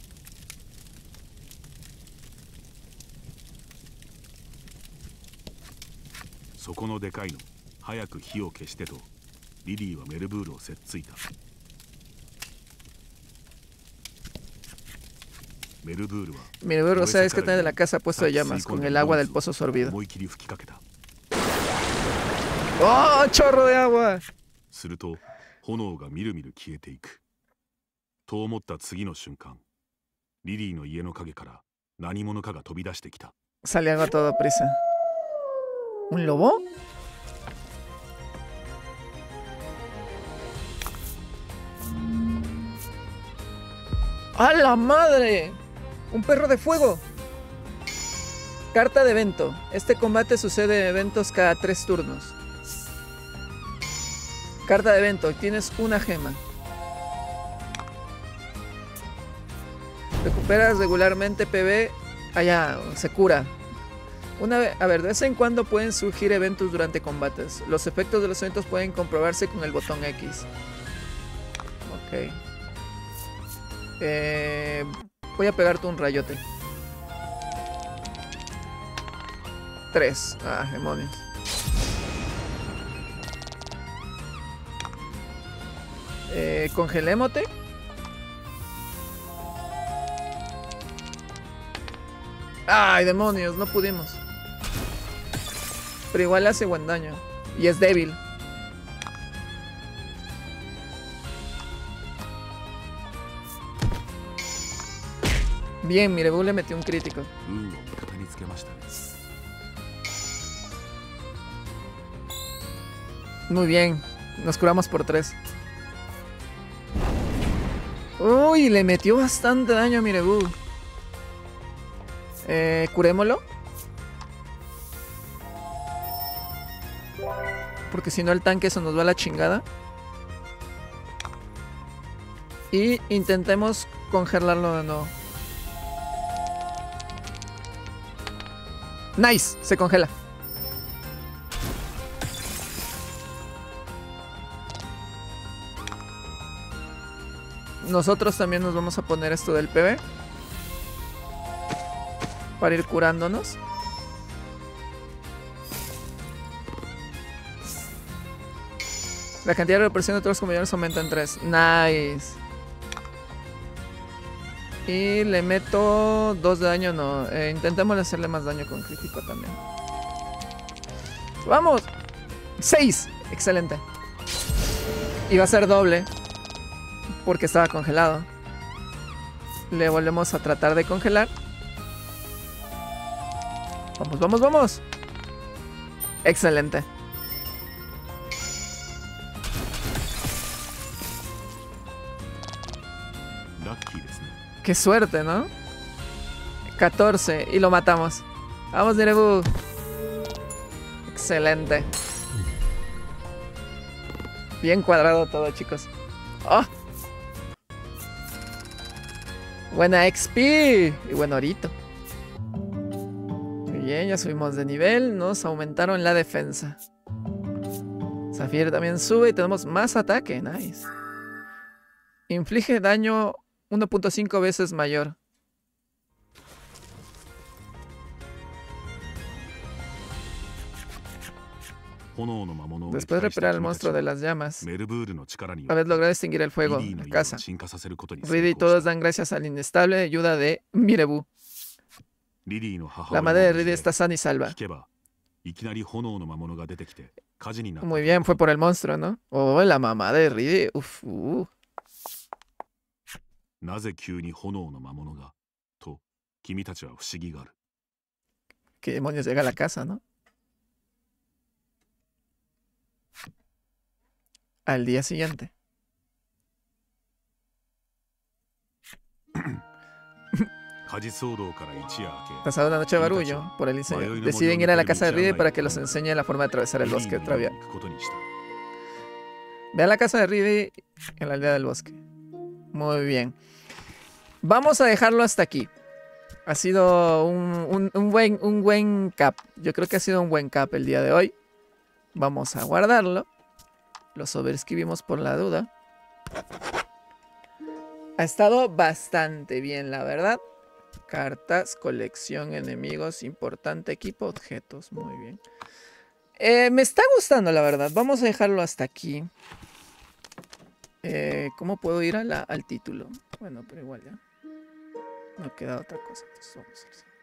Mirebu se rescata de la casa puesto de llamas con el agua del pozo sorbido. ¡Oh, chorro de agua! Sale algo a toda prisa. ¿Un lobo? ¡A la madre! ¡Un perro de fuego! Carta de evento. Este combate sucede en eventos cada 3 turnos. Carta de evento. Tienes una gema. Recuperas regularmente PB. Allá, se cura. A ver, de vez en cuando pueden surgir eventos durante combates. Los efectos de los eventos pueden comprobarse con el botón X. Ok. Voy a pegarte un rayote. 3. Ah, demonios. Congelémote. Ay, demonios, no pudimos. Pero igual hace buen daño. Y es débil. Bien, Mirebu le metió un crítico. Muy bien. Nos curamos por 3. Uy, le metió bastante daño a Mirebu. Curémoslo. Porque si no el tanque se nos va a la chingada. Y intentemos congelarlo de nuevo. Nice, se congela. Nosotros también nos vamos a poner esto del PB para ir curándonos. La cantidad de represión de todos los compañeros aumenta en 3. Nice. Y le meto 2 de daño, no. Intentemos hacerle más daño con crítico también. ¡Vamos! 6. Excelente. Y va a ser doble. Porque estaba congelado. Le volvemos a tratar de congelar. Vamos, vamos, vamos. Excelente. ラッキーですね。 Qué suerte, ¿no? 14 y lo matamos. Vamos, Nirebu. Excelente. Bien cuadrado todo, chicos. ¡Oh! Buena XP y buen orito. Muy bien, ya subimos de nivel. Nos aumentaron la defensa. Zafir también sube y tenemos más ataque. Nice. Inflige daño 1.5 veces mayor. Después de reparar al monstruo de las llamas, habéis logrado extinguir el fuego en casa. Ridi y todos dan gracias a la inestable ayuda de Mirebu. La madre de Ridi está sana y salva. Muy bien, fue por el monstruo, ¿no? Oh, la mamá de Ridi. Uf, ¿Qué demonios llega a la casa, no? Al día siguiente. Pasada una noche de barullo, por el incendio, deciden ir a la casa de Ridi para que los enseñe la forma de atravesar el bosque. Vean la casa de Ridi en la aldea del bosque. Muy bien. Vamos a dejarlo hasta aquí. Ha sido un buen cap. Yo creo que ha sido un buen cap el día de hoy. Vamos a guardarlo. Lo sobreescribimos por la duda. Ha estado bastante bien, la verdad. Cartas, colección, enemigos, importante, equipo, objetos. Muy bien. Me está gustando, la verdad. Vamos a dejarlo hasta aquí. ¿Cómo puedo ir al título? Bueno, pero igual ya. No queda otra cosa. Entonces vamos a hacer.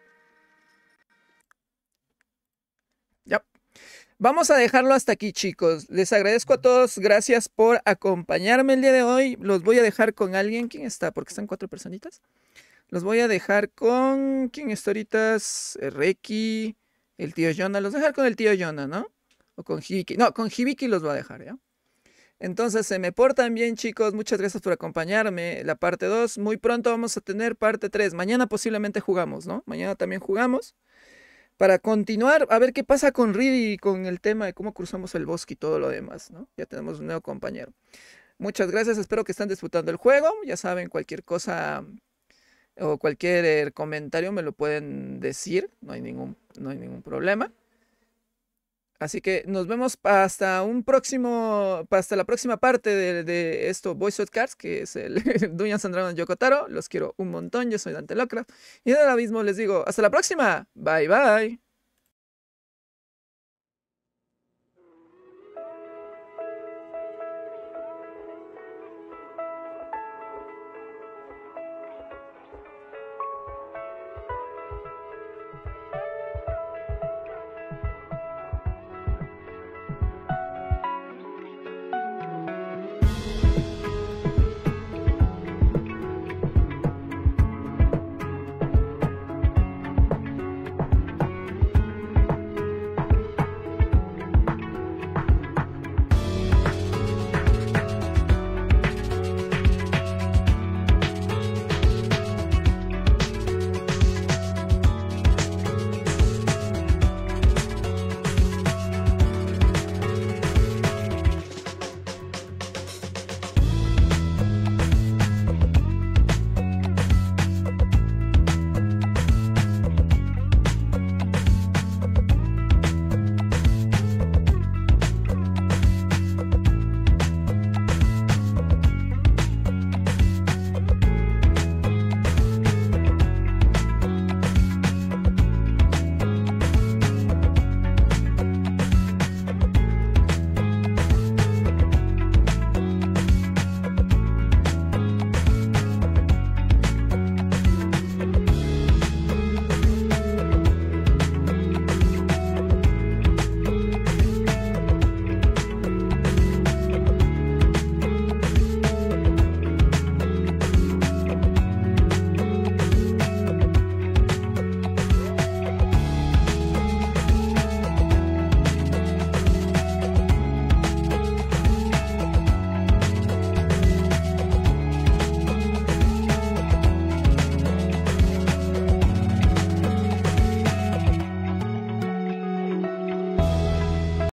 Ya. Vamos a dejarlo hasta aquí, chicos. Les agradezco a todos. Gracias por acompañarme el día de hoy. Los voy a dejar con alguien. ¿Quién está? Porque están 4 personitas. Los voy a dejar con... ¿Quién está ahorita? Reki, el tío Jonah. Los voy a dejar con el tío Jonah, ¿no? O con Hibiki. No, con Hibiki los voy a dejar, ¿ya? Entonces, se me portan bien, chicos. Muchas gracias por acompañarme. La parte 2. Muy pronto vamos a tener parte 3. Mañana posiblemente jugamos, ¿no? Mañana también jugamos. Para continuar, a ver qué pasa con Ridi y con el tema de cómo cruzamos el bosque y todo lo demás, ¿no? Ya tenemos un nuevo compañero. Muchas gracias. Espero que estén disfrutando el juego. Ya saben, cualquier cosa o cualquier comentario me lo pueden decir. No hay ningún problema. Así que nos vemos hasta la próxima parte de esto, Voice of Cards, que es el Dungeons and Dragons Yokotaro. Los quiero un montón, yo soy Dante Lovecraft. Y ahora mismo les digo, hasta la próxima. Bye, bye.